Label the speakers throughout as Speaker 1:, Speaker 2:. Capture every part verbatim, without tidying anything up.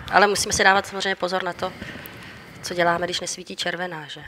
Speaker 1: Ale musíme si dávat samozřejmě pozor na to, co děláme, když nesvítí červená, že?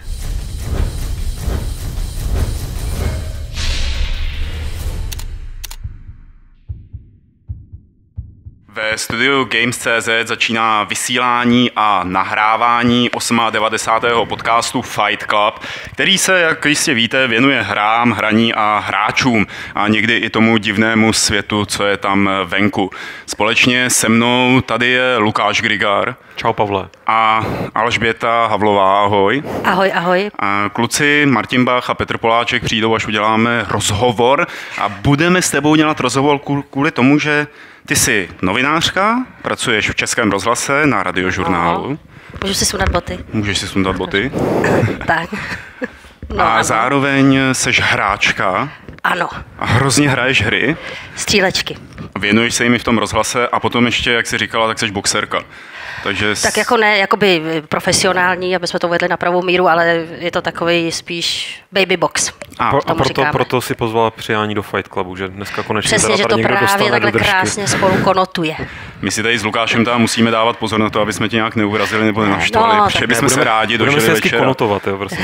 Speaker 2: Ve studiu Games tečka cé zet začíná vysílání a nahrávání devadesátého osmého podcastu Fight Club, který se, jak jistě víte, věnuje hrám, hraní a hráčům a někdy i tomu divnému světu, co je tam venku. Společně se mnou tady je Lukáš Grigar.
Speaker 3: Čau, Pavle.
Speaker 2: A Alžběta Havlová, ahoj.
Speaker 1: Ahoj, ahoj.
Speaker 2: A kluci Martin Bach a Petr Poláček přijdou, až uděláme rozhovor a budeme s tebou dělat rozhovor kvůli tomu, že ty jsi novinářka, pracuješ v Českém rozhlase na Radiožurnálu.
Speaker 1: Aha. Můžu si sundat boty?
Speaker 2: Můžeš si sundat boty.
Speaker 1: Tak. No,
Speaker 2: a
Speaker 1: ano.
Speaker 2: zároveň seš hráčka.
Speaker 1: Ano.
Speaker 2: A hrozně hraješ hry.
Speaker 1: Střílečky.
Speaker 2: Věnuješ se jimi v tom rozhlase a potom ještě, jak jsi říkala, tak seš boxerka. Takže
Speaker 1: tak jako ne, jakoby profesionální, aby jsme to uvedli na pravou míru, ale je to takový spíš baby box.
Speaker 3: A, a proto, proto si pozvala přijání do Fight Clubu, že dneska konečně
Speaker 1: přesně, že to právě takhle krásně spolu konotuje.
Speaker 2: My si tady s Lukášem tam musíme dávat pozor na to, aby jsme tě nějak neurazili nebo nenaštvali,
Speaker 1: no,
Speaker 2: protože bychom se rádi dožili večera.
Speaker 3: Budeme se konotovat, jo, prosím.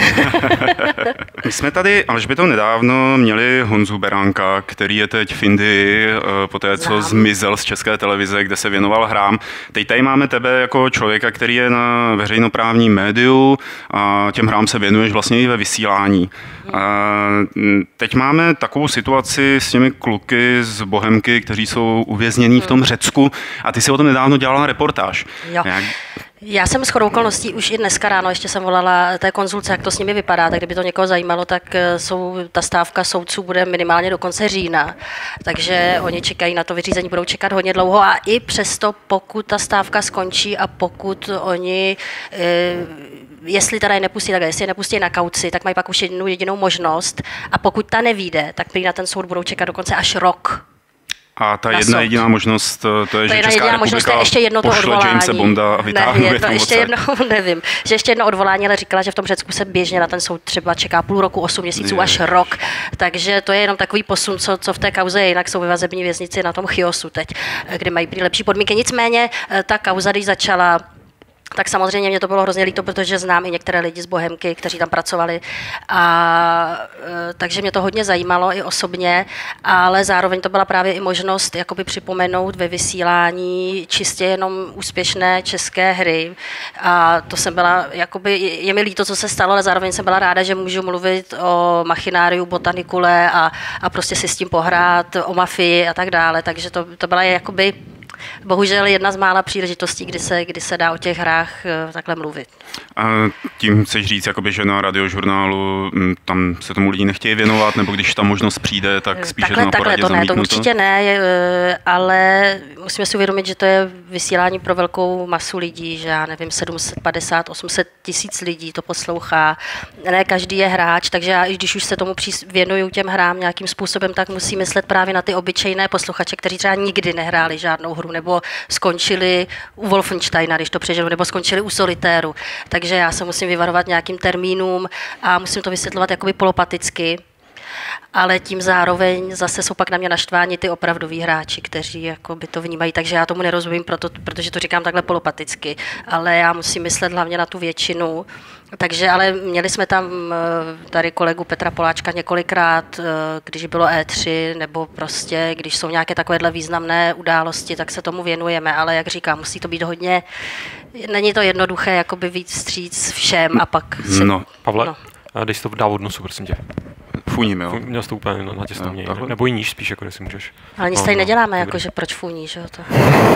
Speaker 2: My jsme tady, Alžběto, nedávno měli Honzu Beránka, který je teď v Indii, po té, co zmizel z České televize, kde se věnoval hrám. Teď tady máme tebe jako člověka, který je na veřejnoprávním médiu a těm hrám se věnuješ vlastně i ve vysílání. Teď máme takovou situaci s těmi kluky z Bohemky, kteří jsou uvěznění v tom Řecku a ty si o tom nedávno dělala reportáž.
Speaker 1: Jo. Jak... Já jsem shodou okolností už i dneska ráno, ještě jsem volala té konzulce, jak to s nimi vypadá, tak kdyby to někoho zajímalo, tak jsou, ta stávka soudců bude minimálně do konce října, takže oni čekají na to vyřízení, budou čekat hodně dlouho a i přesto, pokud ta stávka skončí a pokud oni, jestli teda je nepustí, tak jestli je nepustí na kauci, tak mají pak už jednu jedinou možnost a pokud ta nevyjde, tak prý na ten soud budou čekat dokonce až rok.
Speaker 2: A ta jedna jediná možnost, to je,
Speaker 1: to
Speaker 2: že Česká republika
Speaker 1: je ještě jedno
Speaker 2: pošle Jamese Bonda a vytáhne
Speaker 1: ne, to ještě jedno, nevím, že ještě jedno odvolání, ale říkala, že v tom Řecku se běžně na ten soud třeba čeká půl roku, osm měsíců, je. až rok. Takže to je jenom takový posun, co, co v té kauze je, jinak jsou ve vazební věznici na tom Chiosu teď, kde mají lepší podmínky. Nicméně ta kauza, když začala, tak samozřejmě mě to bylo hrozně líto, protože znám i některé lidi z Bohemky, kteří tam pracovali, a takže mě to hodně zajímalo i osobně, ale zároveň to byla právě i možnost jakoby připomenout ve vysílání čistě jenom úspěšné české hry a to jsem byla, jakoby, je mi líto, co se stalo, ale zároveň jsem byla ráda, že můžu mluvit o machináriu, botanikule a, a prostě si s tím pohrát, o mafii a tak dále, takže to, to byla jakoby bohužel jedna z mála příležitostí, kdy se, kdy se dá o těch hrách takhle mluvit.
Speaker 2: A tím chceš říct, jakoby, že na Radiožurnálu tam se tomu lidi nechtějí věnovat, nebo když ta možnost přijde, tak spíš
Speaker 1: takhle,
Speaker 2: na
Speaker 1: takhle
Speaker 2: poradě
Speaker 1: to ne, to
Speaker 2: zamítnuto?
Speaker 1: určitě ne, ale musíme si uvědomit, že to je vysílání pro velkou masu lidí, že já nevím, sedm set padesát, osm set tisíc lidí to poslouchá, ne každý je hráč, takže já, když už se tomu věnuju těm hrám nějakým způsobem, tak musím myslet právě na ty obyčejné posluchače, kteří třeba nikdy nehráli žádnou hru, nebo skončili u Wolfensteina, když to přeženu, nebo skončili u Solitéru. Takže já se musím vyvarovat nějakým termínům a musím to vysvětlovat jakoby polopaticky, ale tím zároveň zase jsou pak na mě naštváni ty opravdoví hráči, kteří jakoby to vnímají, takže já tomu nerozumím, proto, protože to říkám takhle polopaticky, ale já musím myslet hlavně na tu většinu. Takže ale měli jsme tam tady kolegu Petra Poláčka několikrát, když bylo E tři, nebo prostě, když jsou nějaké takovéhle významné události, tak se tomu věnujeme, ale jak říkám, musí to být hodně, není to jednoduché, jakoby víc vstříc všem a pak... Si,
Speaker 2: no,
Speaker 3: Pavle, no. Dej si to dá od nosu, prosím tě.
Speaker 2: Fůním, jo.
Speaker 3: Měl jsi to úplně na těsto mě, nebo jiníš spíš, jako si můžeš.
Speaker 1: Ale nic no, tady no, neděláme, jako, že proč fůní, že jo to.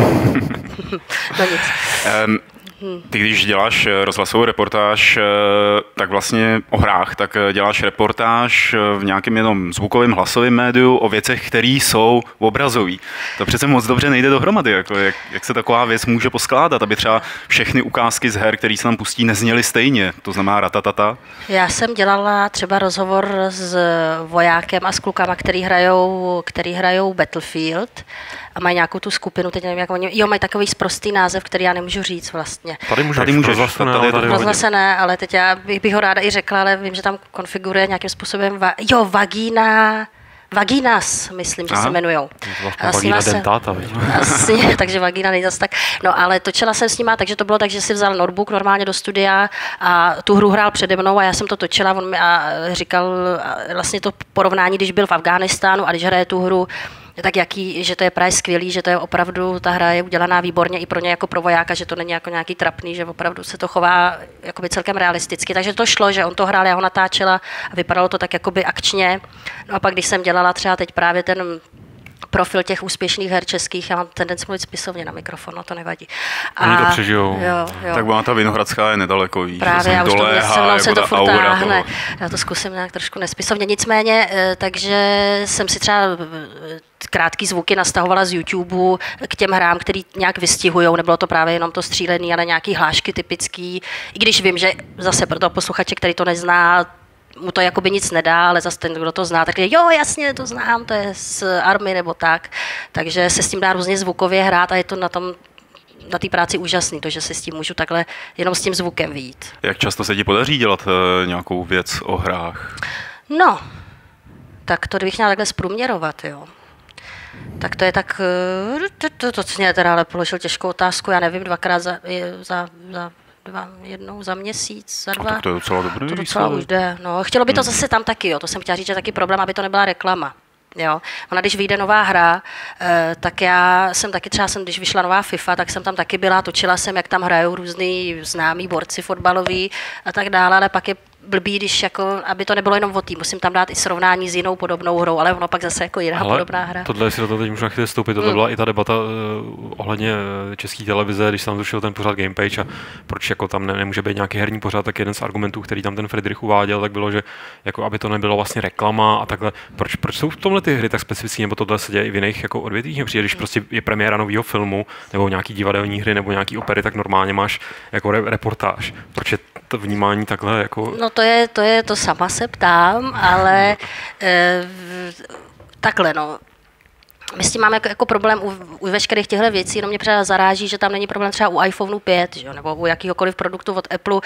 Speaker 1: No nic.
Speaker 2: Um, Ty, když děláš rozhlasovou reportáž, tak vlastně o hrách, tak děláš reportáž v nějakém jenom zvukovém hlasovém médiu o věcech, které jsou obrazové. To přece moc dobře nejde dohromady, jako jak, jak se taková věc může poskládat, aby třeba všechny ukázky z her, které se tam pustí, nezněly stejně, to znamená ratatata. Já
Speaker 1: jsem dělala třeba rozhovor s vojákem a s klukama, který hrajou, který hrajou Battlefield a mají nějakou tu skupinu, teď nevím, jak oni, jo, mají takový sprostý název, který já nemůžu říct vlastně.
Speaker 3: Tady můžeš, tady můžeš,
Speaker 2: rozhlasené, tady, tady
Speaker 1: rozhlasené, ale teď já bych, bych ho ráda i řekla, ale vím, že tam konfiguruje nějakým způsobem, va, jo, vagína, Vaginas, myslím, že Aha. se jmenujou.
Speaker 3: Vagina dentata,
Speaker 1: Asi, takže vagina není zase tak. No ale točila jsem s nima, takže to bylo tak, že si vzal notebook normálně do studia a tu hru hrál přede mnou a já jsem to točila on mi a říkal a vlastně to porovnání, když byl v Afghánistánu a když hraje tu hru, tak jaký, že to je právě skvělý, že to je opravdu, ta hra je udělaná výborně i pro ně jako pro vojáka, že to není jako nějaký trapný, že opravdu se to chová jakoby celkem realisticky. Takže to šlo, že on to hrál, já ho natáčela a vypadalo to tak jakoby akčně. No a pak, když jsem dělala třeba teď právě ten profil těch úspěšných her českých, já mám tendenci mluvit spisovně na mikrofon, no to nevadí.
Speaker 3: A oni to přežijou.
Speaker 1: Jo, jo.
Speaker 2: Tak ona ta Vinohradská je nedaleko, víš.
Speaker 1: Právě, já už to se mnou se to furt táhne. Já to zkusím nějak trošku nespisovně. Nicméně, takže jsem si třeba krátký zvuky nastahovala z YouTube k těm hrám, který nějak vystihujou, nebylo to právě jenom to střílený, ale nějaký hlášky typický. I když vím, že zase pro toho posluchače, který to nezná, mu to jakoby nic nedá, ale zase ten, kdo to zná, tak je, jo, jasně, to znám, to je z Army nebo tak. Takže se s tím dá různě zvukově hrát a je to na tom na té práci úžasný, to, že se s tím můžu takhle jenom s tím zvukem vyjít.
Speaker 2: Jak často se ti podaří dělat uh, nějakou věc o hrách?
Speaker 1: No, tak to bych měla takhle zprůměrovat, jo. Tak to je tak, to, to, to, to mě teda ale položil těžkou otázku, já nevím, dvakrát za, za, za dva, jednou za měsíc, za dva.
Speaker 2: A tak to je docela dobrý.
Speaker 1: To docela už jde. No, chtělo by to zase tam taky, jo. To jsem chtěla říct, že taky problém, aby to nebyla reklama. Jo. Ona, když vyjde nová hra, tak já jsem taky třeba, jsem, když vyšla nová FIFA, tak jsem tam taky byla, točila jsem, jak tam hrajou různý známí borci fotbaloví a tak dále, ale pak je blbý, když jako, aby to nebylo jenom o tým, musím tam dát i srovnání s jinou podobnou hrou, ale ono pak zase jako jiná ale podobná hra.
Speaker 3: Tohle, jestli do toho teď můžu chvíli vstoupit, to mm. byla i ta debata uh, ohledně české televize, když jsem zrušil ten pořad Gamepage a proč jako tam ne, nemůže být nějaký herní pořad, tak jeden z argumentů, který tam ten Friedrich uváděl, tak bylo, že jako aby to nebylo vlastně reklama a takhle. Proč, proč jsou v tomhle ty hry tak specifické, nebo tohle se děje i v jiných jako odvětvích? Přijde, když prostě je premiéra nového filmu nebo nějaký divadelní hry nebo nějaký opery, tak normálně máš jako re- reportáž. Proč je to vnímání takhle jako...
Speaker 1: No to je, to je, to sama se ptám, ale e, takhle no. My s tím máme jako, jako problém u, u veškerých těchto věcí, jenom mě třeba zaráží, že tam není problém třeba u iPhoneu pět, že? Nebo u jakýhokoliv produktu od Apple,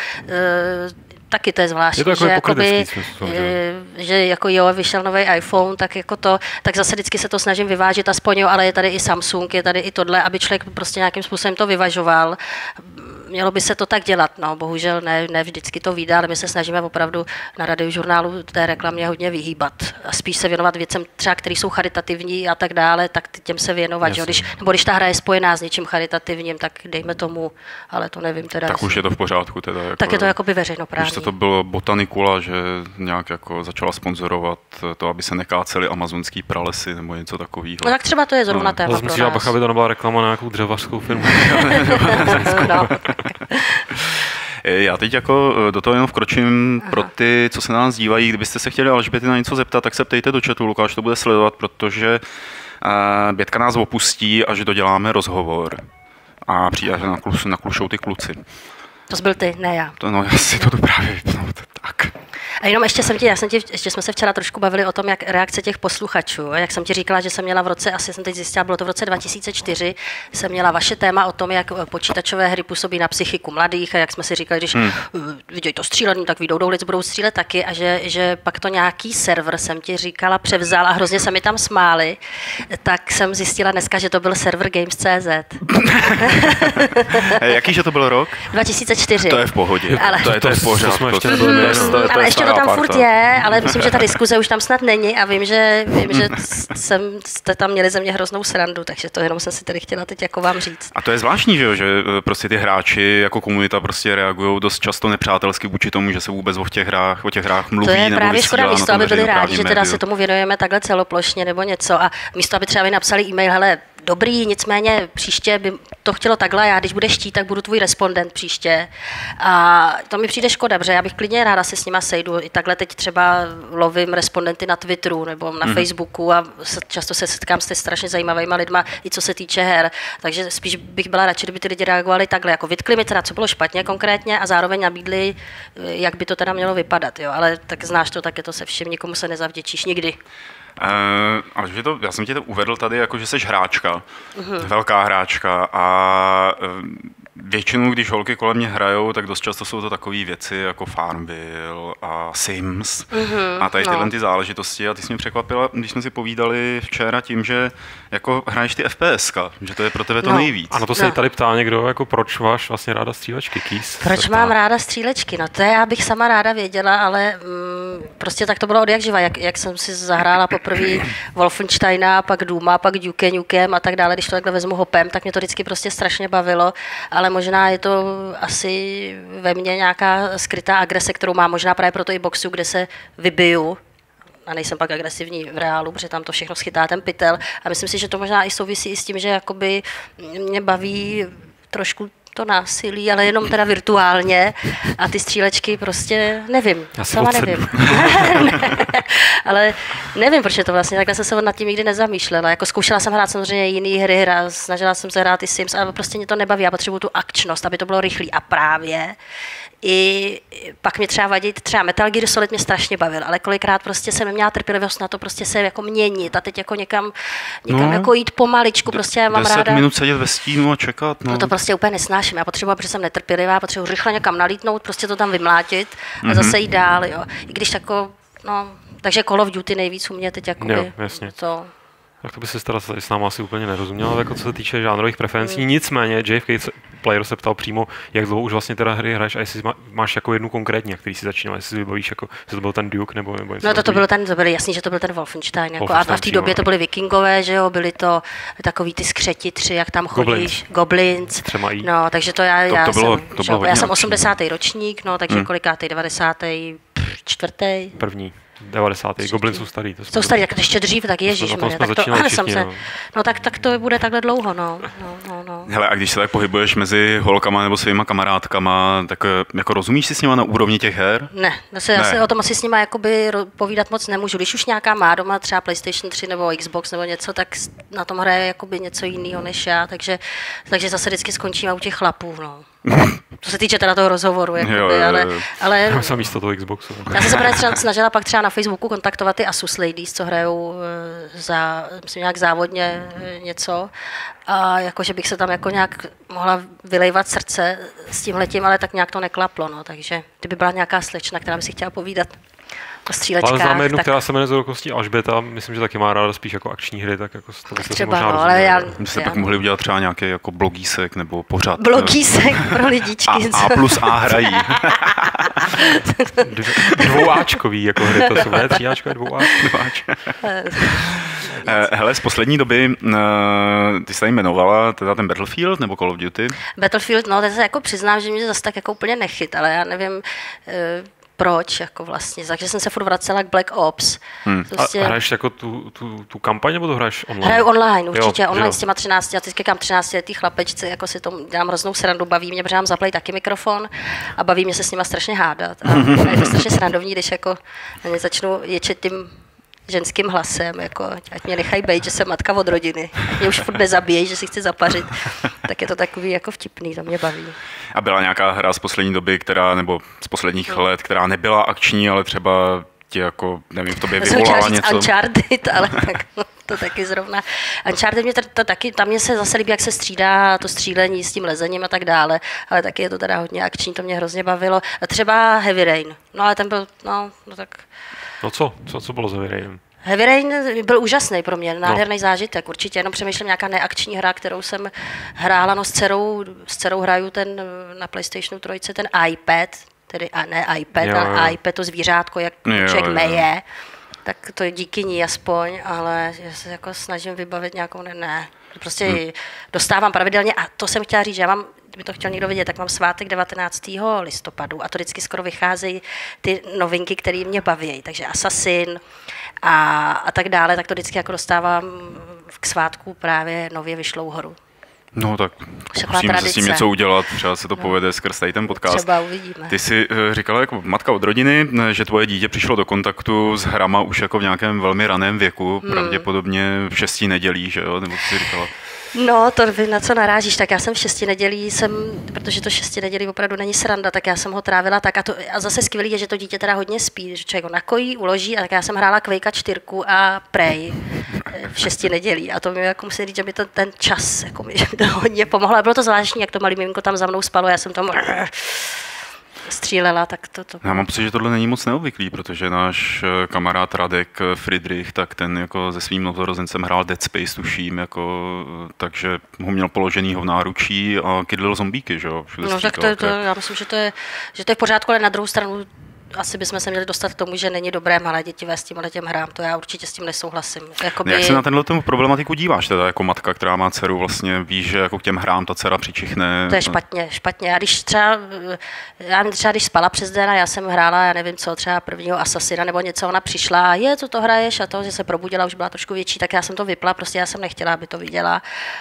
Speaker 1: e, taky to je zvláštní, je to jako že, jakoby, smysl, že? že jako jo, vyšel nový iPhone, tak jako to, tak zase vždycky se to snažím vyvážit aspoň jo, ale je tady i Samsung, je tady i tohle, aby člověk prostě nějakým způsobem to vyvažoval. Mělo by se to tak dělat, no, bohužel ne, ne vždycky to vyjde, ale my se snažíme opravdu na Radiožurnálu té reklamě hodně vyhýbat a spíš se věnovat věcem třeba, které jsou charitativní a tak dále, tak těm se věnovat, že? Když, nebo když ta hra je spojená s něčím charitativním, tak dejme tomu, ale to nevím teda.
Speaker 2: Tak už je to v pořádku teda. Jako,
Speaker 1: tak je to jakoby veřejnoprávní.
Speaker 2: Když to bylo Botanicula, že nějak jako začala sponzorovat to, aby se nekácely amazonský pralesy nebo něco takového.
Speaker 1: No tak třeba to je zrovna no. téma pro nás.
Speaker 3: Myslím, že bacha, aby to nebyla reklama na nějakou dřevařskou firmu.
Speaker 1: no.
Speaker 2: Já teď jako do toho jenom vkročím. Aha. Pro ty, co se na nás dívají, kdybyste se chtěli Alžběty na něco zeptat, tak se ptejte do chatu, Lukáš to bude sledovat, protože Bětka nás opustí, až doděláme rozhovor a přijde, že naklušou ty kluci.
Speaker 1: To jsi byl ty, ne já.
Speaker 2: To, no, já si to jdu právě vypnout. Tak.
Speaker 1: A jenom ještě jsem ti, já jsem ti, ještě jsme se včera trošku bavili o tom, jak reakce těch posluchačů. Jak jsem ti říkala, že jsem měla v roce, asi jsem teď zjistila, bylo to v roce dva tisíce čtyři, jsem měla vaše téma o tom, jak počítačové hry působí na psychiku mladých a jak jsme si říkali, když hmm. vidějí to střílený, tak vyjdou do ulic, budou střílet taky a že, že pak to nějaký server, jsem ti říkala, převzal a hrozně se mi tam smáli, tak jsem zjistila dneska, že to byl server Games tečka cé zet.
Speaker 2: Jaký, že to byl rok?
Speaker 1: dva tisíce čtyři.
Speaker 2: To je v pohodě.
Speaker 1: Ale
Speaker 2: to je to, to v pořádku. To, to, to,
Speaker 1: to, ale ještě to tam parta. Furt je, ale myslím, že ta diskuze už tam snad není a vím, že, vím, že jsem, jste tam měli ze mě hroznou srandu, takže to jenom jsem si tady chtěla teď jako vám říct.
Speaker 2: A to je zvláštní, že, jo, že prostě ty hráči jako komunita prostě reagují dost často nepřátelsky vůči tomu, že se vůbec o těch hrách, o těch hrách mluví.
Speaker 1: To je
Speaker 2: nebo
Speaker 1: právě škoda, místo, aby byli rádi, že teda
Speaker 2: médiu.
Speaker 1: se tomu věnujeme takhle celoplošně nebo něco a místo, aby třeba mi napsali e-mail, hele, dobrý, nicméně příště by to chtělo takhle, já když budeš chtít, tak budu tvůj respondent příště. A to mi přijde škoda, protože já bych klidně ráda se s nima sejdu. I takhle teď třeba lovím respondenty na Twitteru nebo na mm. Facebooku a často se setkám s strašně zajímavými lidma, i co se týče her. Takže spíš bych byla radši, kdyby ty lidi reagovali takhle, jako vytkli mi teda, co bylo špatně konkrétně a zároveň nabídli, jak by to teda mělo vypadat. Jo. Ale tak znáš to, tak je to se vším, nikomu se nezavděčíš nikdy.
Speaker 2: Uh, ale že to, já jsem ti to uvedl tady, jako že jsi hráčka, uh-huh. velká hráčka a uh, většinou, když holky kolem mě hrajou, tak dost často jsou to takové věci jako Farmville a Sims mm-hmm, a tady tyhle no. ty záležitosti. A ty jsi mě překvapila, když jsme si povídali včera tím, že jako hraješ ty FPSka, že to je pro tebe to
Speaker 1: no.
Speaker 2: nejvíc.
Speaker 3: A na to se no. tady ptá někdo, jako proč máš vlastně ráda střílečky, Keys?
Speaker 1: Proč mám ráda střílečky? No to já bych sama ráda věděla, ale mm, prostě tak to bylo od jak živa. Jak, jak jsem si zahrála poprvé Wolfensteina, pak Duma, pak Duke Nukem a tak dále, když to takhle vezmu hopem, tak mě to vždycky prostě strašně bavilo, ale možná je to asi ve mně nějaká skrytá agrese, kterou mám, možná právě proto i boxu, kde se vybiju, a nejsem pak agresivní v reálu, protože tam to všechno schytá ten pytel. A myslím si, že to možná i souvisí i s tím, že jakoby mě baví trošku to násilí, ale jenom teda virtuálně a ty střílečky prostě nevím,
Speaker 3: Já
Speaker 1: sama nevím. ne, ale nevím, proč je to vlastně, takhle jsem se nad tím nikdy nezamýšlela. Jako zkoušela jsem hrát samozřejmě jiné hry, hra, snažila jsem se hrát i Sims, ale prostě mě to nebaví, já potřebuju tu akčnost, aby to bylo rychlý a právě i pak mě třeba vadit, třeba Metal Gear Solid mě strašně bavil, ale kolikrát prostě jsem neměla trpělivost na to prostě se jako měnit a teď jako někam, někam no, jako jít pomaličku, prostě já mám
Speaker 2: ráda.
Speaker 1: deset
Speaker 2: minut sedět ve stínu a čekat. No.
Speaker 1: no to prostě úplně nesnáším, já potřebuji, protože jsem netrpělivá, potřebuji rychle někam nalítnout, prostě to tam vymlátit a mm-hmm. zase jít dál, jo. I když tako, no, takže Call of Duty nejvíc u mě teď jakoby,
Speaker 3: jo, jasně.
Speaker 1: to...
Speaker 3: Tak to by se teda s námi asi úplně nerozuměla, jako co se týče žánrových preferencí. Mm. Nicméně J F K Player se ptal přímo, jak dlouho už vlastně teda hry hraješ a jestli máš jako jednu konkrétní, který si začínal, jestli si vybavíš, jako, jestli to byl ten Duke nebo, nebo
Speaker 1: No to, to bylo ten, to byl jasný, že to byl ten Wolfenstein. Jako, Wolfenstein a v té době to byly vikingové, že jo, byly to takový ty skřeti tři, jak tam chodíš, goblins.
Speaker 3: Třeba jí.
Speaker 1: No, takže to já,
Speaker 2: to,
Speaker 1: já
Speaker 2: to bylo,
Speaker 1: jsem,
Speaker 2: to bylo
Speaker 1: já jsem osmdesátý ročník, no, takže hmm. kolikátý, devadesátý čtvrtý
Speaker 3: První. devadesátý Goblins jsou starý. To
Speaker 1: jsou starý, jak ještě dřív, tak ježišmarja. Tak to, ale jsem se, no tak, tak to bude takhle dlouho, no. no, no, no.
Speaker 2: Hele, a když se tak pohybuješ mezi holkama nebo svýma kamarádkama, tak jako rozumíš si s nima na úrovni těch her?
Speaker 1: Ne, se, já se o tom asi s nima jakoby povídat moc nemůžu. Když už nějaká má doma třeba PlayStation tři nebo Xbox nebo něco, tak na tom hraje jakoby něco jiného než já, takže, takže zase vždycky skončíme u těch chlapů, no. Co se týče teda toho rozhovoru, jakoby, jo, jo, jo. ale... ale
Speaker 3: já jsem místo toho Xboxu.
Speaker 1: Já jsem se právě třeba snažila pak třeba na Facebooku kontaktovat ty Asus Ladies, co hrajou za, myslím, nějak závodně něco. A jakože bych se tam jako nějak mohla vylejvat srdce s tímhletím, ale tak nějak to neklaplo, no. Takže kdyby byla nějaká slečna, která by si chtěla povídat o střílečkách. Ale
Speaker 3: známe jednu,
Speaker 1: tak...
Speaker 3: která se jmenuje z okostí Alžběta, myslím, že taky má ráda spíš jako akční hry, tak jako to by se
Speaker 1: třeba,
Speaker 3: možná
Speaker 1: no, ale já,
Speaker 2: my jste pak mohli udělat třeba nějaký jako blogísek nebo pořad.
Speaker 1: Blogísek pro lidičky.
Speaker 2: A, A plus A hrají.
Speaker 3: Dvouáčkový jako hry, to jsou ne tříáčkové, dvouáčkové.
Speaker 2: Hele, z poslední doby, ty jsi tady jmenovala teda ten Battlefield nebo Call of Duty?
Speaker 1: Battlefield, no, teď se jako přiznám, že mě zase tak jako úplně nechyt, ale já nevím, proč, jako vlastně, takže jsem se furt vracela k Black Ops.
Speaker 3: Hmm. Prostě... A hraješ jako tu, tu, tu kampaň, nebo to hraješ online?
Speaker 1: Hraju online, určitě,
Speaker 3: jo,
Speaker 1: online
Speaker 3: jo.
Speaker 1: S těma třinácti, já teď říkám třináctiletý chlapečci, jako si to dělám hroznou srandu, baví mě, protože mám zaplej taky mikrofon a baví mě se s nima strašně hádat. A je to strašně srandovní, když jako na ně začnu ječet tím ženským hlasem, jako, ať mě nechají bejt, že jsem matka od rodiny, ať mě už furt nezabíjejí, že si chci zapařit, tak je to takový jako vtipný, to mě baví.
Speaker 2: A byla nějaká hra z poslední doby, která, nebo z posledních no. let, která nebyla akční, ale třeba tě jako, nevím, v tobě vyvolala něco?
Speaker 1: Uncharted, ale tak no, to taky zrovna. Uncharted mě to, to taky, tam mě se zase líbí, jak se střídá to střílení s tím lezením a tak dále, ale taky je to teda hodně akční, to mě hrozně bavilo. A třeba Heavy Rain, no ale ten byl, no, no tak...
Speaker 3: No co? Co, co bylo za Heavy Rain?
Speaker 1: Heavy Rain byl úžasný pro mě, nádherný no. zážitek, určitě, jenom přemýšlím nějaká neakční hra, kterou jsem hrála, no s dcerou, s dcerou hraju ten na PlayStationu tři, ten iPad, tedy a ne iPad, jo, ale jo. iPad, to zvířátko, jak jo, člověk jo. meje, tak to je díky ní aspoň, ale já se jako snažím vybavit nějakou, ne, ne. prostě hmm. dostávám pravidelně a to jsem chtěla říct, že já mám, kdyby to chtěl někdo vidět, tak mám svátek devatenáctého listopadu a to vždycky skoro vycházejí ty novinky, které mě baví, takže Assassin a, a tak dále, tak to vždycky jako dostávám k svátku právě nově vyšlou hru.
Speaker 2: No tak musíme se s tím něco udělat, třeba se to no. povede skrz tady ten podcast.
Speaker 1: Třeba uvidíme.
Speaker 2: Ty jsi říkala jako matka od rodiny, že tvoje dítě přišlo do kontaktu s hrama už jako v nějakém velmi raném věku, hmm. pravděpodobně v šesti nedělí, že jo, nebo co jsi říkala?
Speaker 1: No, to vy na co narážíš, tak já jsem v šesti nedělí, jsem, protože to šesti nedělí opravdu není sranda, tak já jsem ho trávila tak a, to, a zase skvělý je, že to dítě teda hodně spí, že člověk ho nakojí, uloží a tak já jsem hrála Quakea čtyřku a Prey v šesti nedělí. A to mi jako musím říct, že mi to, ten čas jako mi, že mi to hodně pomohlo. A bylo to zvláštní, jak to malý miminko tam za mnou spalo, já jsem tam střílela, tak to... to...
Speaker 2: Já mám pocit, že tohle není moc neobvyklý, protože náš kamarád Radek Friedrich, tak ten jako se svým novorozencem hrál Dead Space, tuším, jako, takže ho měl položenýho v náručí a kydlil zombíky, že jo?
Speaker 1: No tak to, to, já myslím, že to, je, že to je v pořádku, ale na druhou stranu asi bychom se měli dostat k tomu, že není dobré malé děti vést tímhle těm hrám. To já určitě s tím nesouhlasím. Jakoby...
Speaker 2: Jak se na tenhle problematiku díváš, teda jako matka, která má dceru, vlastně víš, že jako k těm hrám ta dcera přičichne?
Speaker 1: To je špatně, špatně. Já když třeba, já třeba když spala přes den a já jsem hrála, já nevím co, třeba prvního Assassina nebo něco, ona přišla a je, co to hraješ a to, že se probudila, už byla trošku větší, tak já jsem to vypla, prostě já jsem nechtěla, aby to viděla.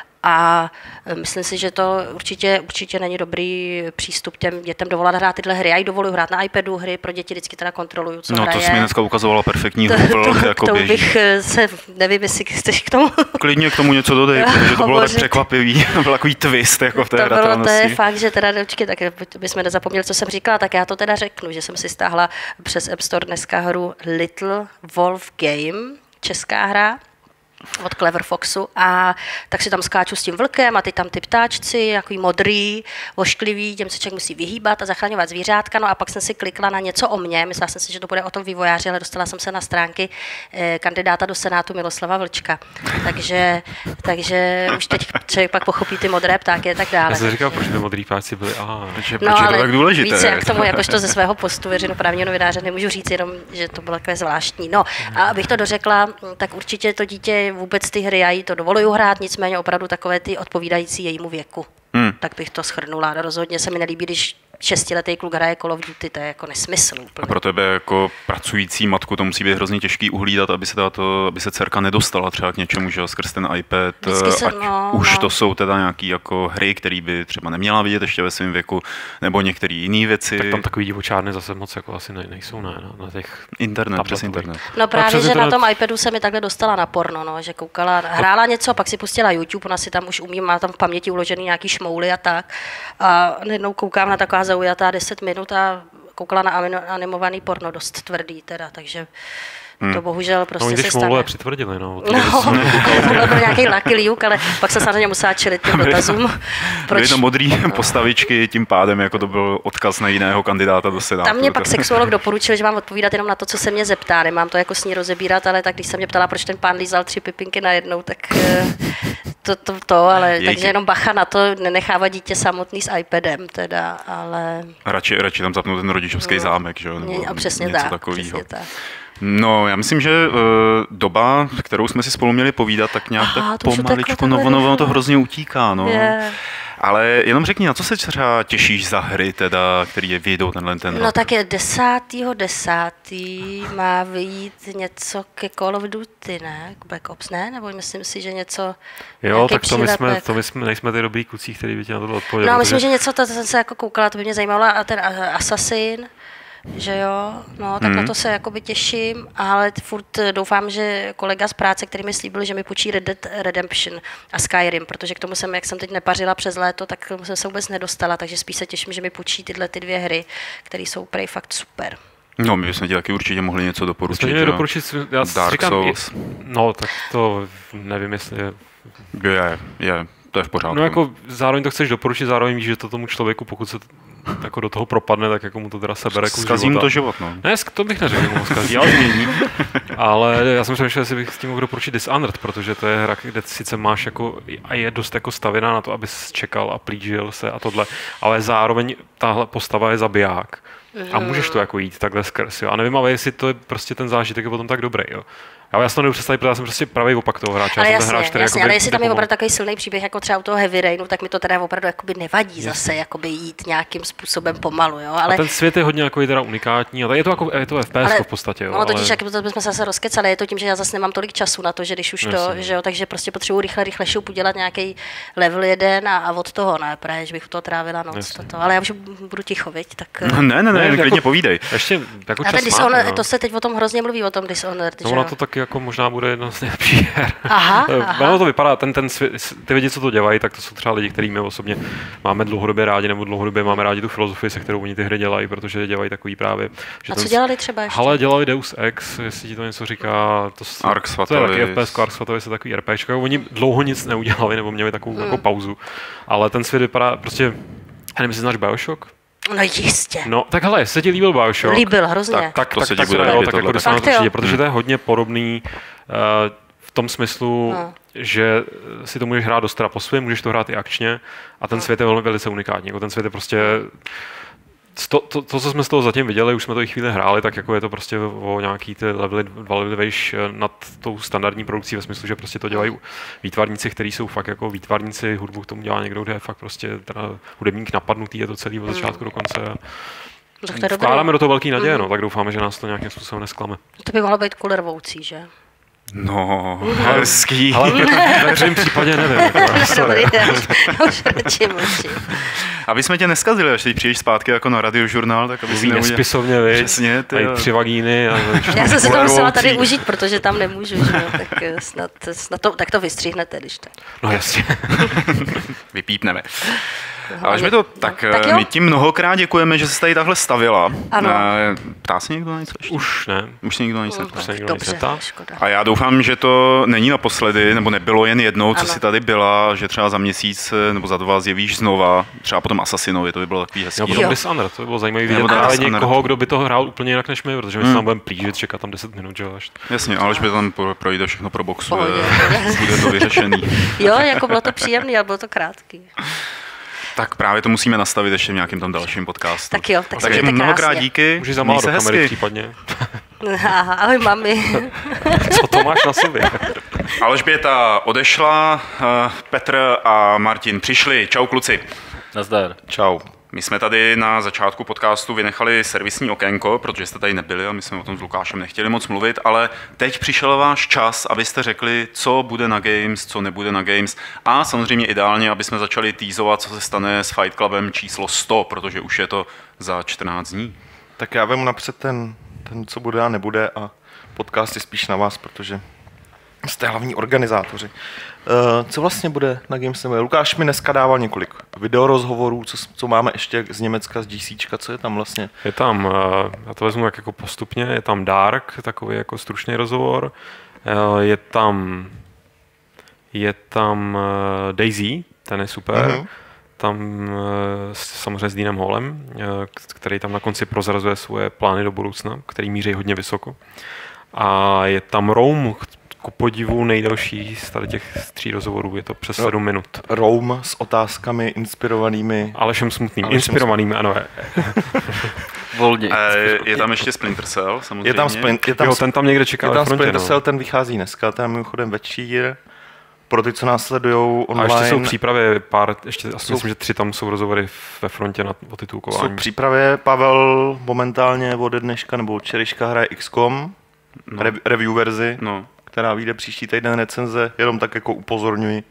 Speaker 1: A myslím si, že to určitě, určitě není dobrý přístup těm dětem dovolat hrát tyhle hry. Já jí dovoluji hrát na iPadu hry, pro děti vždycky teda kontroluju, co
Speaker 2: no,
Speaker 1: hraje.
Speaker 2: No to jsi mi dneska ukazovala perfektní
Speaker 1: to,
Speaker 2: Google,
Speaker 1: to,
Speaker 2: jako
Speaker 1: to
Speaker 2: běží.
Speaker 1: bych se, nevím, jestli chceš k tomu.
Speaker 2: Klidně k tomu něco dodej, protože to bylo tak překvapivý, byl takový twist jako v té
Speaker 1: to
Speaker 2: hratelnosti.
Speaker 1: Bylo, to je fakt, že teda, počkej, tak bychom nezapomněli, co jsem říkala, tak já to teda řeknu, že jsem si stáhla přes App Store dneska hru Little Wolf Game, česká hra, od Clever Foxu a tak si tam skáču s tím vlkem a ty tam ty ptáčci, nějaký modrý, ošklivý, těm se člověk musí vyhýbat a zachraňovat zvířátka, no a pak jsem si klikla na něco o mně, myslela jsem si, že to bude o tom vývojáři, ale dostala jsem se na stránky eh, kandidáta do Senátu Miloslava Vlčka, takže, takže už teď člověk pak pochopí ty modré ptáky a tak dále.
Speaker 3: Já jsem říkal, proč by modrý ptáci byli, aha.
Speaker 2: Proč,
Speaker 1: no,
Speaker 2: proč je to tak důležité?
Speaker 1: Více jak tomu, jakožto ze svého postu veřejnoprávního novináře nemůžu říct jenom, že to bylo takové zvláštní. No a abych to dořekla, tak určitě to dítě vůbec ty hry, já jí to dovoluju hrát, nicméně opravdu takové ty odpovídající jejímu věku. Hmm. Tak bych to shrnula. Rozhodně se mi nelíbí, když šestiletý kluk hraje Call of Duty, to je jako nesmysl úplně.
Speaker 2: A pro tebe jako pracující matku to musí být hrozně těžký uhlídat, aby se, to, aby se dcerka nedostala třeba k něčemu, že skrz ten iPad, se, ať no, už no. to jsou teda nějaký jako hry, které by třeba neměla vidět ještě ve svém věku, nebo některé jiné věci.
Speaker 3: Tak tam takový divočárny zase moc jako asi ne, nejsou, ne, na, na těch
Speaker 2: internet, přes internet.
Speaker 1: No právě, že internet... na tom iPadu se mi takhle dostala na porno, no, že koukala, hrála něco, pak si pustila YouTube, ona si tam už umí, má tam v paměti uložený nějaký šmouly a tak. A jednou koukám na taková zaujatá deset minut a koukala na animovaný porno, dost tvrdý teda, takže hmm. to bohužel prostě
Speaker 3: no,
Speaker 1: se stane.
Speaker 3: No, přitvrdili, no.
Speaker 1: To no, to byl nějaký Lucky Luke, ale pak se samozřejmě musela čelit těm dotazům. Proč?
Speaker 2: Byly to modrý postavičky, tím pádem, jako to byl odkaz na jiného kandidáta do Senátu.
Speaker 1: Tam mě pak sexuolog doporučil, že mám odpovídat jenom na to, co se mě zeptá, nemám to jako s ní rozebírat, ale tak když se mě ptala, proč ten pán lízal tři pipinky najednou, tak to, to, to ale Jejky. Takže jenom bacha na to, nenechávat dítě samotný s iPadem teda, ale...
Speaker 2: Radši, radši tam zapnout ten rodičovský no, zámek, že jo? Nebo
Speaker 1: a přesně
Speaker 2: něco
Speaker 1: tak,
Speaker 2: takového.
Speaker 1: Přesně tak.
Speaker 2: No, já myslím, že uh, doba, kterou jsme si spolu měli povídat, tak nějak Aha, tak pomaličku, no, ono to hrozně utíká, no.
Speaker 1: Yeah.
Speaker 2: Ale jenom řekni, na co se třeba těšíš za hry, teda, který je vyjdou tenhle ten
Speaker 1: No rok? Tak je desátého desátého má vyjít něco ke Call of Duty, ne? K Black Ops, ne? Nebo myslím si, že něco...
Speaker 3: Jo, tak to my, jsme, to my jsme, nejsme ty dobrý kluci, který by tě na tohle odpověděli.
Speaker 1: No, myslím, že něco, to, to jsem se jako koukala, to by mě zajímalo, a ten Assassin, že jo, no, tak mm. na to se jakoby těším, ale furt doufám, že kolega z práce, který mi slíbil, že mi půjčí Red Dead Redemption a Skyrim, protože k tomu jsem, jak jsem teď nepařila přes léto, tak tomu jsem se vůbec nedostala, takže spíš se těším, že mi půjčí tyhle ty dvě hry, které jsou prej fakt super.
Speaker 2: No, my bychom ti taky určitě mohli něco doporučit.
Speaker 3: Jsme doporučit, já
Speaker 2: Dark
Speaker 3: říkám,
Speaker 2: Souls.
Speaker 3: Je, no, tak to nevím, jestli je...
Speaker 2: Je, je, to je v pořádku.
Speaker 3: No jako zároveň to chceš doporučit, zároveň víš, že to tomu člověku, pokud se jako do toho propadne, tak jako mu to teda sebere kus
Speaker 2: Zkazí mu to život, no.
Speaker 3: Ne, to bych neřekl, že mu zkazí, ale změní. Ale já jsem přemýšlel, jestli bych s tím mohl doporučit Dishonored, protože to je hra, kde sice máš jako, a je dost jako stavěná na to, abys čekal a plížil se a tohle, ale zároveň tahle postava je zabiják. A můžeš to jako jít takhle skrz, jo. A nevím, ale jestli to je prostě ten zážitek je potom tak dobrý, jo. Já si to nebudu představit, protože já jsem prostě pravý opak toho hráče.
Speaker 1: Ale
Speaker 3: já
Speaker 1: jasně,
Speaker 3: jsem hráč, který
Speaker 1: jasně
Speaker 3: jakoby,
Speaker 1: ale jestli tam je opravdu takový silný příběh, jako třeba u toho Heavy Rainu, tak mi to teda opravdu jakoby nevadí jasně. zase jakoby jít nějakým způsobem pomalu, jo. Ale...
Speaker 3: A ten svět je hodně jako teda unikátní, ale je to jako je to F P S v podstatě, jo.
Speaker 1: No totiž, jak to bychom se zase rozkecali, je to tím, že já zase nemám tolik času na to, že když už jasně. to, že jo, takže prostě potřebuji rychle, rychle šup udělat nějaký level jeden a, a od toho, ne, právě, že bych to trávila noc, toto. Ale já už budu ticho, viď, tak...
Speaker 2: No, ne, ne, ne, ne, ne klidně jako, povídej.
Speaker 3: Ještě jako
Speaker 1: a ten Dishonored, no. To se teď o tom hrozně mluví, o tom Dishonored.
Speaker 3: No ono to taky jako možná bude jedna z nejlepších her.
Speaker 1: Aha, aha.
Speaker 3: Ono to vypadá, ten, ten svět, ty lidi, co to dělají, tak to jsou třeba lidi, kterými osobně máme dlouhodobě rádi, nebo dlouhodobě máme rádi tu filozofii, se kterou oni ty hry dělají, protože dělají takový právě. Že
Speaker 1: a co dělali třeba ještě?
Speaker 3: Ale dělali Deus Ex, jestli ti to něco říká. To,
Speaker 2: Ark
Speaker 3: to je taky F P S, Ark Svatavě, takový RPčka. Oni dlouho nic neudělali, nebo měli takovou hmm. jako pauzu. Ale ten svět vypadá prostě, já nevím, jestli znáš BioShock?
Speaker 1: No jistě.
Speaker 3: No, tak hele, se ti líbil BioShock.
Speaker 1: Líbil, hrozně.
Speaker 3: Tak, tak,
Speaker 2: to
Speaker 3: tak,
Speaker 2: se
Speaker 3: tak,
Speaker 2: bude
Speaker 3: tak,
Speaker 2: líbit
Speaker 3: tak jako
Speaker 2: tohle.
Speaker 3: určitě, protože to je hodně podobný uh, v tom smyslu, no. že si to můžeš hrát dost teda po svém, můžeš to hrát i akčně a ten no. svět je velmi velice unikátní. Jako ten svět je prostě To, to, to, co jsme z toho zatím viděli, už jsme to i chvíli hráli, tak jako je to prostě o nějaký ty levely, dva levely vejš nad tou standardní produkcí ve smyslu, že prostě to dělají výtvarníci, kteří jsou fakt jako výtvarníci, hudbu k tomu dělá někdo, kde je fakt prostě teda hudebník napadnutý, je to celý od začátku do konce. Vkládáme do toho velký naděje, no, tak doufáme, že nás to nějakým způsobem nesklame.
Speaker 1: To by mohlo být kulervoucí, že?
Speaker 2: No, hezký.
Speaker 3: Ale v každém případě nevím.
Speaker 1: Dobrý, už radši mlčím.
Speaker 2: Aby jsme tě neskazili, až teď přijdeš zpátky jako na radiožurnál, tak aby si
Speaker 3: neudělal. Nespisovně, viď? Přesně, ty. A tři vagíny. A
Speaker 1: já jsem si to musela tady užít, protože tam nemůžu, že jo, tak snad, snad to, tak to vystříhnete, když tak.
Speaker 3: No jasně.
Speaker 2: Vypípneme. Ale mi to, tak, no, tak my ti mnohokrát děkujeme, že jsi tady takhle stavila.
Speaker 1: Ano.
Speaker 2: Ptá se někdo na něco ještě?
Speaker 3: Už ne.
Speaker 2: Už se někdo na nic neptá.
Speaker 3: Už se někdo Dobře, neptá.
Speaker 2: A já doufám, že to není naposledy, nebo nebylo jen jednou, co jsi tady byla, že třeba za měsíc nebo za dva zjevíš znova, třeba potom Assassinovi, to by bylo takový hezký.
Speaker 3: Jo, potom Dishonored, to by bylo zajímavý vidět právě někoho, kdo by to hrál úplně jinak než my, protože my hmm. se tam budeme plížit, čekat tam deset minut, že až.
Speaker 2: Jasně, ale by tam projde všechno pro boxu, bude to vyřešený.
Speaker 1: Jo, jako bylo to příjemný, ale bylo to krátký.
Speaker 2: Tak právě to musíme nastavit ještě v nějakém tom dalším podcastu.
Speaker 1: Tak jo, tak
Speaker 2: Takže mnohokrát díky.
Speaker 3: Můžeš za málo do kamery případně.
Speaker 1: Ahoj, mami.
Speaker 3: Co to máš na sobě?
Speaker 2: Alžběta odešla, Petr a Martin přišli. Čau kluci.
Speaker 4: Nazdar.
Speaker 2: Čau. My jsme tady na začátku podcastu vynechali servisní okénko, protože jste tady nebyli a my jsme o tom s Lukášem nechtěli moc mluvit, ale teď přišel váš čas, abyste řekli, co bude na Games, co nebude na Games a samozřejmě ideálně, aby jsme začali týzovat, co se stane s Fight Clubem číslo sto, protože už je to za čtrnáct dní.
Speaker 5: Tak já vemu napřed ten, ten, co bude a nebude a podcast je spíš na vás, protože jste hlavní organizátoři. Uh, co vlastně bude na Games? Lukáš mi dneska dával několik videorozhovorů, co, co máme ještě z Německa, z GCčka, co je tam vlastně?
Speaker 3: Je tam, uh, já to vezmu jak jako postupně, je tam Dark, takový jako stručný rozhovor, uh, je tam, je tam uh, Daisy, ten je super, uh-huh. tam uh, samozřejmě s Deanem Hallem, uh, který tam na konci prozrazuje svoje plány do budoucna, který míří hodně vysoko. A je tam Rome, ku podivu nejdelší z tady těch tří rozhovorů, je to přes no, sedm minut.
Speaker 5: Rome s otázkami inspirovanými.
Speaker 3: Alešem Smutným, Alešem inspirovanými, ano.
Speaker 4: Volně.
Speaker 2: E, je tam ještě Splinter Cell, samozřejmě.
Speaker 5: Je tam, Splint, je tam,
Speaker 3: jo, ten tam někde čeká
Speaker 5: je tam
Speaker 3: ve frontě,
Speaker 5: Splinter
Speaker 3: no.
Speaker 5: Cell, ten vychází dneska, ten mimochodem večír. Pro ty, co nás sledujou online.
Speaker 3: A ještě jsou v přípravě pár, ještě asi jsou, myslím, že tři tam jsou rozhovory ve frontě na otitulkování.
Speaker 5: Jsou v přípravě, Pavel momentálně ode dneška nebo od včerejška hraje X COM, no. Re, review verzi. No. Která vyjde příští týden recenze, jenom tak jako upozorňuji.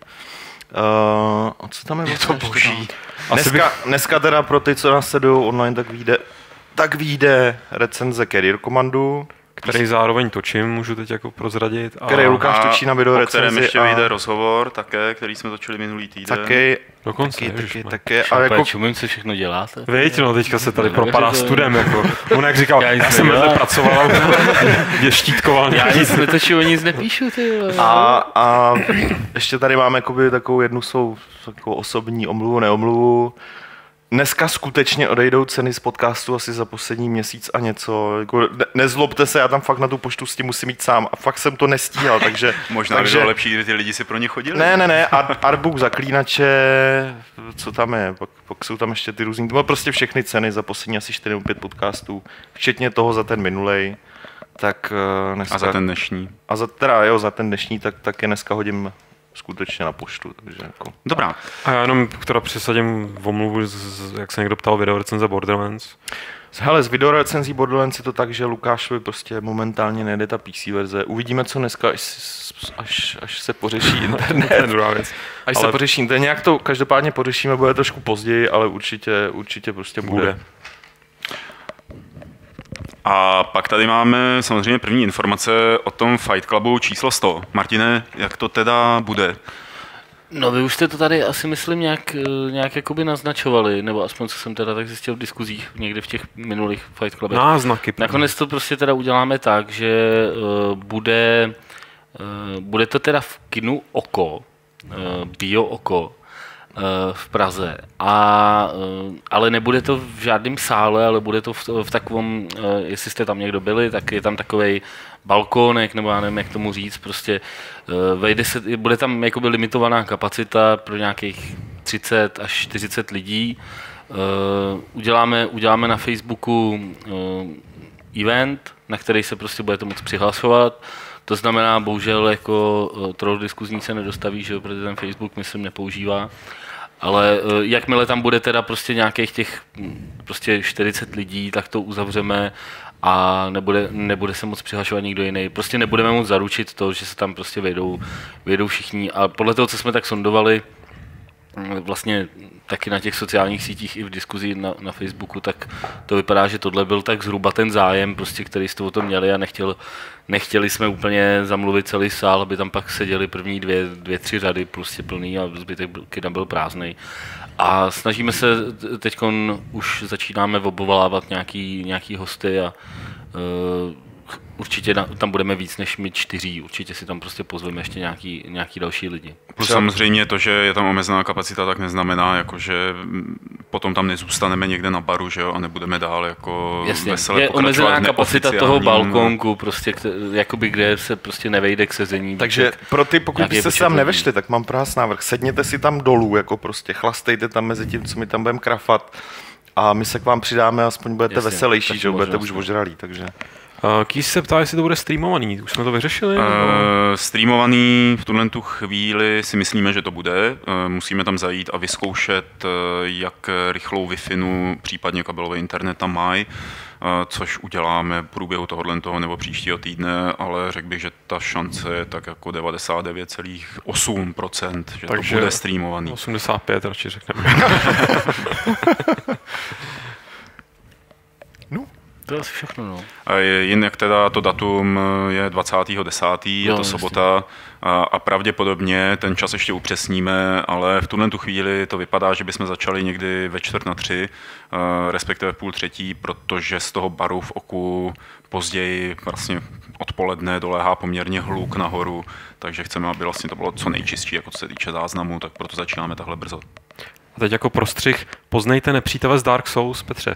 Speaker 5: Uh, a co tam je?
Speaker 2: Je to boží.
Speaker 5: Dneska, bych... dneska teda pro ty, co nás sledují online, tak vyjde, tak vyjde recenze Career Commandu.
Speaker 3: Který zároveň točím, můžu teď jako prozradit.
Speaker 5: A... Který Lukáš točí na video recenzi.
Speaker 2: O kterém ještě a... vyjde rozhovor také, který jsme točili minulý týden.
Speaker 5: Taky,
Speaker 3: dokonce,
Speaker 5: taky,
Speaker 3: ježiš,
Speaker 5: taky, taky. A
Speaker 4: jako... Čumím, co všechno děláte.
Speaker 3: Víš, no teďka se tady propadá studem, jako. On jak říkal, já, já jsem vedle pracoval, je štítkoval.
Speaker 4: Já nic netočil, nic nepíšu, ty.
Speaker 5: A, a ještě tady máme jakoby takovou jednu svou takovou osobní omluvu, neomluvu. Dneska skutečně odejdou ceny z podcastu asi za poslední měsíc a něco. Jako ne, nezlobte se, já tam fakt na tu poštu s tím musím jít sám. A fakt jsem to nestíhal, takže...
Speaker 2: Možná
Speaker 5: takže,
Speaker 2: by bylo lepší, kdyby ty lidi si pro ně chodili.
Speaker 5: Ne, ne, ne, Art, Artbook, Zaklínače, co tam je, pak, pak jsou tam ještě ty různý... To prostě všechny ceny za poslední asi čtyři nebo pět podcastů, včetně toho za ten minulej. Tak dneska...
Speaker 2: A za ten dnešní.
Speaker 5: A za, teda jo, za ten dnešní, tak, tak je dneska hodím skutečně na poštu, takže jako...
Speaker 2: Dobrá.
Speaker 3: A já jenom teda přisadím v omluvu, jak se někdo ptal videorecenze Borderlands.
Speaker 5: Hele, z videorecenzí Borderlands je to tak, že Lukášovi prostě momentálně nejde ta P C verze. Uvidíme, co dneska, až, až, až se pořeší internet.
Speaker 3: Druhá věc.
Speaker 5: Až ale... se pořeší internet. Nějak to každopádně pořešíme, bude trošku později, ale určitě, určitě prostě bude. bude.
Speaker 2: A pak tady máme samozřejmě první informace o tom Fight Clubu číslo sto. Martine, jak to teda bude?
Speaker 4: No vy už jste to tady asi myslím nějak, nějak jakoby naznačovali, nebo aspoň co jsem teda tak zjistil v diskuzích někde v těch minulých Fight Clubech.
Speaker 3: Náznaky.
Speaker 4: Nakonec to prostě teda uděláme tak, že uh, bude, uh, bude to teda v kinu Oko, uh, Bio Oko, uh, v Praze, a, uh, ale nebude to v žádném sále, ale bude to v, v takovém, uh, jestli jste tam někdo byli, tak je tam takovej balkónek, nebo já nevím, jak tomu říct, prostě uh, vejde se, bude tam jakoby limitovaná kapacita pro nějakých třicet až čtyřicet lidí. Uh, uděláme, uděláme na Facebooku uh, event, na který se prostě budete moct přihlašovat. To znamená, bohužel jako uh, troll diskuzní se nedostaví, že jo, protože ten Facebook myslím nepoužívá. Ale uh, jakmile tam bude teda prostě nějakých těch prostě čtyřicet lidí, tak to uzavřeme a nebude, nebude se moc přihlašovat nikdo jiný. Prostě nebudeme moc zaručit to, že se tam prostě vejdou, vejdou všichni. A podle toho, co jsme tak sondovali, vlastně taky na těch sociálních sítích i v diskuzi na, na Facebooku, tak to vypadá, že tohle byl tak zhruba ten zájem, prostě, který jste o tom měli, a nechtěl, nechtěli jsme úplně zamluvit celý sál, aby tam pak seděli první dvě, dvě tři řady prostě plný a zbytek kina byl prázdnej. A snažíme se, teď už začínáme obvolávat nějaký, nějaký hosty a uh, určitě na, tam budeme víc než my čtyří, určitě si tam prostě pozveme ještě nějaký, nějaký další lidi.
Speaker 2: Plus samozřejmě to, že je tam omezená kapacita, tak neznamená, jako, že potom tam nezůstaneme někde na baru, že jo, a nebudeme dál jako
Speaker 4: Jasně,
Speaker 2: vesele
Speaker 4: je
Speaker 2: pokračovat
Speaker 4: omezená kapacita toho
Speaker 2: neoficiálním-
Speaker 4: balkonku, prostě, jakoby, kde se prostě nevejde k sezení.
Speaker 5: Takže pro ty, pokud
Speaker 4: nějaký
Speaker 5: byste se
Speaker 4: počet
Speaker 5: tam
Speaker 4: lidí.
Speaker 5: nevešli, tak mám pro vás návrh. Sedněte si tam dolů, jako prostě chlastejte tam mezi tím, co my tam budeme krafat, a my se k vám přidáme, aspoň budete
Speaker 4: Jasně,
Speaker 5: veselější,
Speaker 4: taky
Speaker 5: že jo, budete
Speaker 4: možnost,
Speaker 5: už
Speaker 4: no.
Speaker 5: ožralí, takže...
Speaker 3: Uh, Kýs se ptá, jestli to bude streamovaný. Už jsme to vyřešili?
Speaker 2: Uh,
Speaker 3: nebo-
Speaker 2: streamovaný v tuhle tu chvíli si myslíme, že to bude. Uh, musíme tam zajít a vyzkoušet, uh, jak rychlou Wi-Fi, případně kabelový internet tam mají, uh, což uděláme v průběhu tohohle toho nebo příštího týdne, ale řekl bych, že ta šance je tak jako devadesát devět celá osm procent, že
Speaker 3: Takže
Speaker 2: to bude streamovaný.
Speaker 3: osmdesát pět radši řekneme.
Speaker 4: To je asi všechno, no.
Speaker 2: A je- jinak teda to datum je dvacátého desátého je
Speaker 4: Jo,
Speaker 2: to
Speaker 4: jasně.
Speaker 2: sobota a, a pravděpodobně ten čas ještě upřesníme, ale v tuhle tu chvíli to vypadá, že bychom začali někdy ve čtvrt na tři, eh, respektive v půl třetí, protože z toho baru v Oku později vlastně odpoledne doléhá poměrně hluk nahoru, takže chceme, aby vlastně to bylo co nejčistší, jako co se týče záznamu, tak proto začínáme takhle brzo.
Speaker 3: A teď jako prostřih, poznejte nepřítele z Dark Souls, Petře.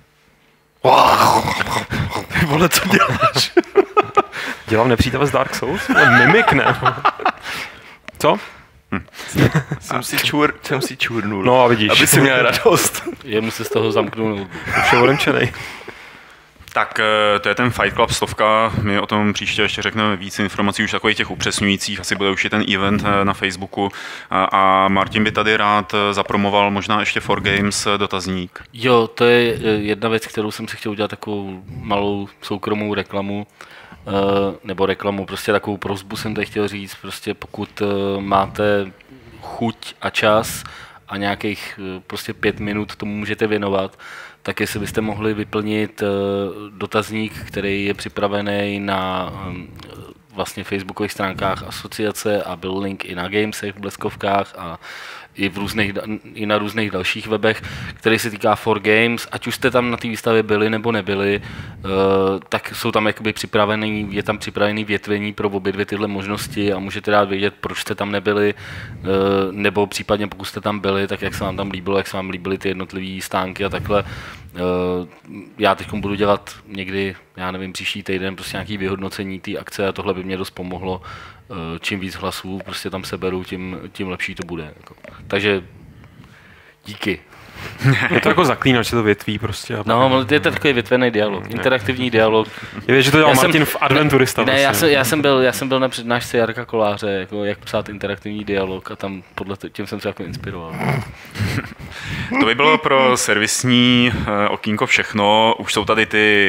Speaker 3: Ty vole, co děláš? Dělám nepřítele z Dark Souls? No, mimik, ne? Co?
Speaker 5: Jsem si, čur, jsem si čurnul,
Speaker 3: No a vidíš.
Speaker 5: aby si měl radost.
Speaker 4: Jemu se z toho zamknul notebook.
Speaker 3: Už je odemčenej.
Speaker 2: Tak eh, to je ten Fight Club stovka, my o tom příště ještě řekneme víc informací, už takových těch upřesňujících, asi bude už i ten event eh, na Facebooku a, a Martin by tady rád eh, zapromoval možná ještě For Games eh, dotazník.
Speaker 4: Jo, to je eh, jedna věc, kterou jsem si chtěl udělat, takovou malou soukromou reklamu, eh, nebo reklamu, prostě takovou prosbu jsem tady chtěl říct, prostě pokud eh, máte chuť a čas a nějakých eh, prostě pět minut tomu můžete věnovat, tak jestli byste mohli vyplnit eh, dotazník, který je připravený na eh, vlastně facebookových stránkách asociace a byl link i na Gamesech v bleskovkách a i, v různých, i na různých dalších webech, který se týká For Games, ať už jste tam na té výstavě byli nebo nebyli, tak jsou tam jakoby připravený, je tam připravený větvení pro obě dvě tyhle možnosti a můžete dát vědět, proč jste tam nebyli, nebo případně pokud jste tam byli, tak jak se vám tam líbilo, jak se vám líbily ty jednotlivé stánky a takhle. Já teď budu dělat někdy, já nevím, příští týden prostě nějaký vyhodnocení té akce a tohle by mě dost pomohlo. Čím víc hlasů prostě tam seberu, tím, tím lepší to bude. Jako. Takže díky.
Speaker 3: Je to jako zaklínač, je to větví prostě.
Speaker 4: No, je to takový větvený dialog, interaktivní dialog.
Speaker 3: Je věc, že to dělal
Speaker 4: Já jsem-
Speaker 3: Martin v Adventurista.
Speaker 4: Ne, já
Speaker 3: vlastně.
Speaker 4: jsem, já, jsem byl, já jsem byl na přednášce Jarka Koláře, jako jak psát interaktivní dialog a tam podle t- tím jsem se jako inspiroval.
Speaker 2: To by bylo pro servisní eh, okýnko všechno. Už jsou tady ty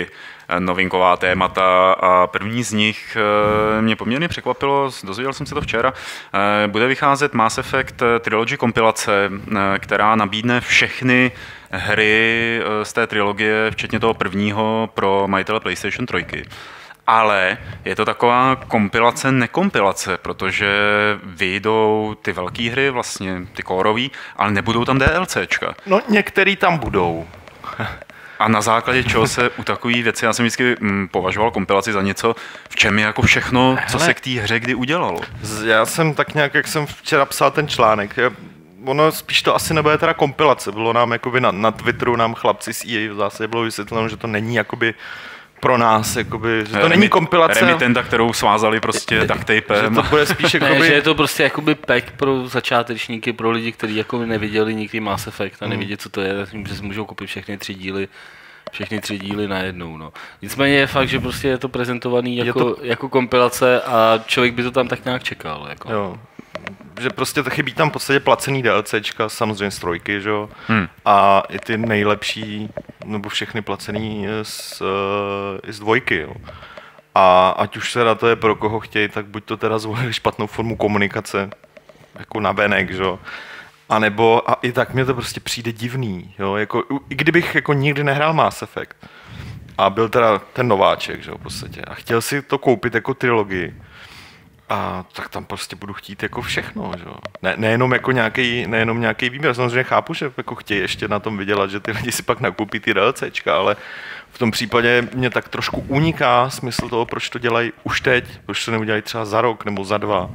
Speaker 2: novinková témata a první z nich mě poměrně překvapilo, dozvěděl jsem se to včera, bude vycházet Mass Effect Trilogy kompilace, která nabídne všechny hry z té trilogie, včetně toho prvního pro majitele PlayStation tři. Ale je to taková kompilace, nekompilace, protože vyjdou ty velké hry, vlastně ty kórový, ale nebudou tam DLCčka.
Speaker 5: No některý tam budou.
Speaker 2: A na základě čeho se u takové věci, já jsem vždycky mm, považoval kompilaci za něco, v čem je jako všechno, co
Speaker 5: Hele,
Speaker 2: se k té hře kdy udělalo.
Speaker 5: Já jsem tak nějak, jak jsem včera psal ten článek, já, ono spíš to asi nebude teda kompilace, bylo nám jakoby na, na Twitteru, nám chlapci z E A v zásadě bylo vysvětleno, že to není jakoby pro nás, jakoby, že to Remi, není kompilace.
Speaker 2: Remitenda, kterou svázali prostě duct tapem.
Speaker 5: Že to bude spíš jakoby...
Speaker 4: Ne, že je to prostě jakoby pack pro začátečníky, pro lidi, kteří jako neviděli nikdy Mass Effect a neviděli, co to je, že si můžou koupit všechny tři díly, všechny tři díly najednou. No. Nicméně je fakt, že prostě je to prezentovaný jako, to... jako kompilace a člověk by to tam tak nějak čekal. Jako. Jo.
Speaker 5: Že prostě chybí tam v podstatě placený DLCčka, samozřejmě z trojky, že jo, hmm. a i ty nejlepší, nebo všechny placený z, z dvojky, jo. A ať už teda to je pro koho chtějí, tak buď to teda zvolili špatnou formu komunikace, jako navenek, že jo, a nebo, a i tak mě to prostě přijde divný, jo, jako, i kdybych jako nikdy nehrál Mass Effect a byl teda ten nováček, že jo, v podstatě, a chtěl si to koupit jako trilogii, a tak tam prostě budu chtít jako všechno, že? Ne, nejenom jako nějaký, nejenom nějaký výběr, samozřejmě chápu, že jako chtějí ještě na tom vydělat, že ty lidi si pak nakoupí ty DLCčka, ale v tom případě mě tak trošku uniká smysl toho, proč to dělají už teď, proč to neudělají třeba za rok nebo za dva.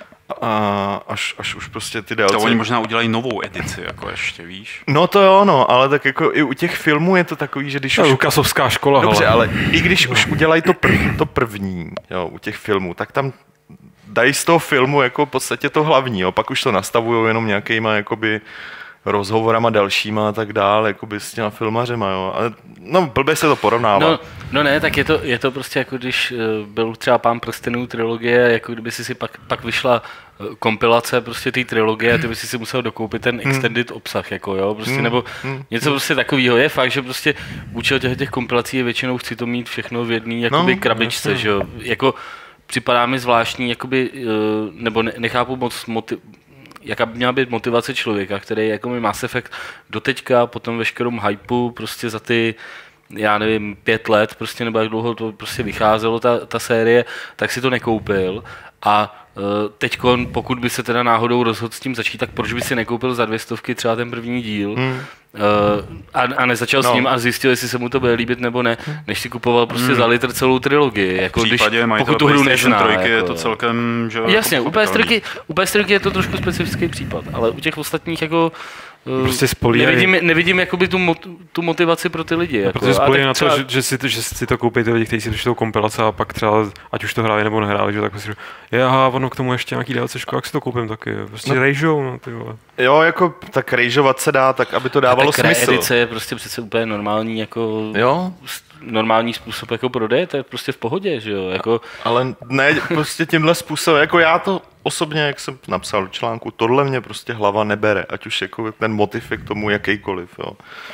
Speaker 5: A až, až už prostě ty D L C...
Speaker 2: To oni možná udělají novou edici, jako ještě, víš?
Speaker 5: No to jo, no, ale tak jako i u těch filmů je to takový, že když
Speaker 3: to
Speaker 5: už...
Speaker 3: Lukasovská škola.
Speaker 5: Dobře,
Speaker 3: hele.
Speaker 5: ale i když už udělají to, prv, to první, jo, u těch filmů, tak tam dají z toho filmu jako v podstatě to hlavní, jo, pak už to nastavují jenom nějakýma jakoby rozhovorama dalšíma a tak dále, jakoby s těma filmařema, jo. Ale, no, blbě se to porovnává.
Speaker 4: No, no ne, tak je to, je to prostě jako když byl třeba Pán prstenů trilogie, jako kdyby si si pak, pak vyšla kompilace prostě té trilogie a ty by si si musel dokoupit ten extended hmm. obsah, jako jo, prostě, hmm. nebo hmm. něco prostě takového. Je fakt, že prostě účel těch, těch kompilací je většinou chci to mít všechno v jedné jakoby no, krabičce, že jo. Jako připadá mi zvláštní, jakoby, nebo nechápu moc motiv, jaká by měla být motivace člověka, který jako mi Mass Effect doteďka, po tom veškerém hypeu, prostě za ty, já nevím, pět let, prostě, nebo jak dlouho to prostě vycházelo, ta, ta série, tak si to nekoupil. A uh, teď, pokud by se teda náhodou rozhodl s tím začít, tak proč by si nekoupil za dvě stovky třeba ten první díl hmm. uh, a, a nezačal no. s ním a zjistil, jestli se mu to bude líbit nebo ne, než si kupoval prostě hmm. za litr celou trilogii. Jako
Speaker 2: v případě
Speaker 4: když, pokud tu hru nezná. Jako,
Speaker 2: je to celkem, že
Speaker 4: jasně, u P S tři, u P S tři je to trošku specifický případ, ale u těch ostatních jako
Speaker 3: prostě
Speaker 4: nevidím, nevidím jakoby tu, mot, tu motivaci pro ty lidi. Jako.
Speaker 3: Protože spolí na třeba... to, že, že, si, že si to koupí ty lidi, kteří si došli kompilace a pak třeba, ať už to hráli nebo nehráli, že tak si je, aha, ono k tomu ještě nějaký DLCčko, jak si to koupím taky, prostě no. rejžou, no ty vole.
Speaker 5: Jo, jako tak rejžovat se dá, tak aby to dávalo
Speaker 4: tak
Speaker 5: smysl.
Speaker 4: Edice je prostě přece úplně normální, jako
Speaker 5: jo?
Speaker 4: normální způsob jako prodeje, to je prostě v pohodě, že jo, jako...
Speaker 5: Ale ne prostě tímhle způsobem, jako já to osobně, jak jsem napsal v článku, tohle mě prostě hlava nebere, ať už jako ten motiv je k tomu jakýkoliv, jo.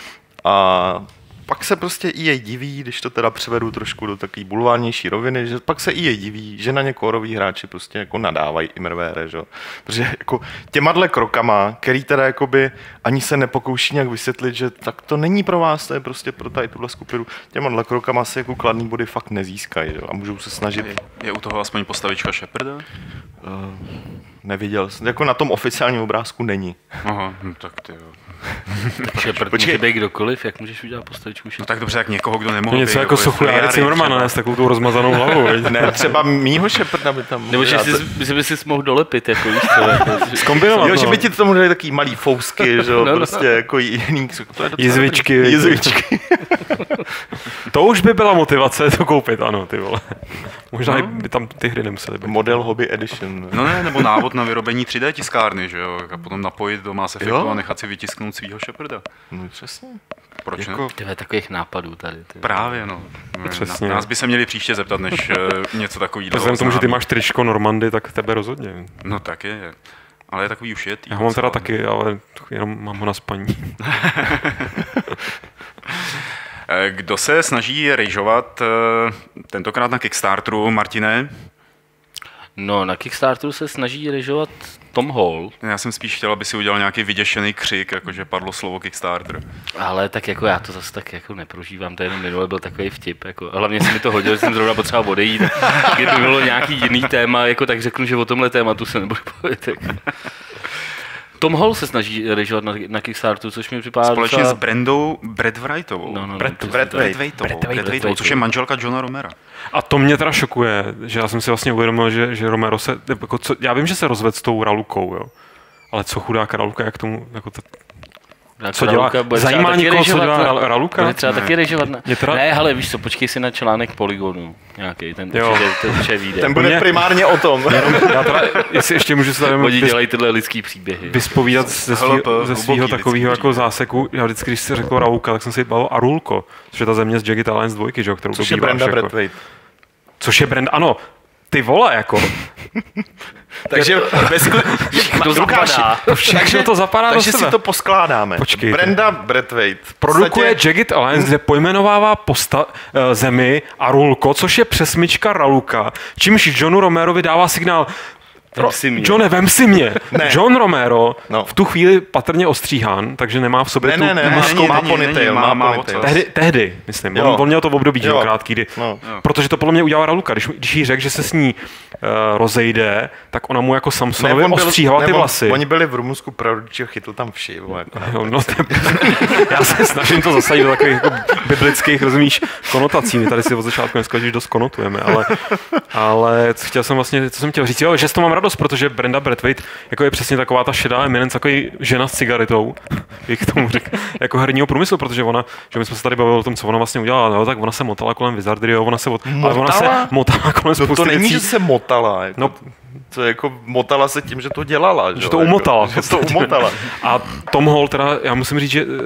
Speaker 5: A pak se prostě E A diví, když to teda převedu trošku do takové bulvárnější roviny, že pak se E A diví, že na ně kóroví hráči prostě jako nadávají immervére, že jo. Protože jako těmadle krokama, který teda jakoby ani se nepokouší nějak vysvětlit, že tak to není pro vás, to je prostě pro tady tuhle skupinu, těmadle krokama se jako kladný body fakt nezískají, že jo. A můžou se snažit...
Speaker 2: Je, je u toho aspoň postavička Sheparda? Uh,
Speaker 5: neviděl jsem, jako na tom oficiálním obrázku není.
Speaker 2: Aha, no tak ty jo.
Speaker 4: Shepard může být kdokoliv, jak můžeš udělat postavičku Shepard?
Speaker 2: No tak dobře, jak někoho, kdo nemohl.
Speaker 3: Něco jako Sochulárec Zimmermana, ne, s takovou tou rozmazanou hlavou.
Speaker 5: Ne, třeba mýho Sheparda by tam...
Speaker 4: Nebo že by si, by si mohl dolepit, jako víš co. Jako,
Speaker 3: zkombinovat,
Speaker 5: jo,
Speaker 3: no.
Speaker 5: že by ti to mohli takový malý fousky, že jo, no, prostě no. Jako jiný...
Speaker 3: Jizvičky.
Speaker 5: Jizvičky.
Speaker 3: To už by byla motivace to koupit, ano, ty vole. Možná no. by tam ty hry nemusely být.
Speaker 5: Model Hobby Edition.
Speaker 2: No ne, nebo návod na vyrobení tři dé tiskárny, že jo, a potom napojit do Mass Effectu jo? A nechat si vytisknout svýho Sheparda.
Speaker 5: No přesně.
Speaker 2: Proč
Speaker 5: jako...
Speaker 2: ne?
Speaker 4: Tyhle takových nápadů tady. Ty.
Speaker 2: Právě, no.
Speaker 3: Přesně.
Speaker 2: Nás by se měli příště zeptat, než uh, něco takového.
Speaker 3: Vzhledem k tomu, že ty máš tričko Normandy, tak tebe rozhodně.
Speaker 2: No tak je. Ale je takový ušitý.
Speaker 3: Já ho mám teda taky, ale jenom mám ho na spaní.
Speaker 2: Kdo se snaží rejžovat tentokrát na Kickstarteru, Martine?
Speaker 4: No, na Kickstarteru se snaží režovat Tom Hall.
Speaker 2: Já jsem spíš chtěl, aby si udělal nějaký vyděšený křik, jakože padlo slovo Kickstarter.
Speaker 4: Ale tak jako já to zase tak jako neprožívám, to jenom minule byl takový vtip. Jako, hlavně se mi to hodilo, že jsem zrovna potřeboval odejít. Kdyby bylo nějaký jiný téma, jako tak řeknu, že o tomhle tématu se nebudu bavit. Tom Hall se snaží režovat na, na Kickstarteru, což mi připadá...
Speaker 2: Společně docela... s Brandou Bradwrightovou.
Speaker 4: No, no, no,
Speaker 2: Brad, Brad, Bradwrightovou, Bradwrightovou, což je manželka Johna Romera.
Speaker 3: A to mě teda šokuje, že já jsem si vlastně uvědomil, že, že Romero se... Jako co, já vím, že se rozvedl s tou Ralukou, jo. Ale co chudák Raluka, jak tomu... Jako to, co dělá? Zajímá někoho, co dělá Raluka?
Speaker 4: Bude třeba ne. taky režovat na...
Speaker 3: Teda...
Speaker 4: Ne, ale víš co, počkej si na článek Polygonu. Nějaký, ten určitě vyjde.
Speaker 5: Ten bude mě... primárně o tom.
Speaker 3: Já teda, jestli ještě můžu se tady...
Speaker 4: Oni dělají tyhle lidský příběhy.
Speaker 3: Vyspovídat ze svého, ze svého takového jako záseku. Já vždycky, když si řekl Raluka, tak jsem si bavil Arulko, což je ta země z Jagged Alliance dva, že, kterou
Speaker 5: což je Brenda Brathwaite.
Speaker 3: Což je Brenda, ano. Ty vole, jako.
Speaker 5: Takže
Speaker 4: to zapadá.
Speaker 3: Všechno to zapadá
Speaker 5: takže
Speaker 3: do sebe.
Speaker 5: si to poskládáme.
Speaker 3: Počkejte.
Speaker 5: Brenda Brathwaite
Speaker 3: produkuje podstatě... Jagged Alliance, kde pojmenovává posta, uh, zemi Arulko, což je přesmička Raluka, čímž Johnu Romerovi dává signál Pro, Johne, vem si mě. Ne. John Romero no. v tu chvíli patrně ostříhán, takže nemá v sobě
Speaker 5: ne,
Speaker 3: tu...
Speaker 5: Ne, ne, ne, má ponytail, má, má ponytail.
Speaker 3: Tehdy, tehdy, myslím. On, on měl to v období, že jo, krátký, kdy, no. protože to podle mě udělal Raluka. Když, když jí řekl, že se s ní uh, rozejde, tak ona mu jako Samsonovi ne, ostříhala byl, ty vlasy.
Speaker 5: On, oni byli v Rumunsku prorodičího, chytl tam vši.
Speaker 3: No, no, já se snažím to zasadit do takových jako biblických, rozumíš, konotací. My tady si od začátku dneska dost konotujeme, ale, ale chtěl jsem vlastně, co jsem chtěl říct, jo, že to mám rád, protože Brenda Brathwaite jako je přesně taková ta šedá eminence, takový žena s cigaretou, jak k tomu řek, jako herního průmyslu, protože ona, že my jsme se tady bavili o tom, co ona vlastně udělala, no, tak ona se motala kolem Wizardry, ona se,
Speaker 5: motala?
Speaker 3: ona se motala kolem
Speaker 5: no,
Speaker 3: spousty
Speaker 5: to není,
Speaker 3: věcí.
Speaker 5: že se motala, jako,
Speaker 3: no,
Speaker 5: to jako motala se tím, že to dělala.
Speaker 3: Že, že to umotala.
Speaker 5: Jako, že to umotala.
Speaker 3: A Tom Hall teda, já musím říct, že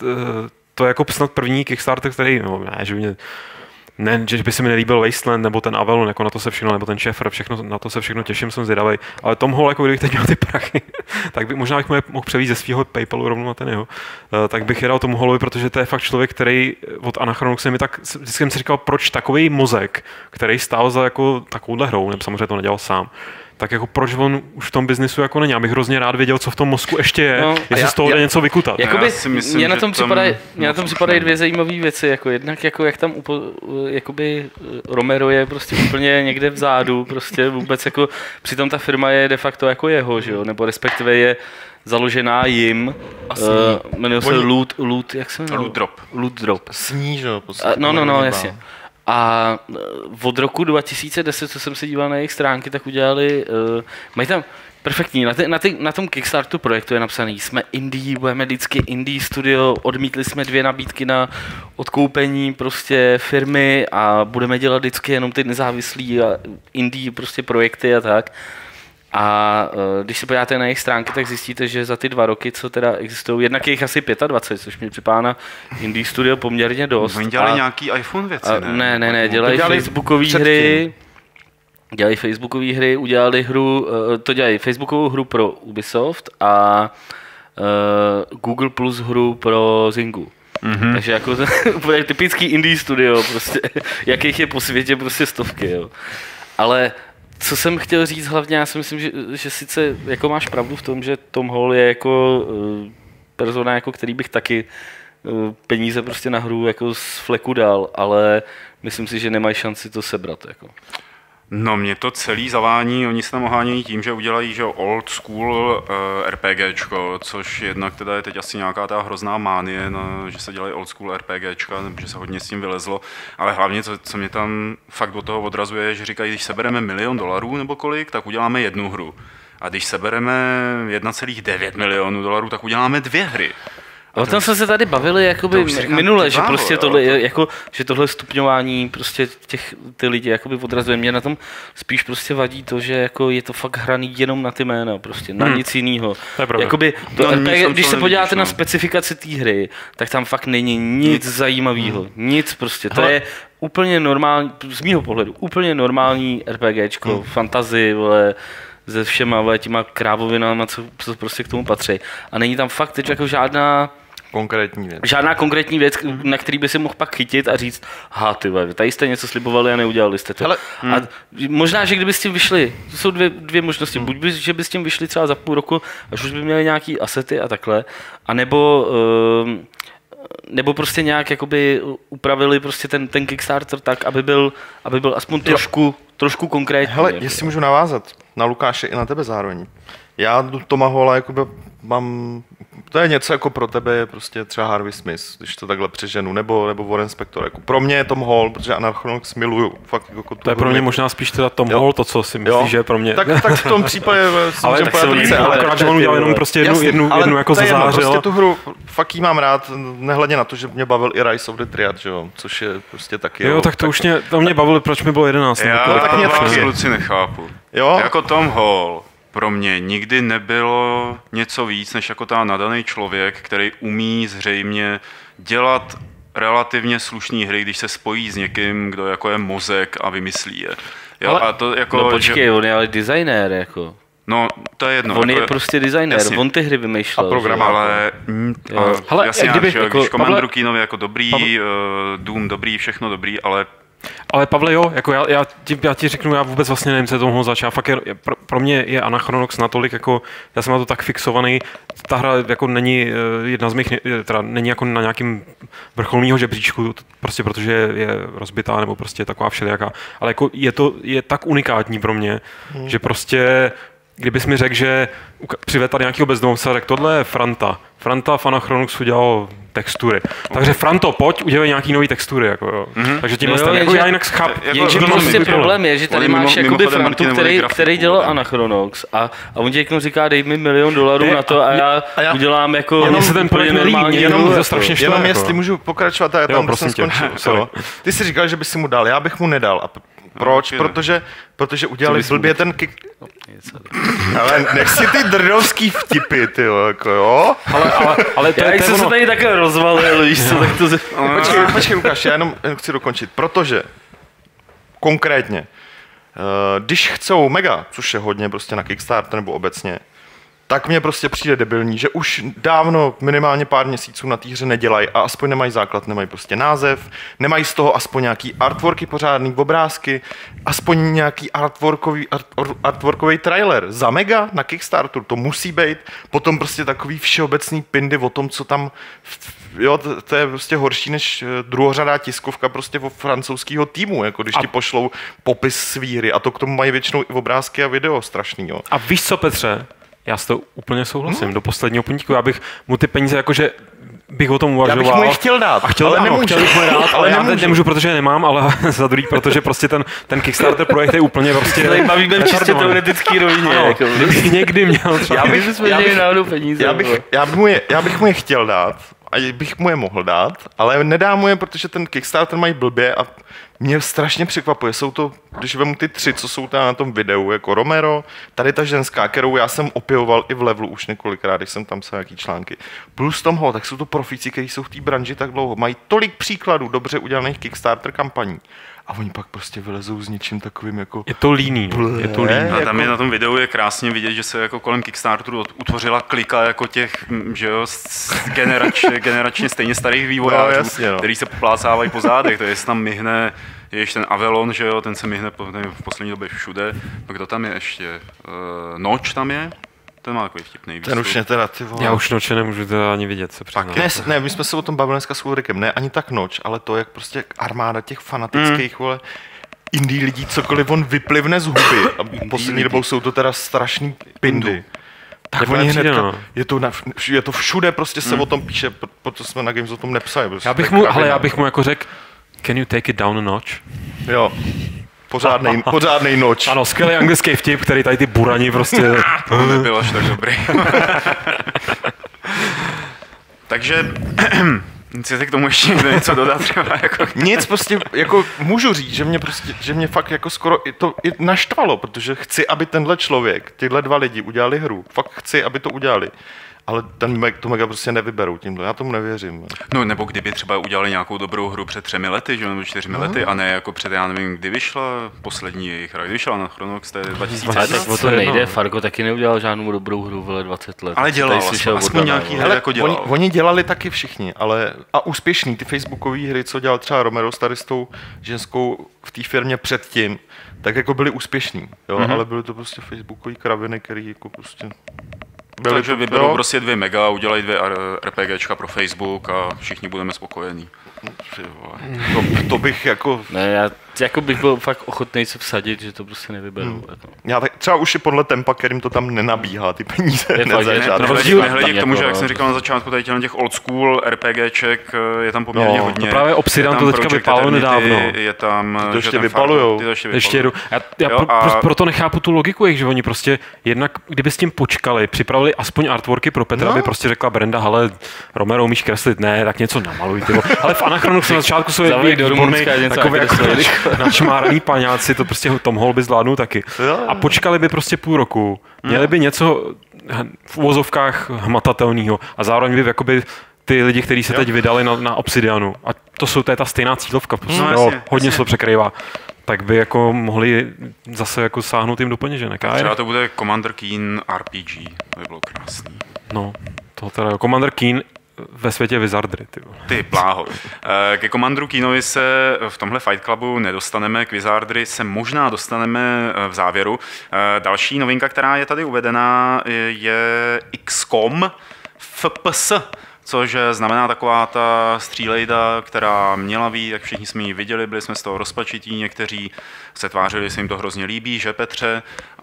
Speaker 3: to je jako snad první Kickstarter, který, no ne, že mě ne, že by se mi nelíbil Wasteland nebo ten Avalon, jako na to se všechno, nebo ten Šefr, všechno, na to se všechno těším, jsem zvědavej. Ale Tom Hall, jako kdybych teď měl ty prachy, tak by, možná bych mu je mohl převést ze svého PayPalu rovnou na ten jeho, uh, tak bych je dal Tomu Hallovi, protože to je fakt člověk, který od Anachronu se mi tak, vždycky jsem si říkal, proč takový mozek, který stál za jako takovouhle hrou, nebo samozřejmě to nedělal sám, tak jako proč on už v tom biznisu jako není. Já bych hrozně rád věděl, co v tom mozku ještě je, no, jestli já, z toho jde něco vykutat.
Speaker 4: Jakoby, myslím, mě na tom připadají tam... připadají dvě zajímavé věci. Jako jednak, jako jak tam upo, jakoby Romero je prostě úplně někde vzadu, prostě vůbec jako, přitom ta firma je de facto jako jeho, že jo? Nebo respektive je založená jim, uh, jmenuje se Loot, Loot, jak se jmenuje?
Speaker 2: Loot Drop.
Speaker 4: Loot Drop.
Speaker 5: Sní, že jo?
Speaker 4: No, no, no, jasně. A od roku dva tisíce deset, co jsem se díval na jejich stránky, tak udělali, uh, mají tam perfektní, na, te, na, te, na tom Kickstarteru projektu je napsaný, jsme indie, budeme vždycky indie studio, odmítli jsme dvě nabídky na odkoupení prostě firmy a budeme dělat vždycky jenom ty nezávislý a indie prostě projekty a tak. A když se podíváte na jejich stránky, tak zjistíte, že za ty dva roky, co teda existují, jednak je jich asi dvacet pět, což mi připadá na indie studio poměrně dost.
Speaker 2: Oni dělali a, nějaký iPhone věci, ne?
Speaker 4: Ne, ne, ne, dělají facebookové hry, dělají facebookové hry, udělali hru, to dělají facebookovou hru pro Ubisoft a uh, Google Plus hru pro Zyngu. Mm-hmm. Takže jako typický indie studio, prostě, jakých je po světě prostě stovky, jo. Ale co jsem chtěl říct hlavně, já si myslím, že, že sice jako máš pravdu v tom, že Tom Hall je jako uh, persona, jako který bych taky uh, peníze prostě na hru jako z fleku dal, ale myslím si, že nemají šanci to sebrat. Jako.
Speaker 2: No mě to celý zavání, oni se tam ohánějí tím, že udělají že old school uh, RPGčko, což jednak teda je teď asi nějaká ta hrozná mánie, no, že se dělají old school RPGčka, nebo že se hodně s tím vylezlo, ale hlavně, co, co mě tam fakt od toho odrazuje, že říkají, když sebereme milion dolarů nebo kolik, tak uděláme jednu hru. A když sebereme jedna celá devět milionů dolarů, tak uděláme dvě hry.
Speaker 4: O tom jsme se tady bavili jakoby minule, že prostě tohle, jako, že tohle stupňování prostě těch, ty lidi jakoby odrazuje. Mě na tom spíš prostě vadí to, že jako je to fakt hraný jenom na ty jména, prostě na hmm. nic jiného. Jakoby, to no, R P G, když se podíváte no. na specifikaci té hry, tak tam fakt není nic, nic. zajímavého. Hmm. Nic prostě. To Hele. je úplně normální, z mýho pohledu, úplně normální RPGčko, hmm. fantasy, vole, se všema vole, těma krávovinama, co, co prostě k tomu patří. A není tam fakt teď jako žádná
Speaker 5: Konkrétní věc.
Speaker 4: Žádná konkrétní věc, na který by si mohl pak chytit a říct, ha, ty vole, tady jste něco slibovali a neudělali jste to.
Speaker 5: Hele,
Speaker 4: a možná, že kdyby s tím vyšli, to jsou dvě, dvě možnosti, buď by, že by s tím vyšli třeba za půl roku, až už by měli nějaký asety a takhle, anebo um, nebo prostě nějak jakoby upravili prostě ten, ten Kickstarter tak, aby byl, aby byl aspoň trošku, trošku konkrétní.
Speaker 5: Hele,
Speaker 4: jako.
Speaker 5: jestli můžu navázat na Lukáše i na tebe zároveň. Já Toma Halla jakoby mám, to je něco jako pro tebe je prostě třeba Harvey Smith, když to takhle přeženu, nebo, nebo Warren Spector. Jako pro mě je Tom Hall, protože Anachronox miluju. Fakt jako
Speaker 3: to je pro mě možná spíš teda Tom
Speaker 5: jo.
Speaker 3: Hall, to, co si myslíš, že je pro mě.
Speaker 5: Tak, tak v tom případě
Speaker 3: ale tak se líbí, ale akorát, že on udělal jenom prostě jednu,
Speaker 5: jasný,
Speaker 3: jednu, jednu jako zazářil.
Speaker 5: Prostě tu hru fakt jí mám rád, nehledě na to, že mě bavil i Rise of the Triad, že jo, což je prostě taky.
Speaker 3: Jo, jo tak to tak... už mě, to mě bavilo, proč mi bylo jedenáct.
Speaker 2: Já
Speaker 3: no,
Speaker 2: tak
Speaker 5: mě
Speaker 2: vás
Speaker 5: taky.
Speaker 2: kluci nechápu.
Speaker 5: Jo?
Speaker 2: Jako Tom Hall pro mě nikdy nebylo něco víc, než jako ta nadaný člověk, který umí zřejmě dělat relativně slušný hry, když se spojí s někým, kdo jako je mozek a vymyslí je. Jo,
Speaker 4: ale,
Speaker 2: a to jako,
Speaker 4: no počkej,
Speaker 2: že...
Speaker 4: on je ale designér, jako.
Speaker 2: No, to je jedno.
Speaker 4: On
Speaker 2: jako,
Speaker 4: je prostě designér,
Speaker 2: jasně.
Speaker 4: On ty hry vymýšlel.
Speaker 5: A programátor.
Speaker 2: Ale mm,
Speaker 3: Hele,
Speaker 2: jasně,
Speaker 3: kdyby,
Speaker 2: že,
Speaker 3: jako,
Speaker 2: když Commander
Speaker 3: Pavle...
Speaker 2: Keenov je jako dobrý, Pavle... uh, Doom dobrý, všechno dobrý, ale
Speaker 3: Ale Pavle, jo, jako já, já, ti, já ti řeknu, já vůbec vlastně nevím, co je tomu začát. Fakt je, je, pro, pro mě je Anachronox natolik, jako, já jsem na to tak fixovaný, ta hra jako není jedna z mých, teda není jako na nějakým vrcholného žebříčku, prostě protože je, je rozbitá nebo prostě je taková všelijaká, ale jako je to je tak unikátní pro mě, hmm. že prostě kdybys mi řekl, že přived tady nějakého bezdomovce a řekl, tohle je Franta. Franta v Anachronoxu dělal textury. Takže Franto, pojď, udělej nějaký nový textury. Jako, jo. Mm-hmm. Takže tímhle no, jako já jinak scháp.
Speaker 4: Jenže prostě problém je, že tady
Speaker 2: mimo,
Speaker 4: máš jakoby Frantu, který, který dělal Anachronox a, a on ti jako říká, dej mi milion dolarů na to a já, a já udělám jako
Speaker 3: jenom se ten projekt nelíbí, jenom to strašně štve.
Speaker 5: Jenom jestli můžu pokračovat, a já tam prostě skončil. Ty jsi říkal, že bys si mu dal, já bych mu nedal. A proč? Protože, protože udělali blbě ten kick... Ale nech si ty drdovský vtipy, ty jako jo.
Speaker 3: Ale, ale, ale to
Speaker 4: já
Speaker 3: je
Speaker 4: jsem se tady takhle rozvalil, víš co, tak to...
Speaker 5: Počkej, počkej, Lukáš, já jenom, jenom chci dokončit, protože konkrétně, když chcou mega, což je hodně prostě na Kickstarter nebo obecně, tak mně prostě přijde debilní, že už dávno, minimálně pár měsíců na té hře nedělají a aspoň nemají základ, nemají prostě název, nemají z toho aspoň nějaký artworky pořádný, obrázky, aspoň nějaký artworkový, art, artworkový trailer za mega na Kickstarteru, to musí být, potom prostě takový všeobecný pindy o tom, co tam, jo, to, to je prostě horší než druhořadá tiskovka prostě o francouzského týmu, jako když a... ti pošlou popis svý hry a to k tomu mají většinou i obrázky a video strašný, jo.
Speaker 3: A víš co, Petře? Já s to úplně souhlasím. Hmm. Do posledního puntíku, já bych mu ty peníze jakože bych o tom uvažoval.
Speaker 5: Já bych mu je chtěl dát,
Speaker 3: a chtěl,
Speaker 5: ale
Speaker 3: ano,
Speaker 5: nemůžu.
Speaker 3: Chtěl bych mu je dát, ale já teď nemůžu, protože je nemám, ale za druhý, protože prostě ten, ten Kickstarter projekt je úplně prostě...
Speaker 4: Tady bavíme v čistě teoretický rovině.
Speaker 3: Ano,
Speaker 4: jako,
Speaker 3: kdybych někdy měl třeba...
Speaker 5: Já bych,
Speaker 4: já bych, já bych, peníze,
Speaker 5: já bych, já bych, mu je, já bych mu je chtěl dát a bych mu je mohl dát, ale nedám mu je, protože ten Kickstarter mají blbě a mě strašně překvapuje. Jsou to, když vemu ty tři, co jsou tam na tom videu, jako Romero, tady ta ženská, kterou já jsem opěvoval i v levelu už několikrát, když jsem tam psal nějaký články. Plus Tomho, tak jsou to profíci, kteří jsou v té branži tak dlouho. Mají tolik příkladů dobře udělaných Kickstarter kampaní. A oni pak prostě vylezou s něčím takovým jako...
Speaker 3: Je to líný, blé, je to líný.
Speaker 2: A tam je na tom videu je krásně vidět, že se jako kolem Kickstarteru utvořila klika jako těch, že jo, generač, generačně stejně starých vývojářů, no, jasně, no. Který se poplácávají po zádech. To je, jestli tam myhne, je ještě ten Avalon, že jo, ten se myhne v poslední době všude. A kdo tam je ještě? Uh, Noč tam je? Ten má takový vtipný výstup.
Speaker 5: Ten už mě teda, ty vole.
Speaker 3: Já už Noče nemůžu teda ani vidět, se přiznám.
Speaker 5: Ne, ne, my jsme se o tom bavili dneska s Ulrikem, ne ani tak Noč, ale to, jak prostě armáda těch fanatických, mm. vole, indie lidí, cokoliv on vyplivne z huby. A poslední dobou jsou to teda strašný pindy. Tak oni hnedka, no. je, to na, je to všude, prostě se mm. o tom píše, protože jsme na Games o tom nepsali. Prostě
Speaker 3: já bych mu, ale já bych mu jako řekl, can you take it down a notch?
Speaker 5: Jo. Pořádnej, pořádnej Noč.
Speaker 3: Ano, skvělý anglický vtip, který tady ty burani prostě...
Speaker 2: To nebylo až tak dobrý. Takže... Chcete k tomu ještě někdo něco dodat třeba? Jako...
Speaker 5: Nic, prostě jako můžu říct, že mě prostě, že mě fakt jako skoro i to i naštvalo, protože chci, aby tenhle člověk, tyhle dva lidi udělali hru. Fakt chci, aby to udělali. ale ten meg, to mega prostě nevyberou tímto, já tomu nevěřím.
Speaker 2: No nebo kdyby třeba udělali nějakou dobrou hru před třemi lety, že nebo čtyřmi no. lety, a ne jako před, já nevím, kdy vyšla poslední jejich hra, kdy vyšla na Chronox, to je dva tisíce jedenáct.
Speaker 4: Ale tak o to nejde, Fargo taky neudělal žádnou dobrou hru vele dvacet let.
Speaker 2: Ale dělal, aspoň, aspoň nějaký hry jako dělal.
Speaker 5: Oni, oni dělali taky všichni, ale a úspěšný, ty facebookové hry, co dělal třeba Romero s tady s tou ženskou v té firmě předtím, tak jako byli úspěšní, jo, mm-hmm. ale byly to prostě facebookové kraviny, který jako prostě...
Speaker 2: Byli Takže to, vyberou jo? prostě dvě mega, udělají dvě RPGčka pro Facebook a všichni budeme spokojení.
Speaker 5: To, to bych jako...
Speaker 4: Ne, já jako bych byl fakt ochotný se vsadit, že to prostě nevyberou. Hmm. Jako.
Speaker 5: Já tak, třeba už i podle tempa, kterým to tam nenabíhá, ty peníze.
Speaker 2: Je fakt, ne, nehledě k tomu, že jak jsem říkal na začátku, tady těch old school RPGček je tam poměrně no, hodně.
Speaker 3: To právě Obsidian to teďka vypálilo nedávno.
Speaker 2: Je tam,
Speaker 5: to ještě vypalujou.
Speaker 3: Ještě jedu. Já, já jo, pro, a... proto nechápu tu logiku, že oni prostě jednak, kdyby s tím počkali, připravili aspoň artworky pro Petra, no. aby prostě řekla Brenda, hele, Romero, umíš kreslit? Ne, tak něco namaluj. Ty. Ale v Anachronu se na začátku jsou výborný, takové jako načmáraný paňáci, to prostě Tom Hall by zvládnul taky. A počkali by prostě půl roku, měli by něco v uvozovkách hmatatelného a zároveň by jakoby ty lidi, kteří se teď vydali na, na Obsidianu, a to jsou to je ta stejná cílovka, prostě, no, jo, hodně se to překrývá, tak by jako mohli zase jako sáhnout jim do peněženek.
Speaker 2: Třeba to bude Commander Keen R P G, to by bylo krásný.
Speaker 3: No, to teda Commander Keen ve světě Wizardry. Ty,
Speaker 2: ty bláho. Ke Commanderu Keenovi se v tomhle Fight Clubu nedostaneme, k Wizardry se možná dostaneme v závěru. Další novinka, která je tady uvedená, je X COM F P S, což znamená taková ta střílejda, která měla být, jak všichni jsme ji viděli, byli jsme z toho rozpačití, někteří se tvářili, že se jim to hrozně líbí, že Petře,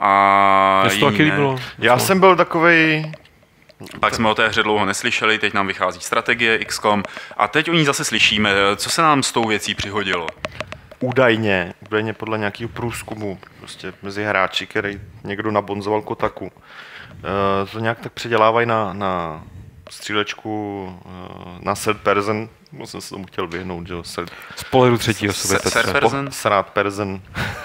Speaker 2: a
Speaker 3: to taky líbilo.
Speaker 5: Já jsem byl takovej...
Speaker 2: Pak jsme o té hře dlouho neslyšeli, teď nám vychází strategie X COM a teď o ní zase slyšíme. Co se nám s tou věcí přihodilo?
Speaker 5: Údajně, údajně podle nějakého průzkumu prostě mezi hráči, který někdo nabonzoval Kotaku, uh, to nějak tak předělávají na, na střílečku uh, na third person. Moc jsem se tomu chtěl vyhnout, že jo.
Speaker 3: Z pohledu třetí osoby.
Speaker 2: Third person?
Speaker 5: Third person.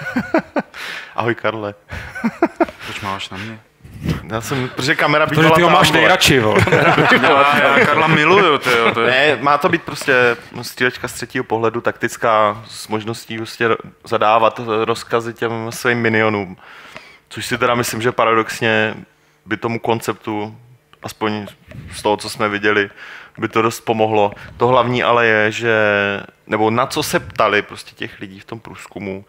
Speaker 5: Ahoj, Karle.
Speaker 2: Proč máš na mě?
Speaker 5: Já jsem, protože kamera bývala
Speaker 3: tam. Protože ty ho máš nejradši, jo.
Speaker 2: já, já Karla miluju, tyjo. To je...
Speaker 5: Ne, má to být prostě střílečka z třetího pohledu, taktická, s možností prostě zadávat rozkazy těm svým minionům. Což si teda myslím, že paradoxně by tomu konceptu, aspoň z toho, co jsme viděli, by to dost pomohlo. To hlavní ale je, že, nebo na co se ptali prostě těch lidí v tom průzkumu,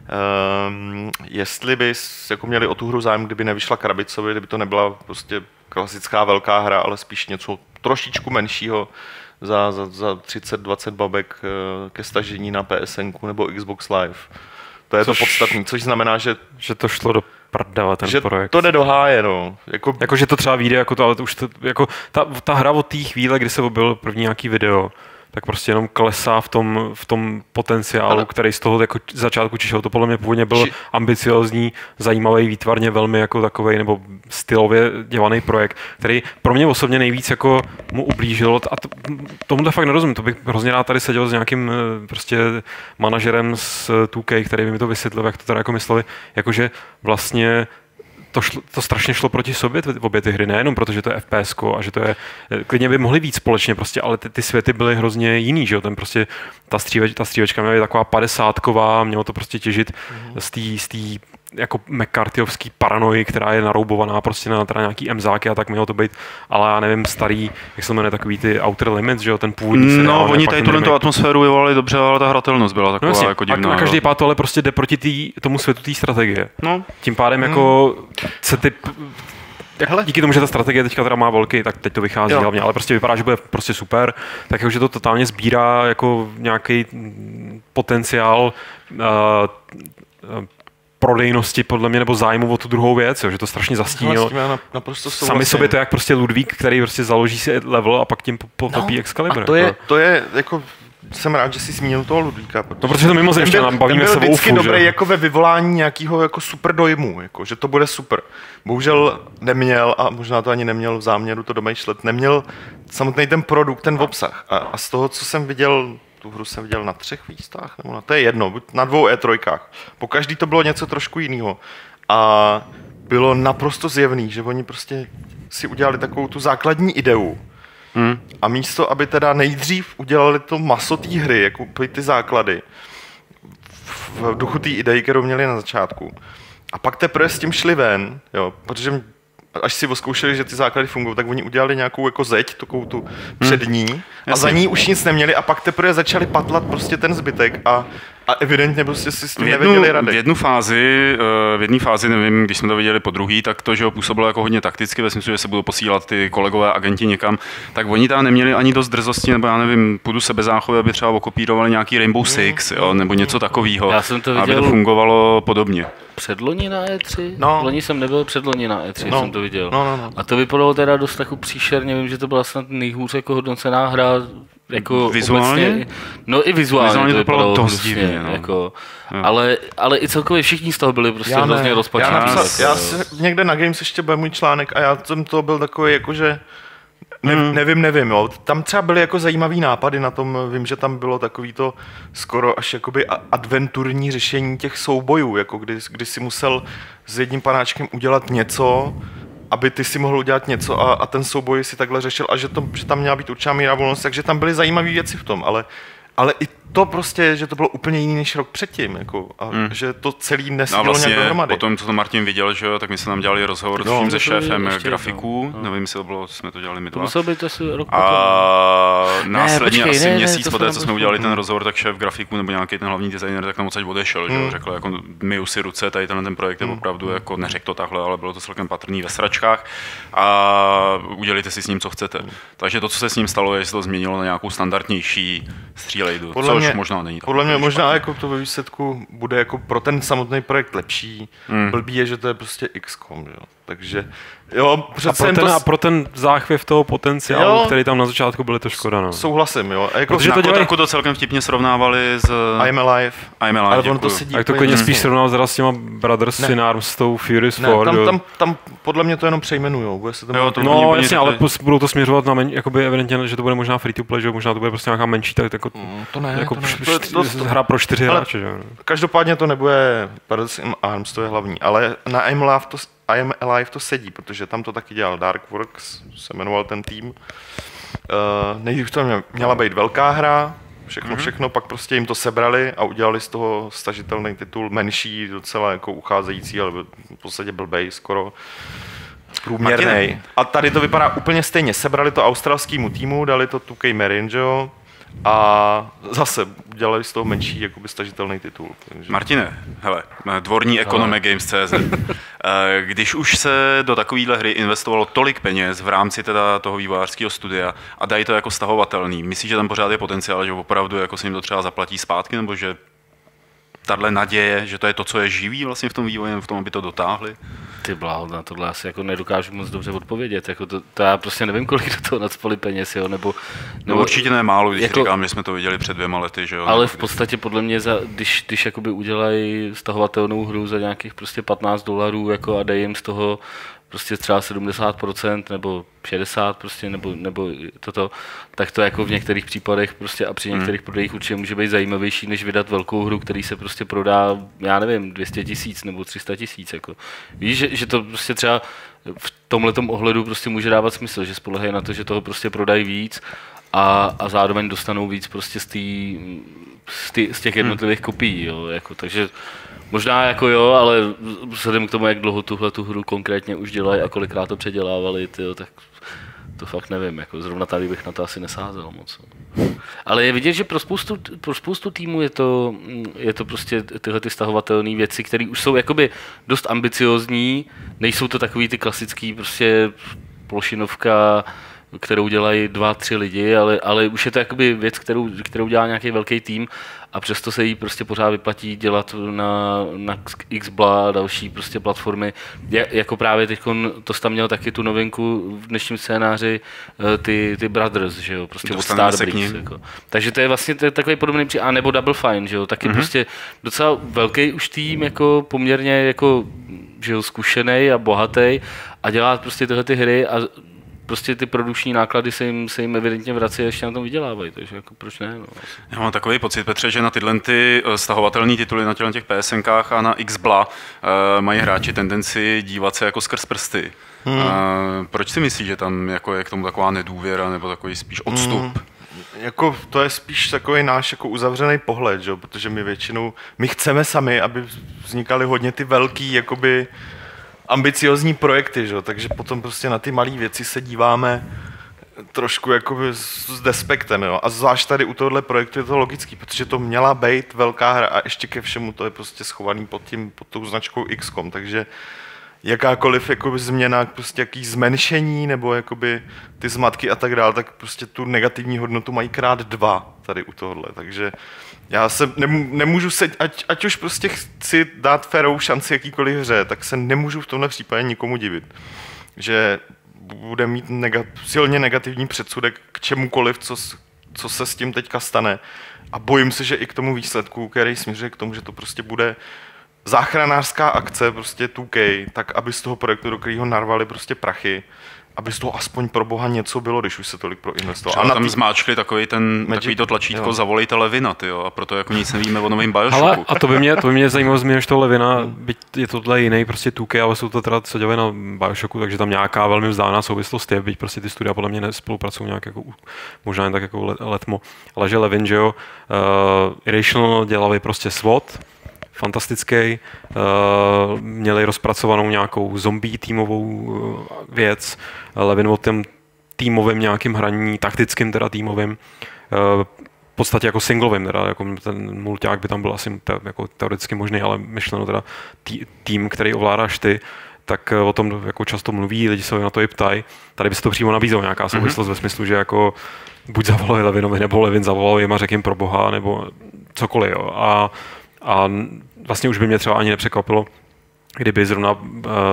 Speaker 5: um, jestli by jako měli o tu hru zájem, kdyby nevyšla Krabicovi, kdyby to nebyla prostě klasická velká hra, ale spíš něco trošičku menšího za, za, za třicet dvacet babek ke stažení na P S N nebo Xbox Live. To je což, to podstatné, což znamená, že...
Speaker 3: Že to šlo do prdava, ten
Speaker 5: že
Speaker 3: projekt.
Speaker 5: To jde do háje, no. Jako,
Speaker 3: jako že to třeba vyjde, jako to, ale to už to, jako ta, ta hra od té chvíle, kdy se objevil první nějaký video, tak prostě jenom klesá v tom, v tom potenciálu, ale... který z toho jako začátku čišel. To podle mě původně byl Či... ambiciozní, zajímavý, výtvarně velmi jako takovej, nebo stylově dělaný projekt, který pro mě osobně nejvíc jako mu ublížil. A to, tomu to fakt nerozumím. To bych hrozně rád tady seděl s nějakým prostě manažerem z two K, který by mi to vysvětlil, jak to teda jako mysleli, jakože vlastně To, šlo, to strašně šlo proti sobě, obě ty hry, nejenom protože to je F P S ko a že to je, klidně by mohly víc společně prostě, ale ty, ty světy byly hrozně jiný, že jo, ten prostě, ta, stříveč, ta střívačka měla být taková padesátková, mělo to prostě těžit mm-hmm. z té z té jako McCarthyovský paranoji, která je naroubovaná prostě na teda nějaký emzáky a tak mělo to být, ale já nevím, starý, jak se jmenuje, takový ty Outer Limits, že jo, ten původní seriál.
Speaker 2: No, oni tady tuhle tu atmosféru vyvolali dobře, ale ta hratelnost byla taková no, jako divná.
Speaker 3: A, a každý pád to ale prostě jde proti tý, tomu světu té strategie.
Speaker 2: No.
Speaker 3: Tím pádem hmm. jako se ty... Hele. Díky tomu, že ta strategie teďka teda má volky, tak teď to vychází jo. hlavně, ale prostě vypadá, že bude prostě super, tak jakože to totálně sbírá jako nějaký potenciál uh, uh, prodejnosti podle mě, nebo zájmu o tu druhou věc, jo, že to strašně zastínilo. Sami sobě to jak prostě Ludvík, který prostě založí si level a pak tím potopí no, Excalibur.
Speaker 5: A to je, to je jako, jsem rád, že jsi zmínil toho Ludvíka.
Speaker 3: No protože to mimozemšťan, nám bavíme se o
Speaker 5: vždycky dobrý že? Jako ve vyvolání nějakého jako super dojmu, jako, že to bude super. Bohužel neměl, a možná to ani neměl v záměru to domýšlet, neměl samotný ten produkt, ten obsah. A, a z toho, co jsem viděl, tu hru jsem viděl na třech výstách, nebo na, to je jedno, buď na dvou E tři. Po každý to bylo něco trošku jiného. A bylo naprosto zjevný, že oni prostě si udělali takovou tu základní ideu.
Speaker 2: Hmm.
Speaker 5: A místo, aby teda nejdřív udělali to maso té hry, jako ty základy, v duchu té idei, kterou měli na začátku. A pak teprve s tím šli ven, jo, protože až si oskoušeli, že ty základy fungují, tak oni udělali nějakou jako zeď, takovou tu přední, hmm. a
Speaker 2: Jasně.
Speaker 5: za ní už nic neměli a pak teprve začali patlat prostě ten zbytek a, a evidentně prostě si s tím nevěděli rady.
Speaker 2: V jednu fázi, v jedné fázi, nevím, když jsme to viděli po druhý, tak to, že ho působilo jako hodně takticky, ve smyslu, že se budou posílat ty kolegové agenti někam, tak oni tam neměli ani dost drzosti, nebo já nevím, půjdu sebezáchově, aby třeba okopírovali nějaký Rainbow Six, jo, nebo něco takového,
Speaker 4: Já jsem to viděl...
Speaker 2: aby to fungovalo podobně.
Speaker 4: Předloni na E tři?
Speaker 5: No.
Speaker 4: Loni jsem nebyl, předloni na E tři
Speaker 5: No.
Speaker 4: jsem to viděl.
Speaker 5: No, no, no.
Speaker 4: A to vypadalo teda dost jako příšerně, vím, že to byla snad nejhůř jako hodnocená hra. Jako
Speaker 2: vizuálně?
Speaker 4: Obecně, no i vizuálně,
Speaker 2: Vizuálně
Speaker 4: to
Speaker 2: to bylo
Speaker 4: vypadalo
Speaker 2: dost
Speaker 4: hrozně,
Speaker 2: divně, no.
Speaker 4: jako, ale, ale i celkově všichni z toho byli prostě
Speaker 5: Já
Speaker 4: hrozně
Speaker 5: ne.
Speaker 4: rozpačení.
Speaker 5: Já, napsal,
Speaker 2: jako-
Speaker 5: já si, někde na Games ještě byl můj článek a já jsem to byl takový jakože ne, hmm. nevím, nevím, jo. Tam třeba byly jako zajímavý nápady na tom, vím, že tam bylo takový to skoro až jakoby a- adventurní řešení těch soubojů, jako kdy, kdy si musel s jedním panáčkem udělat něco, aby ty si mohl udělat něco a, a ten souboj si takhle řešil a že, to, že tam měla být určitá míra volnosti, takže tam byly zajímavé věci v tom, ale ale i to prostě, že to bylo úplně jiný než rok předtím, jako, a hmm. že to celý
Speaker 2: No a
Speaker 5: nesedělo
Speaker 2: vlastně
Speaker 5: nějak dohromady.
Speaker 2: potom, co to Martin viděl, že jo, tak my jsme tam dělali rozhovor
Speaker 5: No,
Speaker 2: no, se
Speaker 4: to
Speaker 2: šéfem
Speaker 4: ještě
Speaker 2: grafiků,
Speaker 4: jednou, no.
Speaker 2: nevím, jestli to bylo, jsme to dělali my
Speaker 4: To
Speaker 2: dva.
Speaker 4: musel být asi rok potom.
Speaker 2: A následně
Speaker 4: počkej,
Speaker 2: asi
Speaker 4: ne, ne,
Speaker 2: měsíc
Speaker 4: to
Speaker 2: poté,
Speaker 4: jsme
Speaker 2: co jsme
Speaker 4: tam
Speaker 2: udělali
Speaker 4: pošli.
Speaker 2: ten rozhovor, tak šéf grafiků nebo nějaký ten hlavní designer tak tam odsaď odešel, že jo, řekl, jako myju si ruce, tady tenhle ten projekt je opravdu, jako neřekl to takhle, ale bylo to celkem patrný ve sračkách a udělejte si s ním, co chcete. Takže to, co se s ním stalo, je, že se to změnilo na nějakou standardnější střílejdu,
Speaker 5: Podle
Speaker 2: což
Speaker 5: mě-
Speaker 2: možná není tak.
Speaker 5: Podle mě
Speaker 2: úplně
Speaker 5: možná
Speaker 2: špatně.
Speaker 5: jako to ve výsledku bude jako pro ten samotný projekt lepší. Hmm. Blbý je, že to je prostě X COM, jo. Takže jo,
Speaker 3: A
Speaker 5: přece
Speaker 3: pro
Speaker 5: jen
Speaker 3: ten,
Speaker 5: to
Speaker 3: a pro ten záchvěv toho potenciálu,
Speaker 5: Jo.
Speaker 3: který tam na začátku byl, to škoda. No.
Speaker 5: souhlasím, jo. A jako
Speaker 3: Protože
Speaker 2: Na
Speaker 3: to dělají-
Speaker 2: Kotaku to celkem vtipně srovnávali s
Speaker 5: I'm Alive,
Speaker 2: I'm Alive,
Speaker 5: ale ono to
Speaker 2: děkuju.
Speaker 5: sedí.
Speaker 3: A to
Speaker 5: úplně
Speaker 3: klidně
Speaker 5: přesně.
Speaker 3: spíš srovnal teda s těma Brothers
Speaker 5: Ne.
Speaker 3: in Arms s tou Furious
Speaker 5: Ne,
Speaker 3: Ford.
Speaker 5: tam,
Speaker 3: jo.
Speaker 5: tam, tam podle mě to jenom přejmenujou. Bude se to
Speaker 2: Jo,
Speaker 5: jmenovat
Speaker 2: to
Speaker 5: jinak.
Speaker 2: oni
Speaker 3: No
Speaker 2: úplně
Speaker 3: jasně,
Speaker 2: řekli-
Speaker 3: ale pos- budou to směřovat na men, jakoby evidentně, že to bude možná free to play, že jo, možná to bude prostě nějaká menší, tak jako,
Speaker 5: Mm, to ne,
Speaker 3: jako
Speaker 5: to ne.
Speaker 3: čty-
Speaker 5: To- to-
Speaker 3: čty- hra pro čtyři
Speaker 5: Ale-
Speaker 3: hráče, že jo.
Speaker 5: Každopádně to nebude Brothers in Arms, to je hlavní, ale na I'm Alive to, I'm Alive to sedí, protože tam to taky dělal Darkworks, se jmenoval ten tým. Uh, nejdřív to mě- měla být velká hra, všechno, mm-hmm. všechno, pak prostě jim to sebrali a udělali z toho stažitelný titul menší, docela jako ucházející, ale v podstatě blbej skoro. Průměrnej.
Speaker 2: Martine.
Speaker 5: A tady to vypadá úplně stejně. Sebrali to australskému týmu, dali to two K Marine, že jo? A zase udělali z toho menší jakoby stažitelný titul. Takže...
Speaker 2: Martine, hele, dvorní ekonome Games tečka cé zet. Když už se do takovéhle hry investovalo tolik peněz v rámci teda toho vývojářského studia a dají to jako stahovatelný, myslíš, že tam pořád je potenciál, že opravdu jako se jim to třeba zaplatí zpátky, nebo že tahle naděje, že to je to, co je živý vlastně v tom vývoji, v tom, aby to dotáhli?
Speaker 4: Ty bláho, na tohle asi jako nedokážu moc dobře odpovědět, jako to, to já prostě nevím, kolik do toho nacpali peněz, jo, nebo...
Speaker 2: No určitě ne málo, když
Speaker 4: jako-
Speaker 2: jako, říkám, že jsme to viděli před dvěma lety, že jo?
Speaker 4: Ale
Speaker 2: nebo
Speaker 4: v
Speaker 2: kdy-
Speaker 4: podstatě podle mě, za, když, když jakoby udělají stahovatelnou hru za nějakých prostě patnáct dolarů jako a dají jim z toho prostě třeba sedmdesát procent nebo šedesát prostě, nebo, nebo toto, tak to jako v některých případech prostě a při některých hmm. prodejích určitě může být zajímavější, než vydat velkou hru, který se prostě prodá, já nevím, dvě stě tisíc nebo tři sta tisíc. Jako. Víš, že, že to prostě třeba v tomhletom ohledu prostě může dávat smysl, že spolehají na to, že toho prostě prodají víc a, a zároveň dostanou víc prostě z, tý, z, tý, z těch jednotlivých hmm. kopií, jo, jako, takže možná jako jo, ale vzhledem k tomu, jak dlouho tuhle tu hru konkrétně už dělají a kolikrát to předělávali, tyjo, tak to fakt nevím, jako zrovna tady bych na to asi nesázel moc. Ale je vidět, že pro spoustu, pro spoustu týmů je to, je to prostě tyhle ty stahovatelné věci, které už jsou jakoby dost ambiciozní, nejsou to takový ty klasický prostě plošinovka, kterou dělají dva, tři lidi, ale, ale už je to jakoby věc, kterou, kterou dělá nějaký velký tým a přesto se jí prostě pořád vyplatí dělat na, na Xbla a další prostě platformy. Je, jako právě teď to tam měl taky tu novinku v dnešním scénáři, ty, ty Brothers, že jo, prostě
Speaker 2: Dostaneme
Speaker 4: od
Speaker 2: se k
Speaker 4: Starbreeze.
Speaker 2: nim.
Speaker 4: Jako. Takže to je vlastně to je takový podobný příklad, a nebo Double Fine, že jo, taky mm-hmm. prostě docela velký už tým, jako poměrně jako, že jo, zkušený a bohatý a dělá prostě tyhle ty hry a prostě ty produkční náklady se jim, se jim evidentně vrací a ještě na tom vydělávají, takže jako proč ne? No,
Speaker 2: já mám takový pocit, Petře, že na tyhle ty stahovatelné tituly na těch PSNkách a na Xbla uh, mají hráči tendenci dívat se jako skrz prsty. Hmm. Uh, proč si myslíš, že tam jako je k tomu taková nedůvěra nebo takový spíš odstup? Hmm.
Speaker 5: Jako, to je spíš takový náš jako uzavřený pohled, že? Protože my většinou, my chceme sami, aby vznikaly hodně ty velký, jakoby ambiciozní projekty, že? Takže potom prostě na ty malé věci se díváme trošku jakoby s despektem, jo? A zvlášť tady u tohohle projektu je to logický, protože to měla být velká hra a ještě ke všemu to je prostě schovaný pod, tím, pod tou značkou X COM, takže jakákoliv jakoby změna, prostě jaký zmenšení nebo jakoby ty zmatky a tak dále, tak prostě tu negativní hodnotu mají krát dva tady u tohohle, takže já se nemů, nemůžu se, ať, ať už prostě chci dát férovou šanci jakýkoliv hře, tak se nemůžu v tomhle případě nikomu divit, že bude mít nega, silně negativní předsudek k čemukoliv, co, co se s tím teďka stane a bojím se, že i k tomu výsledku, který směřuje k tomu, že to prostě bude záchranářská akce, prostě two K, tak aby z toho projektu, do kterého narvali prostě prachy, aby z toho aspoň pro boha něco bylo, když už se tolik proinvestovalo.
Speaker 2: A na tam tý... zmáčkli takový ten, takový to tlačítko, jo. Zavolejte Levina, tyjo, a proto jako nic nevíme o novém Bioshocku.
Speaker 3: Ale a to by mě, to by mě zajímalo změnit než toho Levina, byť je tohle jiný prostě two K, ale jsou to teda, co dělají na Bioshocku, takže tam nějaká velmi vzdálená souvislost je, byť prostě ty studia podle mě nespolupracují nějak jako, možná jen tak jako letmo, ale že Levin, že jo, uh, Irrational dělali prostě SWOT, fantastický, uh, měli rozpracovanou nějakou zombie týmovou věc, Levin o tom týmovém nějakým hraní, taktickým teda týmovým, uh, v podstatě jako singlovým, teda, jako ten mulťák by tam byl asi te, jako teoreticky možný, ale myšleno teda tý, tým, který ovládáš ty, tak o tom jako často mluví, lidi se na to i ptají. Tady by se to přímo nabízelo nějaká souvislost mm-hmm. ve smyslu, že jako buď zavolali Levinovi, nebo Levin zavolal jim a řekl jim pro boha, nebo cokoliv. Jo. A A vlastně už by mě třeba ani nepřekvapilo, kdyby zrovna, uh,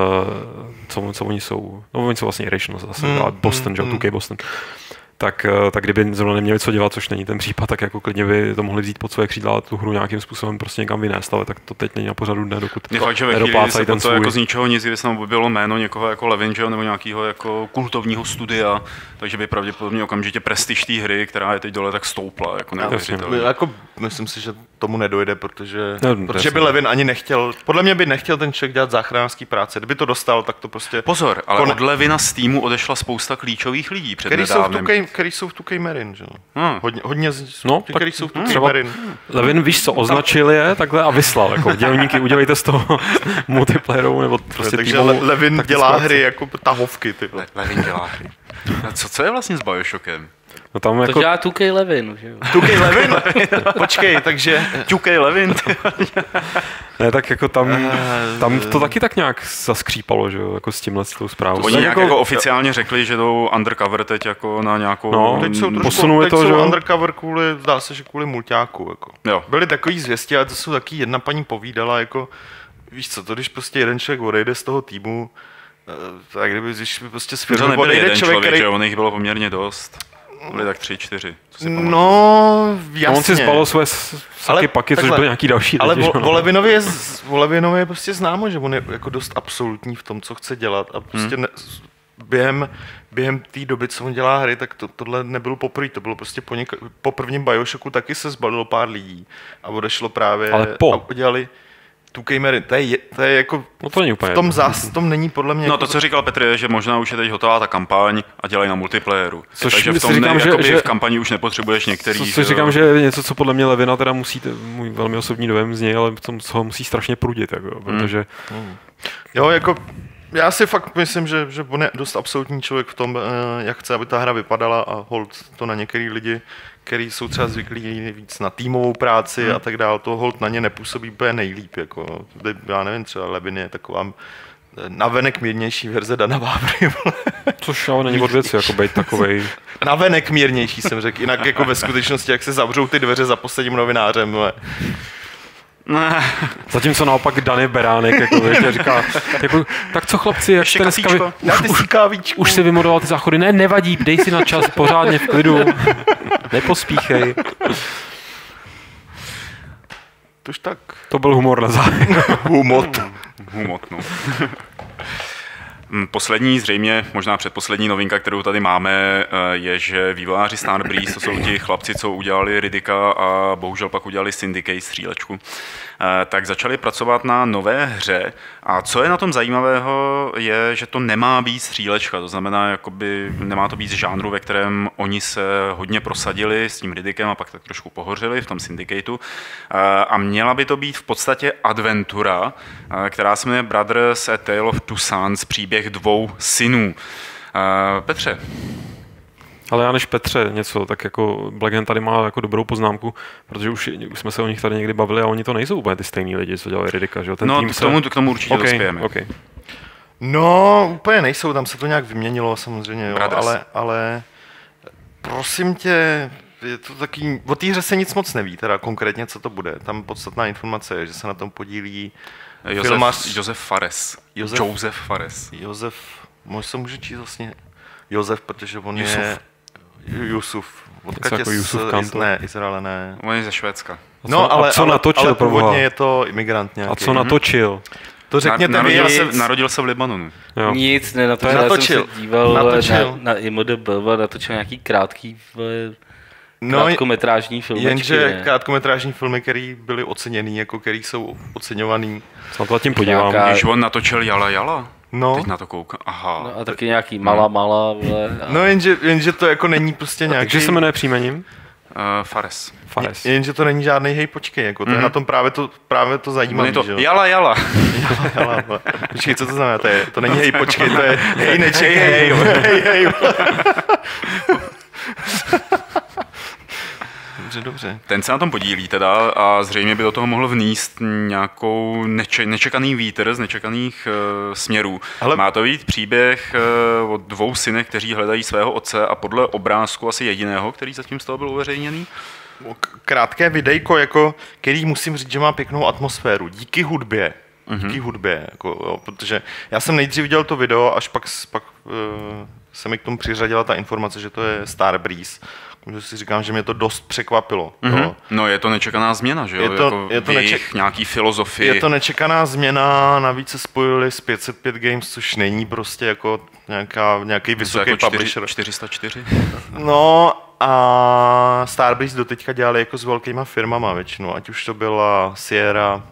Speaker 3: co, co oni jsou, no oni jsou vlastně Irrational zase, mm, Boston, mm, že? two K Boston, tak, tak kdyby zrovna neměli co dělat, což není ten případ, tak jako klidně by to mohli vzít pod své křídla a tu hru nějakým způsobem prostě někam vynést, ale tak to teď není na pořadu dne, dokud
Speaker 2: je fakt, že ve chvíli se to svůj... jako z ničeho nic, kdyby se tam bylo jméno někoho jako Levin, nebo nějakého jako kultovního studia, takže by pravděpodobně okamžitě prestiž té hry, která je teď dole, tak stoupla, jako neuvěřitelně.
Speaker 5: Jako myslím si, že tomu nedojde, protože, no, protože by Levin ani nechtěl, podle mě by nechtěl ten člověk dělat záchranářský práce, kdyby to dostal, tak to prostě...
Speaker 2: Pozor, ale kone... od Levina z týmu odešla spousta klíčových lidí před
Speaker 5: který
Speaker 2: nedávnem.
Speaker 5: Jsou který jsou v two K Marine, že? Hmm. Hodně, hodně z,
Speaker 3: no,
Speaker 5: těch, který jsou v two K
Speaker 3: třeba
Speaker 5: Marine.
Speaker 3: Levin, víš co, označil je takhle a vyslal, jako dělníky, udělejte z toho multiplayerovou nebo prostě
Speaker 5: takže
Speaker 3: týmovou.
Speaker 5: Levin dělá hry jako tahovky, ty.
Speaker 2: Le, Levin dělá hry. A co, co je vlastně s Bioshockem?
Speaker 3: No tam
Speaker 4: to
Speaker 3: jako...
Speaker 4: dělá two K Levin, že jo?
Speaker 5: two K Levin? Počkej, takže...
Speaker 2: two K Levin?
Speaker 3: Ne, tak jako tam, tam to taky tak nějak zaskřípalo, že jo, jako s tímhle s tou zprávou.
Speaker 2: Oni nějak jako oficiálně řekli, že jdou undercover teď jako na nějakou...
Speaker 3: No,
Speaker 5: teď jsou trošku, teď to, jsou undercover kvůli, zdá se, že kvůli mulťáku, jako. Jo. Byly takový zvěsti, ale to jsou taky, jedna paní povídala, jako, víš co, to když prostě jeden člověk odejde z toho týmu, tak kdyby, když by prostě s firmou odejde
Speaker 2: jeden
Speaker 5: člověk,
Speaker 2: člověk,
Speaker 5: který...
Speaker 2: že on jich bylo poměrně dost. Byly tak tři, čtyři.
Speaker 5: No, jasně.
Speaker 3: On si zbalil své saky paky, což byl nějaký další
Speaker 5: ale
Speaker 3: lidi.
Speaker 5: Ale Volevinovi je, Volevinovi je prostě známo, že on je jako dost absolutní v tom, co chce dělat a prostě hmm. ne, během, během té doby, co on dělá hry, tak to, tohle nebylo poprvé, to bylo prostě po, něk- po prvním Bioshocku taky se zbalilo pár lidí a odešlo právě
Speaker 3: ale po.
Speaker 5: a udělali two K Marine, to je, to je jako,
Speaker 3: no to není úplně
Speaker 5: v tom zás, tom není podle mě...
Speaker 2: No
Speaker 5: jako
Speaker 2: to, co říkal Petr, je, že možná už je teď hotová ta kampaň a dělají na multiplayeru.
Speaker 3: Což
Speaker 2: takže v tom
Speaker 3: říkám,
Speaker 2: ne,
Speaker 3: že,
Speaker 2: jakoby
Speaker 3: že
Speaker 2: v kampani už nepotřebuješ některý...
Speaker 3: Co si říkám, že je něco, co podle mě Levina teda musí, můj velmi osobní dojem z něj, ale v tom ho musí strašně prudit, jako, protože...
Speaker 5: Hmm. Jo, jako... Já si fakt myslím, že, že on je dost absolutní člověk v tom, jak chce, aby ta hra vypadala a hold to na některý lidi, kteří jsou třeba zvyklí víc na týmovou práci hmm. a tak dále, to hold na ně nepůsobí úplně nejlíp. Jako, já nevím, třeba Levin je taková navenek mírnější verze Dana Vávry.
Speaker 3: Což ale není od věci, jako být takovej...
Speaker 5: Navenek mírnější jsem řekl, jinak jako ve skutečnosti, jak se zavřou ty dveře za posledním novinářem. No.
Speaker 3: Zatímco naopak Dany Beránek jako ještě říká, jako, tak co chlapci, jak jste dneska vy, už, už, už si vymodoval ty záchody, ne, nevadí, dej si na čas, pořádně v klidu, nepospíchej.
Speaker 5: Tož tak.
Speaker 3: To byl humor na závěr.
Speaker 5: Humot.
Speaker 2: Humot, no. Poslední, zřejmě možná předposlední novinka, kterou tady máme, je, že vývojáři Starbreeze, to jsou ti chlapci, co udělali Ridicka a bohužel pak udělali Syndicate střílečku, tak začali pracovat na nové hře. A co je na tom zajímavého, je, že to nemá být střílečka, to znamená, jakoby nemá to být z žánru, ve kterém oni se hodně prosadili s tím Ridickem a pak tak trošku pohořili v tom Syndicateu. A měla by to být v podstatě adventura, která se jmenuje Brothers A Tale of Two Sons, příběh dvou synů. Petře.
Speaker 3: Ale já než Petře něco, tak jako Black Hand tady má jako dobrou poznámku, protože už, už jsme se o nich tady někdy bavili a oni to nejsou úplně ty stejný lidi, co dělají Ridicka, že jo? Ten
Speaker 2: no,
Speaker 3: tým
Speaker 2: k tomu,
Speaker 3: se...
Speaker 2: k tomu určitě
Speaker 3: okay,
Speaker 2: dospějeme.
Speaker 3: Okay.
Speaker 5: No, úplně nejsou, tam se to nějak vyměnilo samozřejmě, jo,
Speaker 2: Brothers.
Speaker 5: ale, ale prosím tě, je to taky, o té hře se nic moc neví, teda konkrétně, co to bude. Tam podstatná informace je, že se na tom podílí
Speaker 2: Josef,
Speaker 5: filmař
Speaker 2: Josef Fares.
Speaker 5: Josef,
Speaker 2: Josef Fares.
Speaker 5: Josef, možná se může číst vlastně Josef, protože on
Speaker 2: Jusuf.
Speaker 5: je Jusuf. Odkud
Speaker 3: jako
Speaker 5: je
Speaker 3: Jusuf
Speaker 5: z,
Speaker 3: Kantor.
Speaker 5: ne, Izraele ne.
Speaker 2: On je ze Švédska.
Speaker 3: A co,
Speaker 5: No, ale,
Speaker 3: a co
Speaker 5: ale,
Speaker 3: natočil,
Speaker 5: ale
Speaker 3: proboha?
Speaker 5: původně je to imigrant nějaký.
Speaker 3: A co natočil?
Speaker 5: To řekněte
Speaker 2: Na,
Speaker 5: vy,
Speaker 2: narodil,
Speaker 5: já
Speaker 2: se,
Speaker 5: jsem...
Speaker 2: narodil se v Libanonu.
Speaker 3: Jo.
Speaker 4: Nic nenatočil, já
Speaker 5: Natočil.
Speaker 4: jsem se díval
Speaker 5: Natočil.
Speaker 4: na, na I M D B, natočil nějaký krátký vole,
Speaker 5: No,
Speaker 4: krátkometrážní filmečky.
Speaker 5: jenže
Speaker 4: ne?
Speaker 5: krátkometrážní filmy, které byly oceněný, jako který jsou oceňovaný.
Speaker 3: Se na to tím podívám.
Speaker 4: Nějaká-
Speaker 2: Když on natočil Jala Jala,
Speaker 5: No,
Speaker 2: teď na to koukám. Aha.
Speaker 4: No a taky nějaký malá, malá, vole. A...
Speaker 5: no jenže, jenže to jako není prostě nějaký...
Speaker 3: Takže se jmenuje příjmením?
Speaker 2: Uh, Fares.
Speaker 3: Fares.
Speaker 5: Jenže to není žádný hej, počkej, jako to je
Speaker 2: Mhm.
Speaker 5: na tom právě to, právě to
Speaker 2: On
Speaker 5: zajímavé,
Speaker 2: je to
Speaker 5: že jo?
Speaker 2: Jala Jala.
Speaker 5: Jala, jala. Počkej, co to znamená? To, je, to není hej, počkej, to je hej, nečekej, hej, hej, hej. Dobře, dobře.
Speaker 2: Ten se na tom podílí teda a zřejmě by do toho mohl vníst nějakou neče- nečekaný vítr z nečekaných uh, směrů.
Speaker 5: Ale-
Speaker 2: Má to být příběh uh, o dvou synech, kteří hledají svého otce a podle obrázku asi jediného, který zatím z toho byl uveřejněný.
Speaker 5: Krátké videjko, jako, který musím říct, že má pěknou atmosféru. Díky hudbě. Díky hudbě, jako, jo, protože já jsem nejdřív viděl to video, až pak, pak uh, se mi k tomu přiřadila ta informace, že to je Starbreeze. Takže si říkám, že mě to dost překvapilo.
Speaker 2: Mm-hmm.
Speaker 5: Jo.
Speaker 2: No je to nečekaná změna, že jo?
Speaker 5: Je to-
Speaker 2: jako
Speaker 5: je to
Speaker 2: v jejich
Speaker 5: neček-
Speaker 2: nějaký filozofii.
Speaker 5: Je to nečekaná změna, navíc se spojili s pět set pět Games, což není prostě jako nějaká, nějaký
Speaker 2: To
Speaker 5: vysoký
Speaker 2: jako
Speaker 5: publisher.
Speaker 2: čtyři sta čtyři?
Speaker 5: No a Starbreeze doteďka dělali jako s velkýma firmama většinou, ať už to byla Sierra,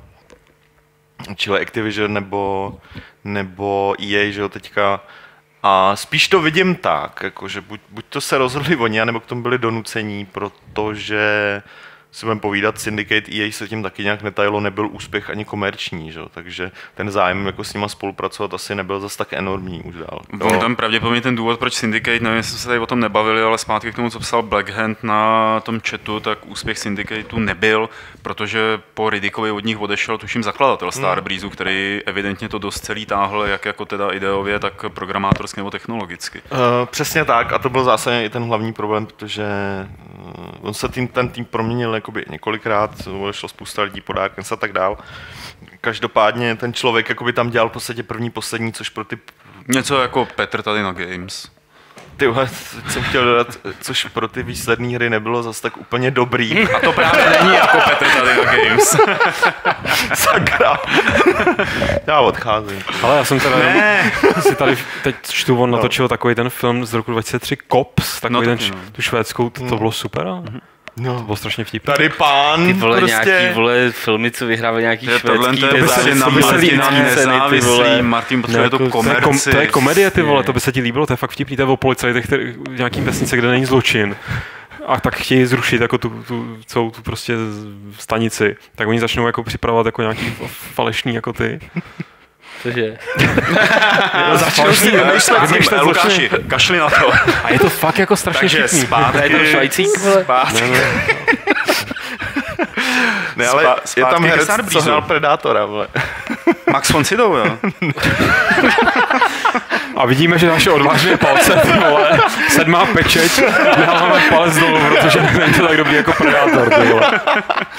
Speaker 5: čili Activision nebo, nebo E A, že jo, teďka. A spíš to vidím tak, jako, že buď, buď to se rozhodli oni, nebo k tomu byli donucení, protože si budeme povídat, Syndicate E A se tím taky nějak netajilo, nebyl úspěch ani komerční, že? Takže ten zájem jako s nima spolupracovat asi nebyl zas tak enormní už dál.
Speaker 2: On tam pravděpodobně ten důvod, proč Syndicate, nevím, jestli jsme se tady o tom nebavili, ale zpátky k tomu, co psal Black Hand na tom chatu, tak úspěch Syndicateu nebyl, protože po Ridickovi od nich odešel, tuším, zakladatel Starbreezeu, který evidentně to dost celý táhl, jak jako teda ideově, tak programátorsky nebo technologicky.
Speaker 5: Uh, přesně tak a to byl zásadně i ten hlavní problém, protože uh, on se tým, ten tým proměnil jakoby několikrát, odešlo spousta lidí po Darkness a tak dál. Každopádně ten člověk jakoby tam dělal v podstatě první, poslední, což pro ty...
Speaker 2: Něco jako Petr tady na Games.
Speaker 5: Tyhle, jsem chtěl dodat, což pro ty výsledné hry nebylo zas tak úplně dobrý.
Speaker 2: A to právě není jako Petr tady na Games.
Speaker 5: Sakra. Já odcházím.
Speaker 3: Ale já jsem teda
Speaker 2: Ne.
Speaker 3: si tady teď čtu, on natočil takový ten film z roku dva tisíce tři Cops, takový
Speaker 2: No,
Speaker 3: ten,
Speaker 2: taky,
Speaker 3: š-
Speaker 2: no.
Speaker 3: tu švédskou, to, to bylo super. A? To
Speaker 5: No.
Speaker 3: bylo strašně vtipné.
Speaker 5: Tady pán
Speaker 4: Ty vole,
Speaker 5: prostě...
Speaker 4: nějaký vole filmy, co vyhrávají nějaký
Speaker 2: To je tohle
Speaker 4: švédský
Speaker 2: to je prostě na
Speaker 4: nezávislý
Speaker 2: Martina
Speaker 4: ceny, ty
Speaker 2: nezávislý,
Speaker 4: vole.
Speaker 2: Martin potřebuje to
Speaker 3: to, je kom,
Speaker 2: komerci.
Speaker 3: to je komedie, ty vole, to by se ti líbilo, to je fakt vtipný, to je o policajtech, který v nějakým vesnice, kde není zločin. A tak chtějí zrušit jako tu, tu celou tu prostě stanici, tak oni začnou jako připravovat jako nějaký falešný jako ty.
Speaker 4: Cože?
Speaker 5: Začal si vymýšlet
Speaker 2: Vymýšlet Lukáši, kašli na to.
Speaker 3: A je to fakt jako strašně
Speaker 2: Takže
Speaker 3: vtipný.
Speaker 2: zpátky.
Speaker 4: Je to švajcík, vole?
Speaker 2: Zpátky.
Speaker 3: Ne, ne.
Speaker 5: Ne, ale
Speaker 2: Spa-
Speaker 5: je
Speaker 2: zpátky
Speaker 5: tam
Speaker 2: ke
Speaker 5: herec, co
Speaker 2: Starbreezeu.
Speaker 5: hrál Predátora, vole.
Speaker 2: Max von Sydow, jo?
Speaker 3: A vidíme, že naše odvážné palce, ty vole, sedmá pečeť, dáváme palec dolů, protože není to tak dobrý jako Predátor, ty vole.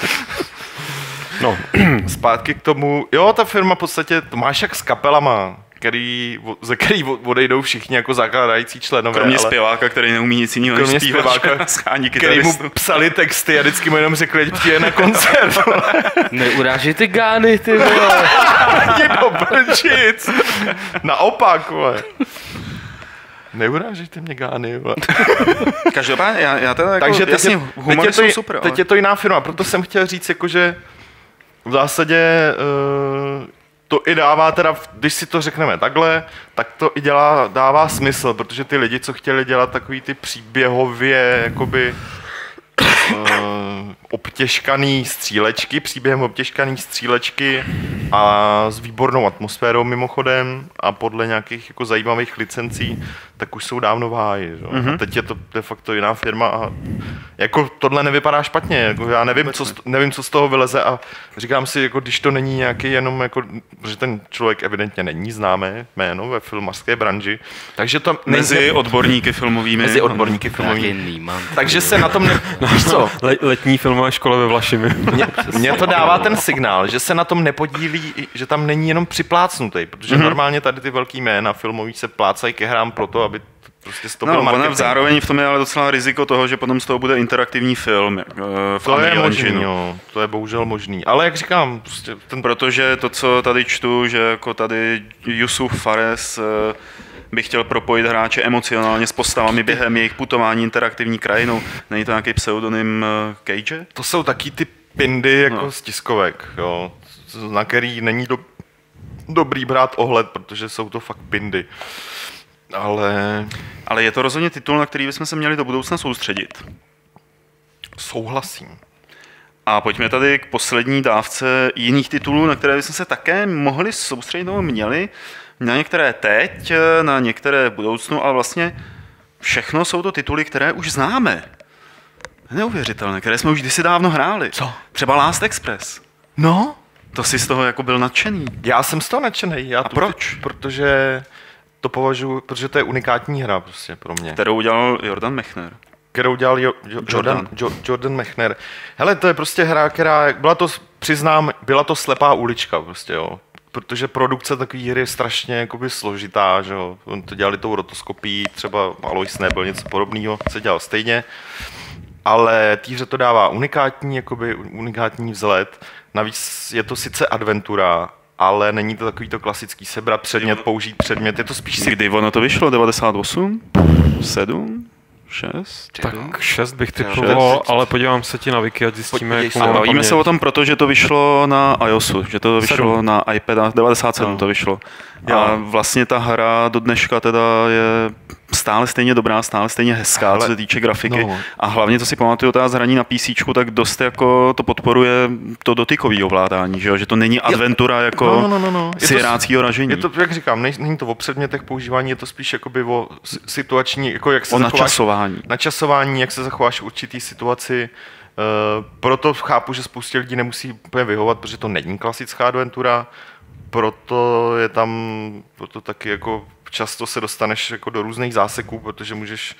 Speaker 3: No,
Speaker 5: Zpátky k tomu, jo, ta firma v podstatě, to máš jak s kapelama. který, ze který odejdou všichni jako zakládající členové.
Speaker 2: Kromě
Speaker 5: ale
Speaker 2: zpěváka, který neumí nic jiného než
Speaker 5: kromě
Speaker 2: zpívat,
Speaker 5: zpěváka,
Speaker 2: schání
Speaker 5: který mu
Speaker 2: kytaristu.
Speaker 5: psali texty a vždycky mu jenom řekli, že přijde na koncert.
Speaker 4: Neurážej ty gány, ty vole.
Speaker 5: Je do brčic. Naopak, vole. Neurážejte mě, gány, vole.
Speaker 2: Každopádně, já, já teda jako,
Speaker 5: Takže teď
Speaker 2: jasně,
Speaker 5: je,
Speaker 2: humory
Speaker 5: teď je
Speaker 2: jsou
Speaker 5: to,
Speaker 2: super,
Speaker 5: teď
Speaker 2: ale...
Speaker 5: je to jiná firma, proto jsem chtěl říct, jako, že v zásadě uh, to i dává teda, když si to řekneme takhle, tak to i dělá, dává smysl, protože ty lidi, co chtěli dělat takový ty příběhově, jakoby uh, obtěžkaný střílečky, příběhem obtěžkaný střílečky a s výbornou atmosférou mimochodem a podle nějakých jako zajímavých licencí, tak už jsou dávno v háji. Mm-hmm. A teď je to de facto jiná firma a jako tohle nevypadá špatně. Jako já nevím co, nevím, co z toho vyleze a říkám si, jako když to není nějaký jenom, jako, že ten člověk evidentně není známé jméno ve filmařské branži, takže to
Speaker 2: Mezi
Speaker 5: nejde,
Speaker 2: odborníky filmovými.
Speaker 5: mezi odborníky filmovými.
Speaker 4: Nýman.
Speaker 5: Takže se na tom ne... Víš co?
Speaker 3: Le, letní filmové škole ve Vlašimi.
Speaker 5: Mně, mně to dává ten signál, že se na tom nepodílí, že tam není jenom připlácnutý, protože mm-hmm. normálně tady ty velký jména filmový se plácají ke hrám proto, aby prostě to byl
Speaker 2: No, ona
Speaker 5: marketing.
Speaker 2: zároveň v tom je ale docela riziko toho, že potom z toho bude interaktivní film uh, v
Speaker 5: To je
Speaker 2: Unreal
Speaker 5: možný,
Speaker 2: Engineu.
Speaker 5: jo. To je bohužel možný. Ale jak říkám, prostě ten...
Speaker 2: Protože to, co tady čtu, že jako tady Yusuf Fares uh, by chtěl propojit hráče emocionálně s postavami během jejich putování interaktivní krajinou. Není to nějaký pseudonym uh, Cage?
Speaker 5: To jsou taky ty pindy jako
Speaker 2: No.
Speaker 5: z tiskovek, jo, na který není do, dobrý brát ohled, protože jsou to fakt pindy. Ale
Speaker 2: Ale je to rozhodně titul, na který bychom se měli do budoucna soustředit.
Speaker 5: souhlasím.
Speaker 2: A pojďme tady k poslední dávce jiných titulů, na které bychom se také mohli soustředit, nebo měli. Na některé teď, na některé v budoucnu, ale vlastně všechno jsou to tituly, které už známe. Neuvěřitelné, které jsme už kdysi dávno hráli.
Speaker 5: Co?
Speaker 2: Třeba Last Express.
Speaker 5: No,
Speaker 2: To jsi z toho jako byl nadšený.
Speaker 5: já jsem z toho nadšenej. Já
Speaker 2: A
Speaker 5: tu-
Speaker 2: proč?
Speaker 5: Protože to považuji, protože to je unikátní hra prostě pro mě.
Speaker 2: Kterou udělal Jordan Mechner.
Speaker 5: Kterou dělal jo, jo, Jordan,
Speaker 2: Jordan.
Speaker 5: jo, Jordan Mechner. Hele, to je prostě hra, která, byla to, přiznám, byla to slepá ulička prostě, jo. Protože produkce takové hry je strašně jakoby složitá, že jo. On to dělali tou rotoskopií, třeba Alois nebyl něco podobného, se dělal stejně. Ale té hře to dává unikátní, jakoby unikátní vzhled. Navíc je to sice adventura, ale není to takový to klasický sebrat předmět, použít předmět, je to spíš si...
Speaker 2: Kdy ono to vyšlo? devadesát osm? sedm? šest?
Speaker 3: Tak šest bych
Speaker 5: šest.
Speaker 3: typoval, ale podívám se ti na wiki, ať zjistíme,
Speaker 5: Podívej
Speaker 3: jak
Speaker 5: se.
Speaker 2: A
Speaker 3: mám
Speaker 2: bavíme
Speaker 3: paměť.
Speaker 2: se o tom, protože to vyšlo na iOSu, že to vyšlo
Speaker 3: Sedm.
Speaker 2: na iPada, devadesát sedm
Speaker 5: No.
Speaker 2: to vyšlo.
Speaker 5: Jo.
Speaker 2: A vlastně ta hra do dneška teda je stále stejně dobrá, stále stejně hezká,
Speaker 5: Ale-
Speaker 2: co se týče grafiky.
Speaker 5: no.
Speaker 2: A hlavně, co si pamatuju, ta zraní na PCčku, tak dost jako to podporuje to dotykové ovládání, že, jo? Že to není adventura jako
Speaker 5: No, no, no, no. Je to-
Speaker 2: siráckého ražení.
Speaker 5: Je to, jak říkám, nej- není to o předmětech používání, je to spíš jakoby o si- situační, jako jak se
Speaker 2: O
Speaker 5: zachováš,
Speaker 2: načasování.
Speaker 5: načasování, jak se zachováš v určitý situaci. Uh, proto chápu, že spoustě lidí nemusí úplně vyhovat, protože to není klasická adventura, proto je tam, proto taky jako často se dostaneš jako do různých záseků, protože můžeš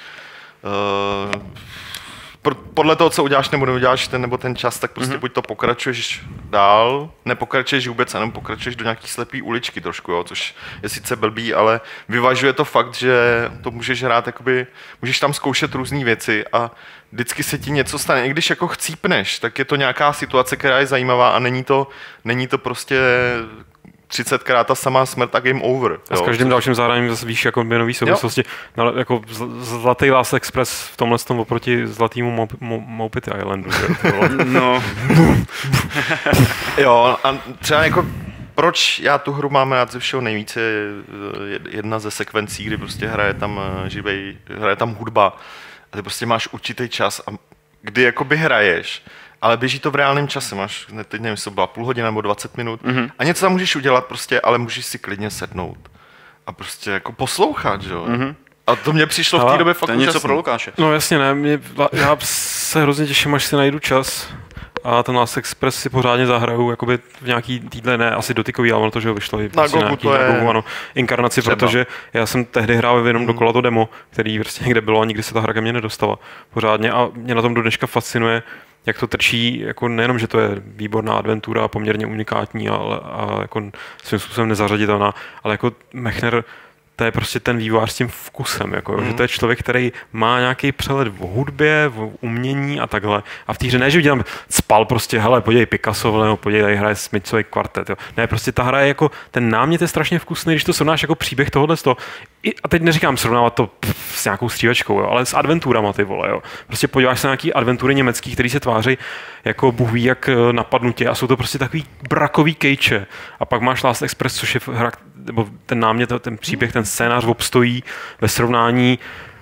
Speaker 5: uh, pro- podle toho, co uděláš nebo neuděláš ten nebo ten čas, tak prostě mm-hmm. buď to pokračuješ dál, nepokračuješ vůbec, jenom pokračuješ do nějaký slepý uličky trošku, jo, což je sice blbý, ale vyvažuje to fakt, že to můžeš hrát, jakoby, můžeš tam zkoušet různé věci a vždycky se ti něco stane. I když jako chcípneš, tak je to nějaká situace, která je zajímavá a není to, není to prostě třicetkrát ta samá smrt a game over.
Speaker 3: A s
Speaker 5: jo.
Speaker 3: každým dalším zádáním zase víš jako nový souvislosti. No, jako zl- Zlatý Last Express v tomhle tom oproti zlatýmu Mo- Mo- Mopity Islandu. Že? To bylo-
Speaker 2: No,
Speaker 5: Jo, a třeba jako proč já tu hru mám rád ze všeho nejvíce, je jedna ze sekvencí, kdy prostě hraje tam živej, hraje tam hudba a ty prostě máš určitý čas a kdy jakoby hraješ, ale běží to v reálném čase, máš, ne, teď nevím, jestli to byla půl hodina nebo dvacet minut mm-hmm. a něco tam můžeš udělat prostě, ale můžeš si klidně sednout a prostě jako poslouchat, že jo. Mm-hmm. A to mě přišlo v té
Speaker 3: Ale
Speaker 5: době fakt
Speaker 2: to je něco
Speaker 5: úžasný.
Speaker 2: pro Lukáše.
Speaker 3: No jasně ne, mě, já se hrozně těším, až si najdu čas a ten Last Express si pořádně zahraju jakoby v nějaký týdle, ne asi dotykový, ale ono to, že ho vyšlo i
Speaker 5: Na
Speaker 3: prostě
Speaker 5: Gogu
Speaker 3: nějaký
Speaker 5: to je
Speaker 3: na Gogu, ano, inkarnaci,
Speaker 5: třeba.
Speaker 3: protože já jsem tehdy hrál jenom dokola to demo, který prostě někde bylo a nikdy se ta hra ke mně nedostala pořádně a mě na tom do dneška fascinuje, jak to trčí, jako nejenom, že to je výborná adventura, poměrně unikátní, ale a jako svým způsobem nezařaditelná, ale jako Mechner, to je prostě ten vývojář s tím vkusem, jako, mm. že to je člověk, který má nějaký přehled v hudbě, v umění a takhle. A v té hře ne, že vidí tam spal prostě, hele, podívej Picasso, nebo podívej, tady hraje Smithsový kvartet. Jo. Ne, prostě ta hra je jako, ten námět je strašně vkusný, když to srovnáš jako příběh tohohle z toho. I, a teď neříkám srovnávat to pff, s nějakou střívačkou, jo, ale s adventurama, ty vole, jo. Prostě podíváš se na nějaký adventury německý, který se tváří jako Bůh ví, jak napadnutě a jsou to prostě takový brakový kejče. A pak máš Last Express, což je hra, nebo ten námět, ten příběh, ten scénář obstojí ve srovnání,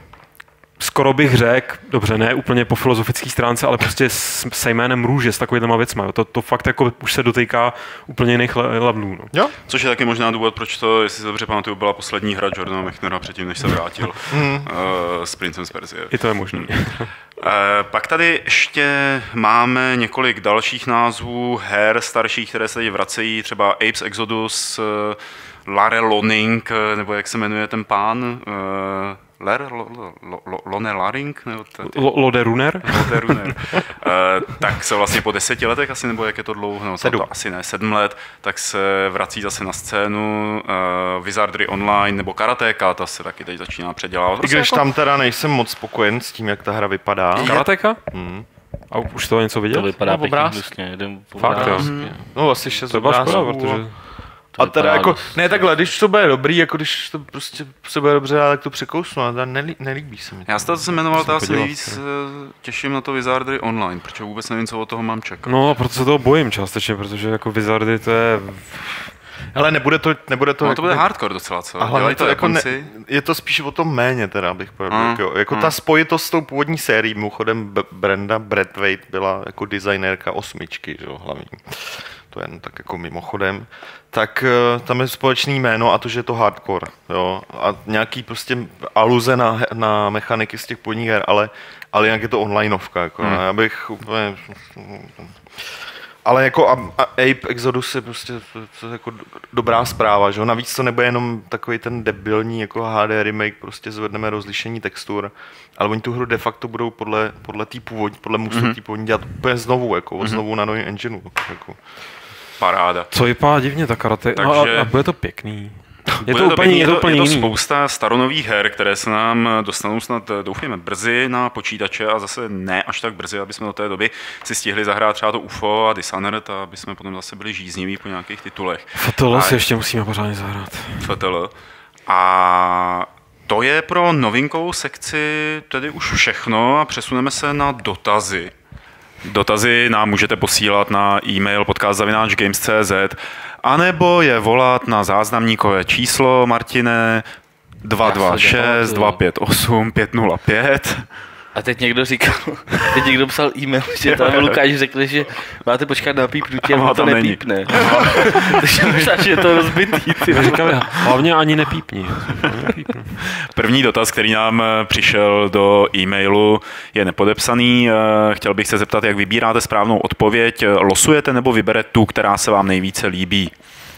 Speaker 3: skoro bych řekl, dobře, ne úplně po filozofické stránce, ale prostě s, se jménem Růže, s takovýma věcma. Jo. To, to fakt jako už se dotýká úplně jiných levelů. No.
Speaker 2: Jo? Což je taky možná důvod, proč to, jestli se dobře pamatuju, byla poslední hra Jordana Mechnera předtím, než se vrátil uh, s Princem z Persie.
Speaker 3: I to je možný.
Speaker 2: uh, pak tady ještě máme několik dalších názvů her starších, které se tady vracejí, třeba Apes Exodus, uh, Lare Loning, nebo jak se jmenuje ten pán, uh, Ler, lo, lo, lo, Lone Laring?
Speaker 3: Lode Runner?
Speaker 2: Lode Runner. uh, tak se vlastně po deseti letech asi, nebo jak je to dlouho, no, to, to asi ne, sedm let, tak se vrací zase na scénu uh, Wizardry Online nebo Karateka, ta se taky teď začíná předělávat.
Speaker 5: I když jako... tam teda nejsem moc spokojen s tím, jak ta hra vypadá.
Speaker 3: Karateka?
Speaker 5: Hmm.
Speaker 3: A už to něco viděl?
Speaker 4: To vypadá
Speaker 5: no,
Speaker 4: pěkně dusně, jeden
Speaker 3: Fakt, jo.
Speaker 5: No asi šest
Speaker 3: to byla škoda,
Speaker 5: protože...
Speaker 4: To
Speaker 5: a teda jako,
Speaker 4: dost.
Speaker 5: ne takhle, když to bude dobrý, jako když to prostě se bude dobře, tak to překousnu, ale nelí, nelíbí se mi.
Speaker 2: Já se to se jmenoval, já se nejvíc těším na to Wizardry Online, protože vůbec nevím, co od toho mám čekat.
Speaker 3: No a proto se toho bojím částečně, protože jako Wizardy to je...
Speaker 5: Hele, nebude to, nebude to...
Speaker 2: No to bude ne... hardcore docela, co?
Speaker 5: Aha, to jako ne, je to spíš o tom méně teda, bych povedl. Jako hmm. ta spojitost s tou původní sérií, mimochodem Brenda Brathwaite byla jako designérka osmičky, že jo, hlavní. To jen tak jako mimochodem, tak uh, tam je společný jméno a to, že je to hardcore, jo, a nějaký prostě aluze na, na mechaniky z těch původních her, ale, ale jinak je to onlineovka, jako, hmm. já bych úplně... Ale jako a, a Ape Exodus je prostě to, to je jako dobrá zpráva, že jo, navíc to nebude jenom takový ten debilní jako H D remake, prostě zvedneme rozlišení textur, ale oni tu hru de facto budou podle, podle té původní, podle můstů mm-hmm. té původní dělat úplně znovu, jako mm-hmm. znovu na novém engineu, jako.
Speaker 2: Paráda.
Speaker 3: Co vypadá divně ta karate, Takže... no a, a bude to pěkný. Je
Speaker 2: to,
Speaker 3: to úplně,
Speaker 2: je to,
Speaker 3: je to,
Speaker 2: je to spousta staronových her, které se nám dostanou snad, doufujeme, brzy na počítače a zase ne až tak brzy, aby jsme do té doby si stihli zahrát třeba to U F O a Dishonored a aby jsme potom zase byli žízniví po nějakých titulech.
Speaker 3: F T L si ještě musíme pořádně zahrát.
Speaker 2: F T L. A to je pro novinkovou sekci tedy už všechno a přesuneme se na dotazy. Dotazy nám můžete posílat na e-mail podcast zavináč games tečka cé zet anebo je volat na záznamníkové číslo, Martine, dva dva šest, dva pět osm, pět nula pět.
Speaker 4: A teď někdo říkal, teď někdo psal e-mail, že tam Lukáš řekl, že máte počkat na pípnutí a to nepípne. Takže možná, že je to rozbitý.
Speaker 3: Říkám, hlavně ani nepípni.
Speaker 2: První dotaz, který nám přišel do e-mailu, je nepodepsaný. Chtěl bych se zeptat, jak vybíráte správnou odpověď. Losujete nebo vyberete tu, která se vám nejvíce líbí?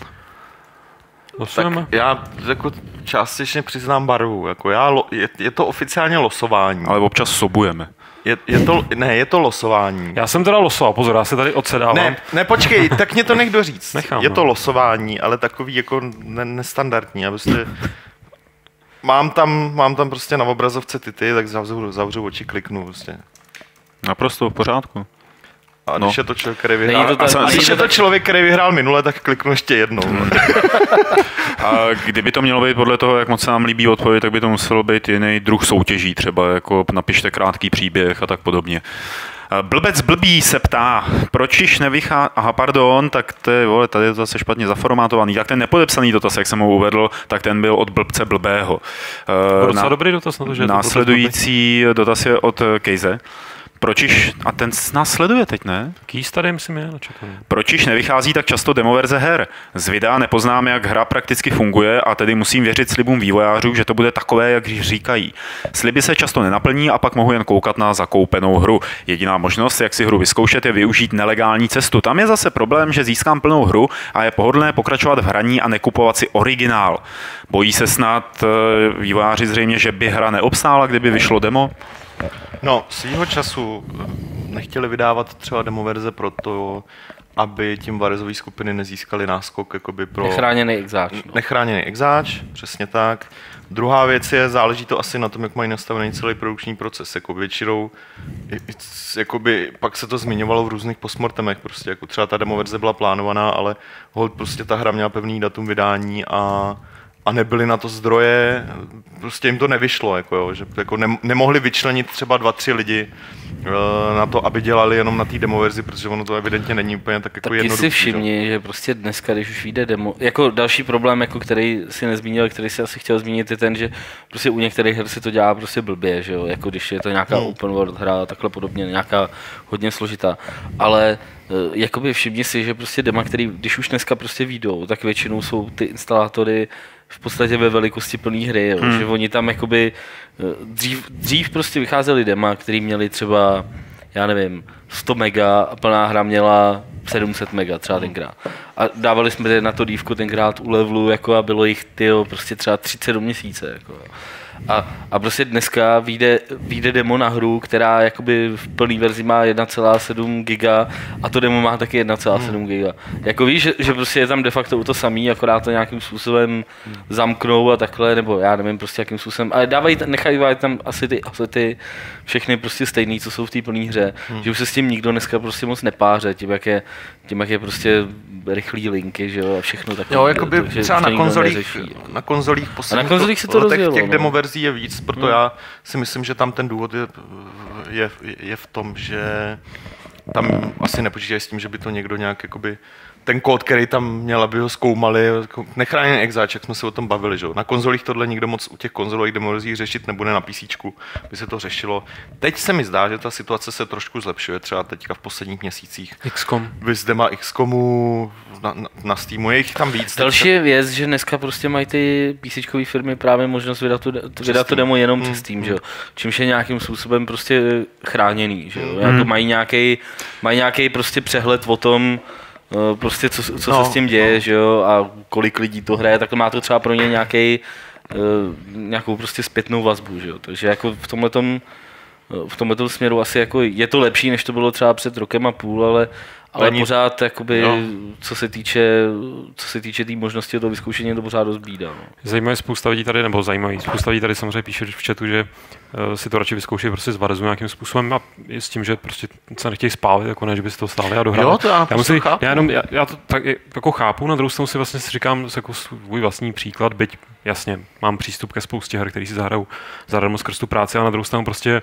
Speaker 5: Tak já jako částečně přiznám barvu. Jako já, je, je to oficiálně losování.
Speaker 2: Ale občas sobujeme.
Speaker 5: Je, je to, ne, je to losování.
Speaker 3: Já jsem teda losoval, pozor, já se tady odsedávám.
Speaker 5: Ne, ne počkej, tak mě to nech doříct.
Speaker 3: Nechám,
Speaker 5: je
Speaker 3: no.
Speaker 5: to losování, ale takový jako ne, nestandardní. Já prostě mám tam, mám tam prostě na obrazovce Tity, tak zavřu, zavřu oči, kliknu prostě.
Speaker 2: Naprosto v pořádku.
Speaker 5: A když
Speaker 2: no.
Speaker 5: je to člověk, který vyhrál,
Speaker 4: to
Speaker 5: a, a když je to člověk, který vyhrál minule, tak kliknu ještě jednou.
Speaker 2: A kdyby to mělo být podle toho, jak moc se nám líbí odpověď, tak by to muselo být jiný druh soutěží, třeba jako napište krátký příběh a tak podobně. Blbec blbý se ptá, proč již nevychází... Aha, pardon, tak to je, vole, tady je to zase špatně zaformátovaný. Tak ten nepodepsaný dotaz, jak jsem ho uvedl, tak ten byl od blbce blbého.
Speaker 3: Docela dobrý dotaz na to, že
Speaker 2: následující dotaz je od Kejze. Proč již, a ten nás sleduje teď, ne?
Speaker 3: Kýs tady myslím je, nečekám.
Speaker 2: Proč již nevychází tak často demoverze her? Z videa nepoznám, jak hra prakticky funguje a tedy musím věřit slibům vývojářů, že to bude takové, jak říkají. Sliby se často nenaplní a pak mohu jen koukat na zakoupenou hru. Jediná možnost, jak si hru vyzkoušet, je využít nelegální cestu. Tam je zase problém, že získám plnou hru a je pohodlné pokračovat v hraní a nekupovat si originál. Bojí se snad vývojáři zřejmě, že by hra neobstála, kdyby vyšlo demo?
Speaker 5: No, svýho času nechtěli vydávat třeba demoverze proto, aby tím Varezové skupiny nezískali náskok jakoby pro...
Speaker 4: Nechráněný exáč. No.
Speaker 5: Nechráněný exáč, přesně tak. Druhá věc je, záleží to asi na tom, jak mají nastavený celý produkční proces. Jako většinou, jakoby, pak se to zmiňovalo v různých postmortemech, prostě jako třeba ta demoverze byla plánovaná, ale hold prostě ta hra měla pevný datum vydání a a nebyly na to zdroje, prostě jim to nevyšlo, jako jo, že jako ne, nemohli vyčlenit třeba dva, tři lidi uh, na to, aby dělali jenom na té demoverzi, protože ono to evidentně není úplně tak jako jednoduché.
Speaker 4: Taky si všimni, že prostě dneska, když už vyjde demo, jako další problém, jako který si nezmínil, který si asi chtěl zmínit, je ten, že prostě u některých her se to dělá prostě blbě, že jo, jako když je to nějaká hmm. open world hra, takhle podobně, nějaká hodně složitá, ale jakoby všimni si, že prostě dema, který, když už dneska prostě výjdou, tak většinou jsou ty instalátory v podstatě ve velikosti plné hry, jo, hmm. že oni tam jakoby dřív, dřív prostě vycházely dema, který měli třeba, já nevím, sto mega a plná hra měla sedm set mega třeba tenkrát. A dávali jsme na to dívku tenkrát u levelu, jako a bylo jich tyjo, prostě třeba třicet do měsíce. Jako. A, a prostě dneska vyjde, vyjde demo na hru, která jakoby v plné verzi má jedna celá sedm giga a to demo má taky jedna celá sedm giga. Jako víš, že, že prostě je tam de facto to samý, akorát to nějakým způsobem zamknou a takhle, nebo já nevím prostě jakým způsobem, ale dávají, nechají tam asi ty asety všechny prostě stejný, co jsou v té plné hře, hmm. že už se s tím nikdo dneska prostě moc nepáře, tím jak je, tím jak je prostě rychlý linky, že jo, a všechno takové.
Speaker 5: Jo, jakoby to, třeba na konzolích, neřeší, na konzolích posledních,
Speaker 4: na konzolích se to rozjelo,
Speaker 5: těch
Speaker 4: no.
Speaker 5: demoverzí je víc, proto hmm. já si myslím, že tam ten důvod je, je, je v tom, že tam asi nepočítají s tím, že by to někdo nějak jakoby ten kód, který tam měl, aby ho zkoumali, nechráněný exáč, jak jsme se o tom bavili, že? Na konzolích tohle nikdo moc u těch konzolových demoverzí řešit nebude, na PCčku by se to řešilo. Teď se mi zdá, že ta situace se trošku zlepšuje, třeba teďka v posledních měsících.
Speaker 3: X COM.
Speaker 5: Vys dema X COMu, na, na, na Steamu, je jich tam víc.
Speaker 4: Další je věc, že dneska prostě mají ty PCčkové firmy právě možnost vydat, tu, vydat to demo jenom přes Steam, mm. že jo? Čímž je nějakým způsobem prostě chráněný, že jo? Mm. Jako mají nějaký mají nějaký prostě přehled o tom, prostě co, co no, se s tím děje, no. že jo, a kolik lidí to hraje, tak to má to třeba pro ně nějaký, nějakou prostě zpětnou vazbu, že jo, takže jako v tomhletom, v tomhletom směru asi jako je to lepší, než to bylo třeba před rokem a půl, ale ale Ani, pořád, jakoby, no. co se týče, co se týče té tý možnosti toho vyzkoušení, to pořád dost bídá. No.
Speaker 3: Zajímavé spousta lidí tady, nebo zajímavé, spousta lidí tady samozřejmě píše v chatu, že uh, si to radši vyzkouší prostě z Varezu nějakým způsobem a s tím, že prostě se nechtějí spálit, jako ne, že by si to stáli a dohrali.
Speaker 5: Jo, to já,
Speaker 3: já, musím, já, jenom, já, já to tak jako chápu, na druhou stranu si vlastně si říkám jako svůj vlastní příklad, byť jasně mám přístup ke spoustě her, který si zahrajou zadarmo skrz tu práci, a na druhou stranu prostě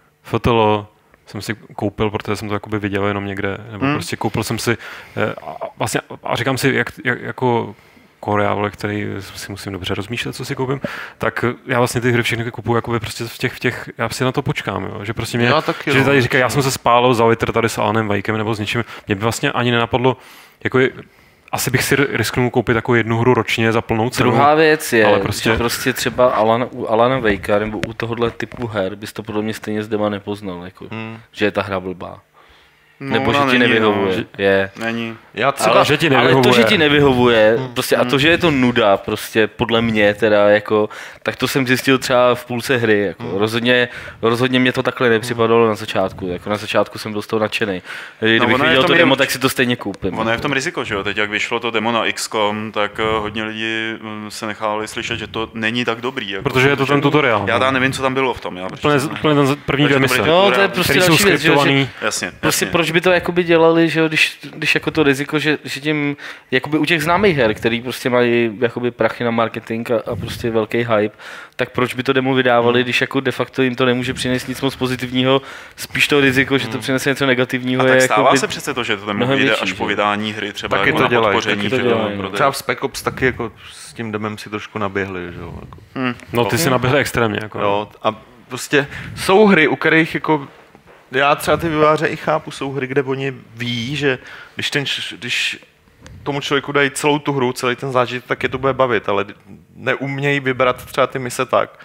Speaker 3: F T L jsem si koupil, protože jsem to jakoby viděl jenom někde, nebo hmm. prostě koupil jsem si a, vlastně, a říkám si, jak, jak jako Korea, vole, který si musím dobře rozmýšlet, co si koupím, tak já vlastně ty hry všechny kupuju jakoby prostě v těch, v těch, já si na to počkám, jo, že prostě mě, já taky, že tady říkají, já jsem se spálil za litr tady s Alanem Wakem nebo s něčím, mě by vlastně ani nenapadlo, jako je, asi bych si risknul koupit takovou jednu hru ročně za plnou cenu.
Speaker 4: Druhá věc je, ale prostě, že prostě třeba Alan, u Alana Wakea nebo u tohohle typu her bys to podle mě stejně z dema nepoznal, jako, hmm. že je ta hra blbá. No, nebo že ti nevyhovuje. No, je.
Speaker 2: Není.
Speaker 5: Já třeba,
Speaker 4: ale, že ti nevyhovuje. Ale to, že ti nevyhovuje, hmm. prostě, a to, že je to nuda, prostě podle mě teda, jako, tak to jsem zjistil třeba v půlce hry. Jako. Hmm. Rozhodně, rozhodně mě to takhle nepřipadalo na začátku. Jako na začátku jsem byl z toho nadšenej. Kdybych no, viděl to demo, tak si to stejně koupím.
Speaker 2: Ono je v tom riziko, že jo? Teď jak vyšlo to demo na X COM, tak hodně lidí se nechali slyšet, že to není tak dobrý. Jako,
Speaker 3: protože je to ten tutoriál.
Speaker 2: Já tam nevím, co tam bylo v tom.
Speaker 3: Úplně ten první dvě mise.
Speaker 4: No, to je prostě další věc, že
Speaker 2: jasně.
Speaker 4: Proč by to jakoby dělali, že když, když jako to riziko, že, že tím jakoby u těch známých her, který prostě mají jakoby prachy na marketing a, a prostě velký hype, tak proč by to demo vydávali, když jako de facto jim to nemůže přinést nic moc pozitivního, spíš to riziko, že to přinese něco negativního.
Speaker 2: A tak
Speaker 4: je
Speaker 2: stává se přece to, že to demo vyjde až po vydání hry, třeba
Speaker 5: taky
Speaker 2: jako
Speaker 5: to
Speaker 2: na
Speaker 5: dělají,
Speaker 2: podpoření.
Speaker 5: To dělají, no. Třeba v Spec Ops taky jako s tím demem si trošku naběhli, že jo. Jako.
Speaker 3: Hmm. No ty si naběhli extrémně. Jako.
Speaker 5: Jo, a prostě jsou hry, u kterých jako já třeba ty vývojáře i chápu, jsou hry, kde oni ví, že když, ten, když tomu člověku dají celou tu hru, celý ten zážitek, tak je to bude bavit, ale neumějí vybrat třeba ty mise tak,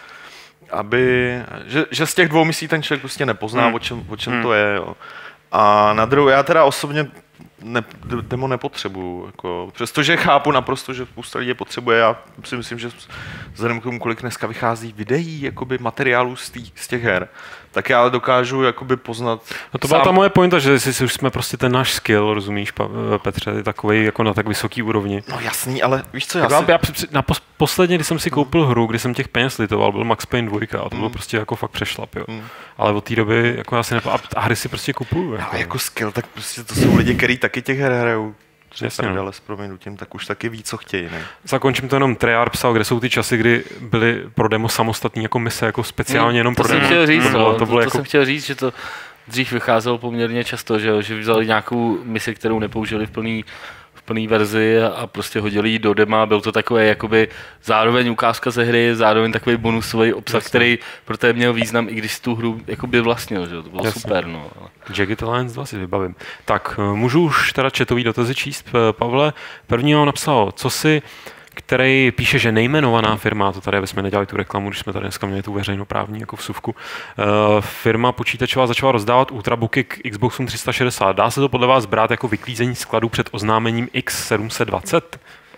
Speaker 5: aby, že, že z těch dvou misí ten člověk prostě nepozná, hmm. o čem, o čem hmm. to je. Jo. A na druhou, já teda osobně ne, demo nepotřebuju. Jako, přestože chápu naprosto, že spousta lidí potřebuje, já si myslím, že vzhledem k tomu, kolik dneska vychází videí, jakoby materiálů z, tý, z těch her, tak já dokážu jakoby poznat.
Speaker 3: No to byla sám... ta moje pointa, že si už jsme prostě ten náš skill, rozumíš, Petře, takový jako na tak vysoký úrovni.
Speaker 5: No jasný, ale víš co, já,
Speaker 3: já,
Speaker 5: si...
Speaker 3: já na pos, posledně, když jsem si koupil hru, kdy jsem těch peněz litoval, byl Max Payne dva a to bylo mm. prostě jako fakt přešlap, jo. Mm. Ale od té doby jako já si nepo... a hry si prostě kupuju.
Speaker 5: Jako. Ale jako skill, tak prostě to jsou lidi, kteří taky těch her hrajou.
Speaker 3: Jasně,
Speaker 5: no. S proměnutím, tak už taky ví, co chtějí, ne?
Speaker 3: Zakončím to jenom, Treyarch psal, kde jsou ty časy, kdy byly pro demo samostatní jako mise, jako speciálně jenom
Speaker 4: to
Speaker 3: pro
Speaker 4: jsem
Speaker 3: demo.
Speaker 4: Chtěl říct,
Speaker 3: to, bylo,
Speaker 4: no,
Speaker 3: to,
Speaker 4: to,
Speaker 3: bylo
Speaker 4: to
Speaker 3: jako...
Speaker 4: jsem chtěl říct, že to dřív vycházelo poměrně často, že, že vzali nějakou misi, kterou nepoužili v plný plný verzi a prostě hodili ji do dema. Byl to takové jakoby zároveň ukázka ze hry, zároveň takový bonusový obsah, Jasně. který pro té měl význam, i když tu hru jakoby vlastnil, že to bylo Jasně. super. No.
Speaker 3: Jagged Alliance dva si vybavím. Tak, můžu už teda chatový dotazy číst, Pavle. První mám napsal, co si, který píše, že nejmenovaná firma, to tady, aby jsme nedělali tu reklamu, když jsme tady dneska měli tu veřejnoprávní jako vsuvku, uh, firma počítačová začala rozdávat ultrabooky k Xboxům tři sta šedesát. Dá se to podle vás brát jako vyklízení skladů před oznámením X sedm set dvacet?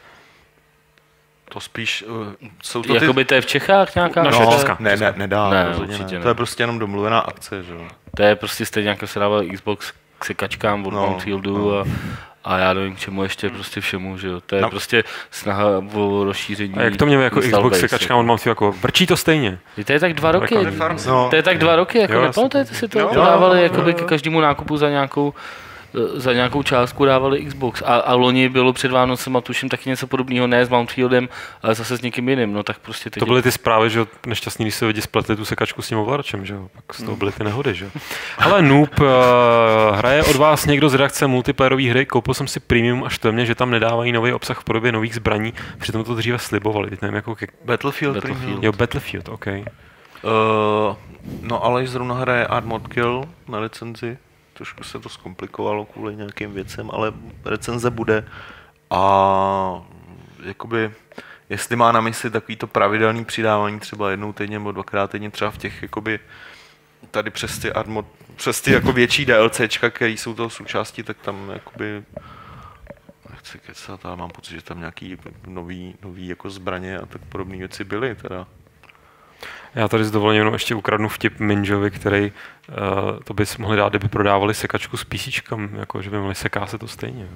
Speaker 5: To spíš, uh, jsou to ty...
Speaker 4: Jakoby to je v Čechách nějaká?
Speaker 5: No,
Speaker 3: no Česká.
Speaker 5: Ne, ne, nedá,
Speaker 4: ne,
Speaker 5: ne. ne. To je prostě jenom domluvená akce, že jo.
Speaker 4: To je prostě stejně jako se dával Xbox k sekačkám od no, Mountfieldu no. a A já nevím, k čemu ještě prostě všemu, že jo. To je no. prostě snaha o rozšíření.
Speaker 3: A jak to měl jako Xbox sekačka, on mám si jako, vrčí to stejně.
Speaker 4: To je tak dva roky.
Speaker 5: No.
Speaker 4: To je tak dva roky, jako nepamatujete si to? To dávali jakoby ke každému nákupu za nějakou za nějakou částku dávali Xbox. A, a loni bylo před Vánocem a tuším taky něco podobného, ne s Mountfieldem, ale zase s někým jiným. No tak prostě teď
Speaker 3: to byly ty zprávy, že nešťastní, když se lidi spletli tu sekačku s tím ovladačem, že jo. Pak z toho byly ty nehody, že jo. Ale Noob, uh, hraje od vás někdo z redakce multiplayerové hry, koupil jsem si premium a štve mě, že tam nedávají nový obsah v podobě nových zbraní, přitom to dříve slibovali. Teď nevím, jako ke...
Speaker 5: Battlefield,
Speaker 3: Battlefield. Jo, Battlefield, OK. Uh,
Speaker 5: no ale zrovna hraje Armored Kill na licenci. Trošku se to zkomplikovalo kvůli nějakým věcem, ale recenze bude a jakoby, jestli má na mysli takovýto pravidelný přidávání třeba jednou týdně nebo dvakrát týdně třeba v těch jakoby tady přes ty, Armo, přes ty jako větší DLCčka, které jsou toho součástí, tak tam jakoby nechci kecat, ale mám pocit, že tam nějaký nový, nový jako zbraně a tak podobné věci byly teda.
Speaker 3: Já tady s dovolením jenom ještě ukradnu vtip Minjovi, který uh, to bys mohli dát, kdyby prodávali sekačku s písíčkem, jako že by mohli seká se to stejně.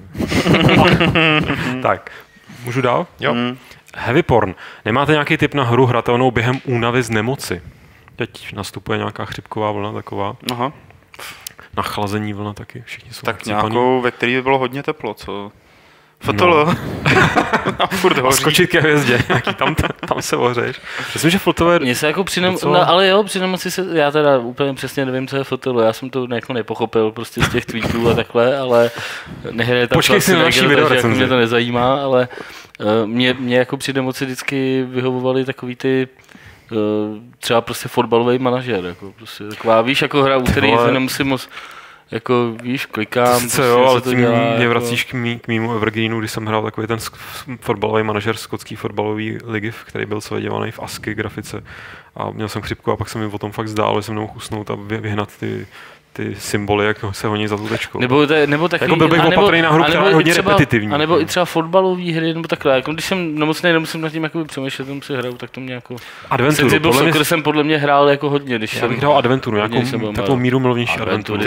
Speaker 3: Tak, můžu dál?
Speaker 5: Jo.
Speaker 3: Mm. Heavy porn. Nemáte nějaký tip na hru hratelnou během únavy z nemoci? Teď nastupuje nějaká chřipková vlna taková.
Speaker 2: Aha.
Speaker 3: Nachlazení vlna taky, všichni jsou
Speaker 2: tak nějakou, ve které by bylo hodně teplo, co? Fotolo. No. A furt hoří.
Speaker 3: A skočit ke hvězdě, nějaký tam, tam se ohřeješ. Myslím, že fotolo je...
Speaker 4: Mně se jako při nem... no, ale jo, při nemoci se, já teda úplně přesně nevím, co je fotolo, já jsem to jako nepochopil prostě z těch tweetů a takhle, ale nehraje tam
Speaker 3: Počkej si na naší video recenzi.
Speaker 4: Mě to nezajímá, ale uh, mě, mě jako při nemoci vždycky vyhovovali takový ty uh, třeba prostě fotbalový manažer, jako prostě taková, víš, jako hra, u který se nemusím moc jako víš, klikám.
Speaker 3: Sice jo, ale tím dělá, mě vracíš jako... k, mý, k mýmu Evergreenu, kdy jsem hrál takový ten fotbalový manažer skotský fotbalový ligy, který byl celý dělaný v ASCII grafice. A měl jsem chřipku a pak se mi o tom fakt zdálo, že jsem nemohl usnout a vyhnat ty, ty symboly, jak se honí za tu tečkou.
Speaker 4: Nebo, te, nebo takový,
Speaker 3: jako byl bych opatrný na hru, která je hodně
Speaker 4: třeba,
Speaker 3: repetitivní.
Speaker 4: A nebo i třeba fotbalové hry, nebo takhle. Jako, když jsem nemocnej, nemusím nad tím jako přemýšlet, tomu si hraju, tak to mě jako...
Speaker 3: Adventuru.
Speaker 4: Byl sokr, mě... jsem podle mě hrál jako hodně, když
Speaker 3: já bych hrál Adventuru, nějakou takovou míru milovnější Adventuru.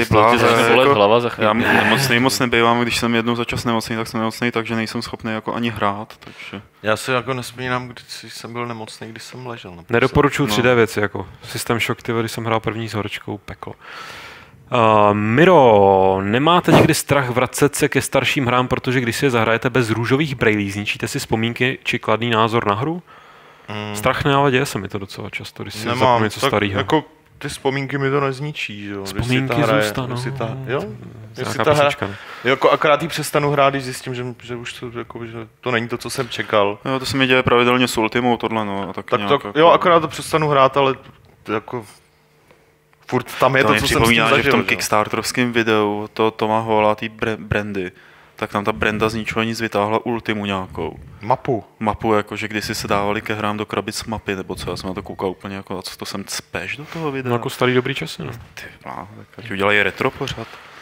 Speaker 2: Já nemocnej moc nebývám, když jsem jednou za čas nemocný, tak jsem nemocný, takže nejsem schopný jako ani hrát. Takže...
Speaker 5: Já si jako nespomínám, když jsem byl nemocný, když jsem ležel.
Speaker 3: Nedoporučuju tři dé věci, jako System Shock, ty, když jsem hrál první s horečkou, peklo. Uh, Miro, nemáte někdy strach vracet se ke starším hrám, protože když si je zahrajete bez růžových brejlí, zničíte si vzpomínky či kladný názor na hru? Mm. Strach ne, ale děje se mi to docela často, když si zapomínám něco starého.
Speaker 5: Jako ty vzpomínky mi to nezničí, že jo?
Speaker 3: Vzpomínky zůstanou.
Speaker 5: Ta, jo? Jestli ta hra, jako akorát jí přestanu hrát, když zjistím, že, že už to, jako, že to není to, co jsem čekal.
Speaker 2: Jo, to se mi děje pravidelně s Ultimou, tohle, no. A tak
Speaker 5: tak
Speaker 2: nějak,
Speaker 5: to,
Speaker 2: jako...
Speaker 5: Jo, akorát to přestanu hrát, ale jako... Furt tam je to, to co jsem s tím zažil.
Speaker 2: Že v tom kickstarterovském videu to Toma Hola, tý Brandy, tak tam ta Brenda z ničeho nic vytáhla Ultimu nějakou.
Speaker 5: Mapu.
Speaker 2: Mapu, jakože kdysi se dávali ke hrám do krabic mapy, nebo co, já jsem na to koukal úplně jako, a co to sem cpeš do toho videa?
Speaker 3: No jako starý dobrý časy, no.
Speaker 2: Ty, no, tak ať udělají retro pořád.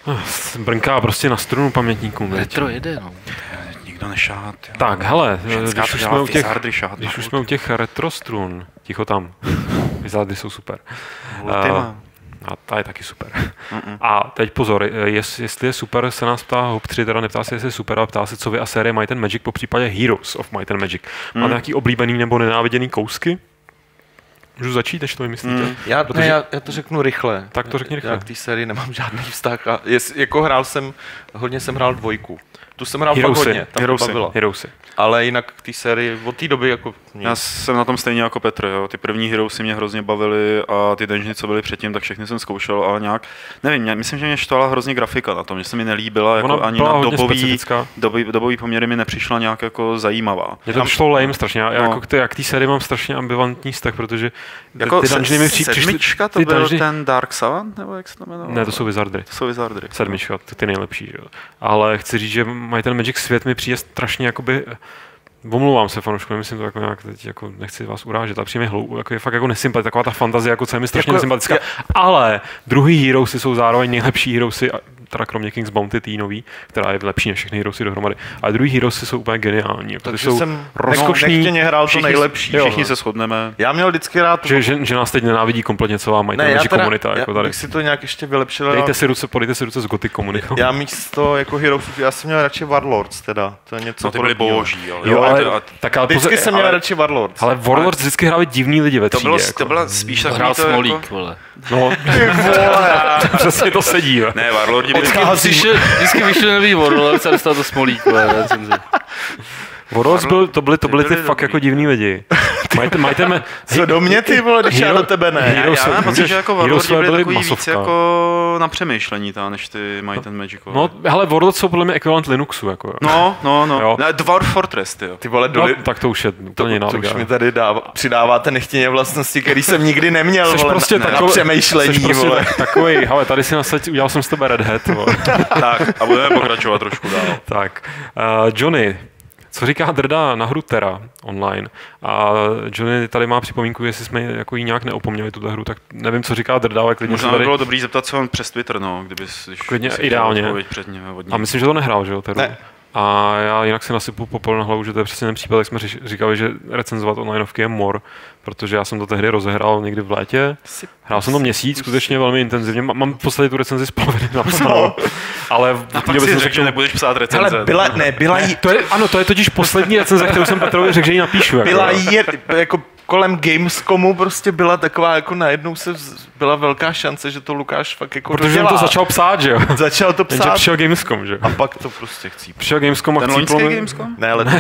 Speaker 3: Brnká prostě na strunu pamětníkům.
Speaker 4: Retro jede, no.
Speaker 2: Nikdo nešát. Jo.
Speaker 3: Tak, hele,
Speaker 2: Ženská
Speaker 3: když
Speaker 2: to
Speaker 3: už,
Speaker 2: dělá
Speaker 3: jsme u těch,
Speaker 2: Wizardry šát.
Speaker 3: když už jsme u těch retro strun, ticho tam, Wizardry jsou super.
Speaker 2: Ultima.
Speaker 3: A ta je taky super. Mm-mm. A teď pozor, jest, jestli je super, se nás ptá Hop tři, teda neptá se, jestli je super, ale ptá se, co vy a série Might and Magic, po případě Heroes of Might and Magic. Máte mm. nějaký oblíbený nebo nenáviděný kousky? Můžu začít, než to vymyslíte? Mm.
Speaker 5: Já,
Speaker 3: Protože...
Speaker 5: ne, já, já to řeknu rychle.
Speaker 3: Tak to řekni rychle.
Speaker 5: Já k té sérii nemám žádný vztah. A jest, jako hrál jsem, hodně jsem hrál dvojku. Tu jsem hrál
Speaker 3: Heroesy.
Speaker 5: fakt hodně, tam
Speaker 2: Heroesy.
Speaker 5: to bavilo.
Speaker 3: Heroesy.
Speaker 5: Ale jinak k té sérii, od té doby jako...
Speaker 2: Já jsem na tom stejně jako Petr, jo. Ty první Heroesy mě hrozně bavily a ty dungeony, co byly předtím, tak všechny jsem zkoušel, ale nějak, nevím, mě, myslím, že mě štvala hrozně grafika na tom, že se mi nelíbila, jako ani na dobový, dobový, dobový poměry mi nepřišla nějak jako zajímavá.
Speaker 3: Mně to přišlo lame strašně, já, no. jako k té, jak té sérii mám strašně ambivalentní vztah, protože
Speaker 2: jako
Speaker 3: ty dungeony mi přišly...
Speaker 2: Sedmička to byl dungeony... ten Dark Sun, nebo jak se to jmenovalo?
Speaker 3: Ne, to jsou Wizardry.
Speaker 2: To jsou Wizardry.
Speaker 3: Sedmička, to ty nejlepší, jo. Ale chci říct, že Might and Magic svět mi přijde strašně jakoby... Omlouvám se fanouškům, myslím to jako nějak teď jako nechci vás urážet, a přijme hlou, jako je fakt jako nesympatická, taková ta fantazie, jako co je mi strašně jako, nesympatická, je... ale druhý Heroesy jsou zároveň nejlepší Heroesy, teda kromě King's Bounty, tý nový, která je lepší než všechny Heroesy dohromady, ale druhý Heroesy jsou úplně geniální, jako,
Speaker 5: takže
Speaker 3: jsou
Speaker 5: jsem
Speaker 3: rozkošný,
Speaker 5: nechtěně hrál to
Speaker 2: všichni,
Speaker 5: nejlepší.
Speaker 2: Jo, všichni se shodneme.
Speaker 5: Já měl vždycky rád...
Speaker 3: Že, že, že nás teď nenávidí kompletně celá Might and Magic komunita, jako tady.
Speaker 5: Já bych si to nějak ještě vylepšil.
Speaker 3: Dejte si ruce, podejte si ruce s Gothic komunitou.
Speaker 5: Já místo jako Heroes, já jsem měl radši Warlords teda, to je něco
Speaker 2: no, ty byly boží, ale
Speaker 3: jo, ale, tak ale
Speaker 5: vždycky jsem měl radši Warlords.
Speaker 3: Ale Warlords vždycky hráli divní lidi ve třídě.
Speaker 2: To bylo,
Speaker 3: jako.
Speaker 2: to byla spíš takový
Speaker 4: Hrál
Speaker 2: to
Speaker 4: Smolík,
Speaker 2: jako...
Speaker 4: vole.
Speaker 3: No, přesně to sedí, jo.
Speaker 2: Ne, Warlordi byli...
Speaker 4: Vždycky vyšel nový Warlords a dostal to Smolík, vole, recenze.
Speaker 3: Warlords byl, to byly, to byly ty fakt jako divný lidi. Majte, majte me...
Speaker 5: Co do mě ty vole, když já do tebe ne.
Speaker 2: Já, já mám pocit, že jako Warlordi byly takový
Speaker 3: masovka.
Speaker 2: víc jako na přemýšlení ta, než ty Might and Magic.
Speaker 3: No, hele, Warlords jsou podle mě ekvivalent Linuxu, jako jo.
Speaker 2: No, no, no.
Speaker 3: Jo.
Speaker 2: Ne, Dwarf Fortress, ty jo.
Speaker 5: Ty vole,
Speaker 3: No,
Speaker 5: doli...
Speaker 3: tak to už je úplně jiná
Speaker 5: to, to už
Speaker 3: liga.
Speaker 5: mi tady dává, přidáváte nechtěně vlastnosti, který jsem nikdy neměl,
Speaker 3: Seš
Speaker 5: vole,
Speaker 3: prostě
Speaker 5: na,
Speaker 3: takový,
Speaker 5: na přemýšlení,
Speaker 3: seš prostě
Speaker 5: vole.
Speaker 3: takový, hele, tady si nasadil, udělal jsem z tebe Red Hat, vole.
Speaker 2: Tak, a budeme pokračovat trošku dál.
Speaker 3: Tak, uh, Johnny, co říká Drda na hru Terra online? A Johnny tady má připomínku, jestli jsme jako jí nějak neopomněli tuto hru, tak nevím, co říká Drda, ale klidně
Speaker 2: možná
Speaker 3: tady...
Speaker 2: by bylo dobrý zeptat se on přes Twitter, no, kdyby si
Speaker 3: klidně, ideálně. A myslím, že to nehrál, že jo, Terru?
Speaker 5: Ne.
Speaker 3: A já jinak si nasypu popel na hlavu, že to je přesně ten případ, jak jsme říkali, že recenzovat onlineovky je mor, protože já jsem to tehdy rozehrál někdy v létě. Hrál jsem to měsíc, skutečně velmi intenzivně. Mám v podstatě tu recenzi z poloviny napsanou. Ale
Speaker 2: a pak si řekl, že nebudeš psát recenze.
Speaker 5: Ale byla, ne, byla jí...
Speaker 3: To je, ano, to je totiž poslední recenze, kterou jsem Petrovi řekl, že ji napíšu. Jako.
Speaker 5: Byla jí, jako kolem Gamescomu prostě byla taková, jako najednou se vz, byla velká šance, že to Lukáš fakt jako
Speaker 3: protože
Speaker 5: dodělá.
Speaker 3: to začal psát, že jo?
Speaker 5: Začal to psát.
Speaker 3: Jenže přišel Gamescom, že jo?
Speaker 5: A pak to prostě chcíp.
Speaker 3: Přišel Gamescom a
Speaker 2: ten
Speaker 3: chcíplo...
Speaker 2: loňský Gamescom?
Speaker 5: Ne, ale...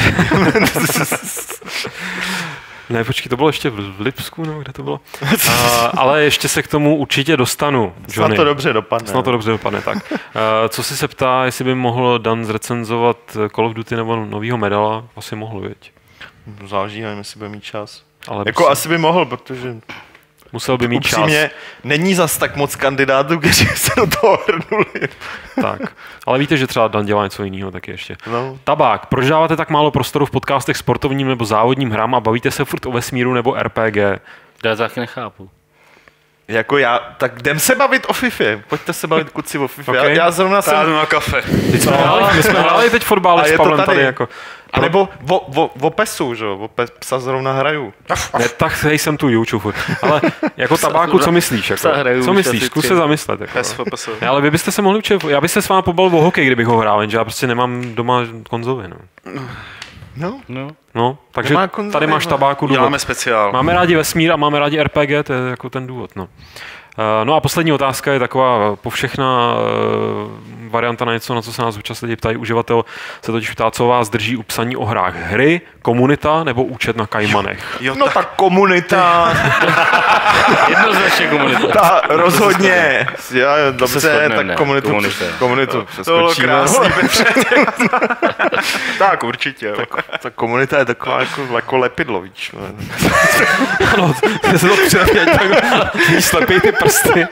Speaker 3: Ne, počkej, to bylo ještě v Lipsku, nebo kde to bylo? Uh, ale ještě se k tomu určitě dostanu, Johnny.
Speaker 5: Snad to dobře dopadne.
Speaker 3: Snad to dobře dopadne, tak. Uh, co si se ptá, jestli by mohl Dan zrecenzovat Call of Duty nebo novýho Medala? Asi mohl, věď.
Speaker 5: Záleží, nevím, jestli bude mít čas.
Speaker 3: Ale
Speaker 5: jako
Speaker 3: musel,
Speaker 5: asi by mohl, protože...
Speaker 3: musel by mít
Speaker 5: upřímně,
Speaker 3: čas.
Speaker 5: Není zas tak moc kandidátů, kteří se do toho hrnuli.
Speaker 3: Tak, ale víte, že třeba Dan dělá něco jiného taky ještě.
Speaker 5: No.
Speaker 3: Tabák, proč dáváte tak málo prostoru v podcastech sportovním nebo závodním hrám a bavíte se furt o vesmíru nebo R P G?
Speaker 4: Já to taky nechápu.
Speaker 5: Jako já, tak jdem se bavit o FIFA. Pojďte se bavit, kluci, o FIFA.
Speaker 3: Okay.
Speaker 5: Já, já zrovna jsem...
Speaker 2: Tádu na kafe.
Speaker 3: Teď jsme hráli, my jsme hráli teď fotbal s Pavlem tady. tady jako.
Speaker 5: A nebo o, o, o pesu, že jo, o pe, psa zrovna hraju.
Speaker 3: Ne, tak hej, jsem tu YouTube. Ale jako Tabáku, co myslíš? Jako? Co myslíš? Zkus se zamyslet. Jako.
Speaker 2: Pes, pes.
Speaker 3: Ne, ale vy byste se mohli učit, já bych se s vámi pobavil o hokej, kdybych ho hrál, jenže já prostě nemám doma konzoli. No.
Speaker 5: No,
Speaker 4: no.
Speaker 3: No, takže
Speaker 5: konzoli,
Speaker 3: tady máš Tabáku důvod.
Speaker 2: Děláme speciál.
Speaker 3: Máme rádi vesmír a máme rádi R P G, to je jako ten důvod. No. No a poslední otázka je taková povšechná varianta na něco, na co se nás občas lidi ptají. Uživatel se totiž ptá, co vás drží u psaní o hrách. Hry, komunita nebo účet na Kajmanech?
Speaker 2: Jo,
Speaker 5: no
Speaker 2: tak,
Speaker 5: tak komunita.
Speaker 4: Jednoznačně komunita.
Speaker 5: Ta, rozhodně. Já, dobře, tak
Speaker 4: ne.
Speaker 5: komunitu,
Speaker 4: Komunita.
Speaker 5: komunitu
Speaker 2: to bylo
Speaker 5: přeskočíme.
Speaker 2: krásný, Petře. Tak, určitě.
Speaker 5: Tak, ta komunita je taková jako, jako lepidlo, víš.
Speaker 3: Ano, se to přijde, tak slepej ty prsty.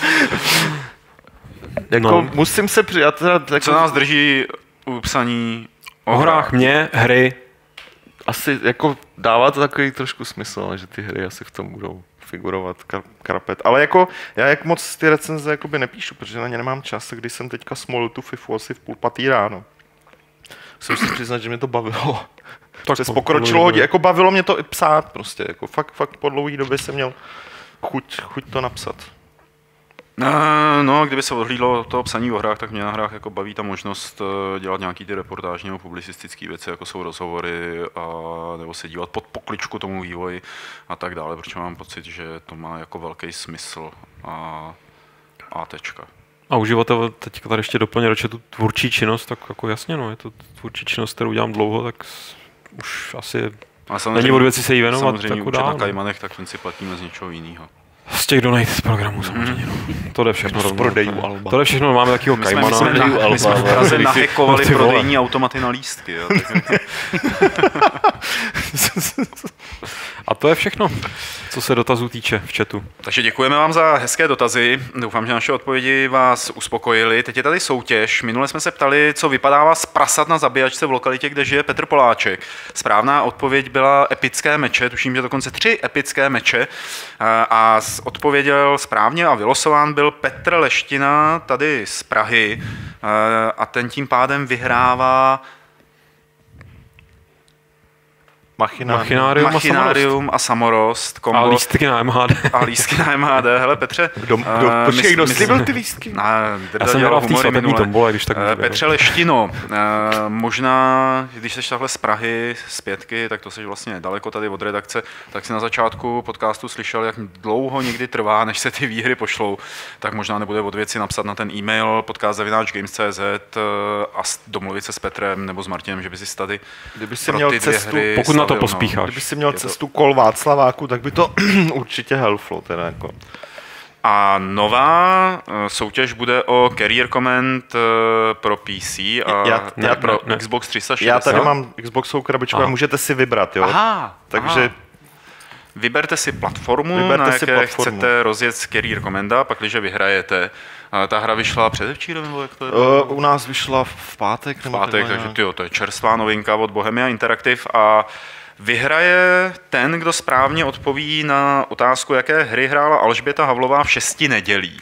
Speaker 5: Jako
Speaker 3: No.
Speaker 5: musím se přijat. Jako,
Speaker 2: Co nás drží u psaní
Speaker 3: O hrách mě, hry.
Speaker 5: asi jako dává to takový trošku smysl, že ty hry asi v tom budou. figurovat kar- karpet. Ale jako, já jak moc ty recenze jakoby nepíšu, protože na ně nemám čas, když jsem teďka smolil tu FIFU asi v půl patý ráno. Musím si přiznat, že mě to bavilo. Tak přes pokročilo hodně, jako bavilo mě to i psát prostě, jako fakt, fakt po dlouhé době jsem měl chuť, chuť to napsat.
Speaker 2: No, no, kdyby se odhlídlo toho psaní o hrách, tak mě na hrách jako baví ta možnost dělat nějaký ty reportážní nebo publicistické věci, jako jsou rozhovory, a, nebo se dívat pod pokličku tomu vývoji a tak dále, protože mám pocit, že to má jako velký smysl a, a tečka.
Speaker 3: A uživatel teďka tady ještě doplně roče tu tvůrčí činnost, tak jako jasně, no, je to tvůrčí činnost, kterou dělám dlouho, tak už asi není od věci se jí věnovat.
Speaker 2: Samozřejmě
Speaker 3: tak
Speaker 2: učit na Kajmanech, tak ten si platíme z něčeho jiného.
Speaker 3: Z těch donate programů samozřejmě, no. To jde všechno rovnou.
Speaker 5: Prodejů Alba.
Speaker 3: To jde všechno, máme takovýho Kajmana.
Speaker 2: My jsme, my jsme, my jsme v Praze nahackovali prodejní automaty na lístky. Jo,
Speaker 3: a to je všechno, co se dotazů týče v chatu.
Speaker 2: Takže děkujeme vám za hezké dotazy. Doufám, že naše odpovědi vás uspokojily. Teď je tady soutěž. Minule jsme se ptali, co vypadává z prasat na zabíjačce v lokalitě, kde žije Petr Poláček. Správná odpověď byla epické meče, tuším, že dokonce tři epické meče. A odpověděl správně a vylosován byl Petr Leština tady z Prahy. A ten tím pádem vyhrává
Speaker 5: Machinárium,
Speaker 3: Machinárium,
Speaker 2: Machinárium a Samorost.
Speaker 3: A lístky na M H D.
Speaker 2: A lístky na M H D. Hele Petře.
Speaker 5: Kdo, kdo, uh, počkej, kdo slíbil ty lístky?
Speaker 2: Ne,
Speaker 3: Já jsem hrál v té svatební tombole, když tak můžu.
Speaker 2: Petře Leštino, uh, možná, když jsi takhle z Prahy, z Pětky, tak to jsi vlastně nedaleko tady od redakce, tak si na začátku podcastu slyšel, jak dlouho někdy trvá, než se ty výhry pošlou, tak možná nebude od věci napsat na ten e-mail podcast zavináč games tečka cz a domluvit se s Petrem nebo s Martinem, že by si tady
Speaker 5: Kdyby si měl cestu,
Speaker 3: pokud na to pospícháš.
Speaker 5: Kdyby si měl cestu kol Václaváku, tak by to určitě helplo. Teda jako.
Speaker 2: A nová soutěž bude o Career Comment pro P C a
Speaker 5: já, já,
Speaker 2: pro
Speaker 5: ne,
Speaker 2: Xbox tři sta šedesát.
Speaker 5: Já tady mám Xboxovou krabičku a můžete si vybrat, jo?
Speaker 2: Aha,
Speaker 5: takže
Speaker 2: aha. Vyberte si platformu,
Speaker 5: Vyberte
Speaker 2: na
Speaker 5: si
Speaker 2: jaké
Speaker 5: platformu.
Speaker 2: chcete rozjet Career Commenda, pakliže vyhrajete. Ta hra vyšla předevčírem, nebo jak to je?
Speaker 5: Uh, u nás vyšla v pátek.
Speaker 2: V pátek, takže tyjo, to je čerstvá novinka od Bohemia Interactive a vyhraje ten, kdo správně odpoví na otázku, jaké hry hrála Alžběta Havlová v šesti nedělí.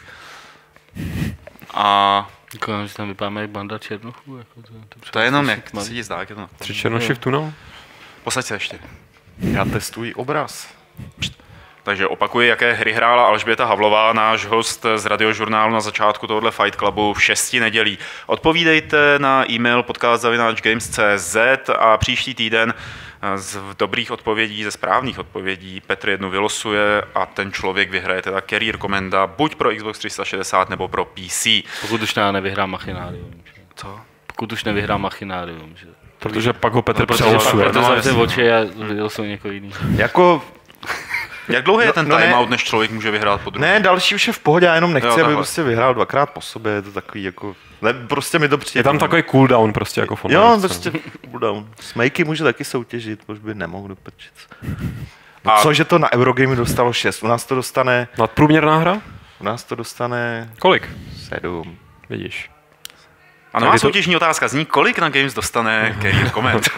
Speaker 2: A
Speaker 4: Říkám, že tam vypadáme jak banda černochů. Jako to, to,
Speaker 2: to je jenom jak se ti zdá, jak je to.
Speaker 3: Tři černoši v tunelu?
Speaker 2: Posaď se ještě.
Speaker 5: Já testuji obraz.
Speaker 2: Takže opakuji, jaké hry hrála Alžběta Havlová, náš host z radiožurnálu na začátku tohohle Fight Clubu v šesti nedělí. Odpovídejte na e-mail podcast zavináč games tečka cz a příští týden z dobrých odpovědí, ze správných odpovědí Petr jednu vylosuje a ten člověk vyhraje teda Career Commenda buď pro Xbox tři sta šedesát nebo pro P C.
Speaker 4: Pokud už nevyhrá Machinárium.
Speaker 2: Co?
Speaker 4: Pokud už nevyhrá Machinárium. Že?
Speaker 3: Protože pak ho Petr
Speaker 2: No,
Speaker 3: přelosuje.
Speaker 4: Proto zavře oči a vylosuje někoho jiný.
Speaker 5: Jako...
Speaker 2: Jak dlouho je
Speaker 5: No,
Speaker 2: ten
Speaker 5: no
Speaker 2: timeout, než člověk může vyhrát po druhé?
Speaker 5: Ne, další už je v pohodě, já jenom nechci,
Speaker 2: Jo,
Speaker 5: aby
Speaker 2: takhle.
Speaker 5: prostě vyhrál dvakrát po sobě, je to takový jako... Ne, prostě mi to přijde.
Speaker 3: Je tam takový cooldown prostě jako v
Speaker 5: Jo,
Speaker 3: Americe.
Speaker 5: prostě cooldown. Smejky může taky soutěžit, už by nemohl doprčit. No
Speaker 2: A-
Speaker 5: co, že to na Eurogame dostalo šest, u nás to dostane,
Speaker 3: Nadprůměrná hra?
Speaker 5: u nás to dostane
Speaker 3: Kolik?
Speaker 5: sedm.
Speaker 3: Vidíš.
Speaker 2: A
Speaker 3: Tak
Speaker 2: nová
Speaker 3: je to-
Speaker 2: soutěžní otázka zní, kolik na Games dostane Career Comment?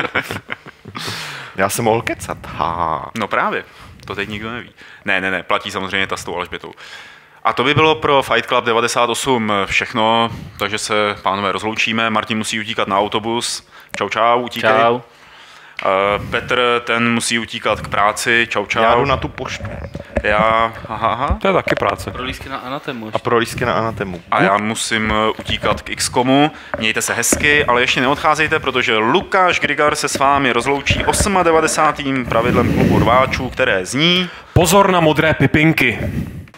Speaker 5: Já jsem mohl kecat, ha.
Speaker 2: No právě, to teď nikdo neví. Ne, ne, ne, platí samozřejmě ta s tou Alžbětou. A to by bylo pro Fight Club devadesát osm všechno, takže se, pánové, rozloučíme. Martin musí utíkat na autobus. Čau, čau, utíkej.
Speaker 4: Čau.
Speaker 2: Uh, Petr, ten musí utíkat k práci. Čau, čau.
Speaker 5: Já jdu na tu poštu.
Speaker 2: Já, aha, aha.
Speaker 3: To je taky práce.
Speaker 4: Pro lístky na Anatemu.
Speaker 5: A pro lístky na Anatemu.
Speaker 2: A já musím utíkat k X COMu. Mějte se hezky, ale ještě neodcházejte, protože Lukáš Grigar se s vámi rozloučí devadesátým osmým pravidlem klubu rváčů, které zní...
Speaker 3: Pozor na modré pipinky.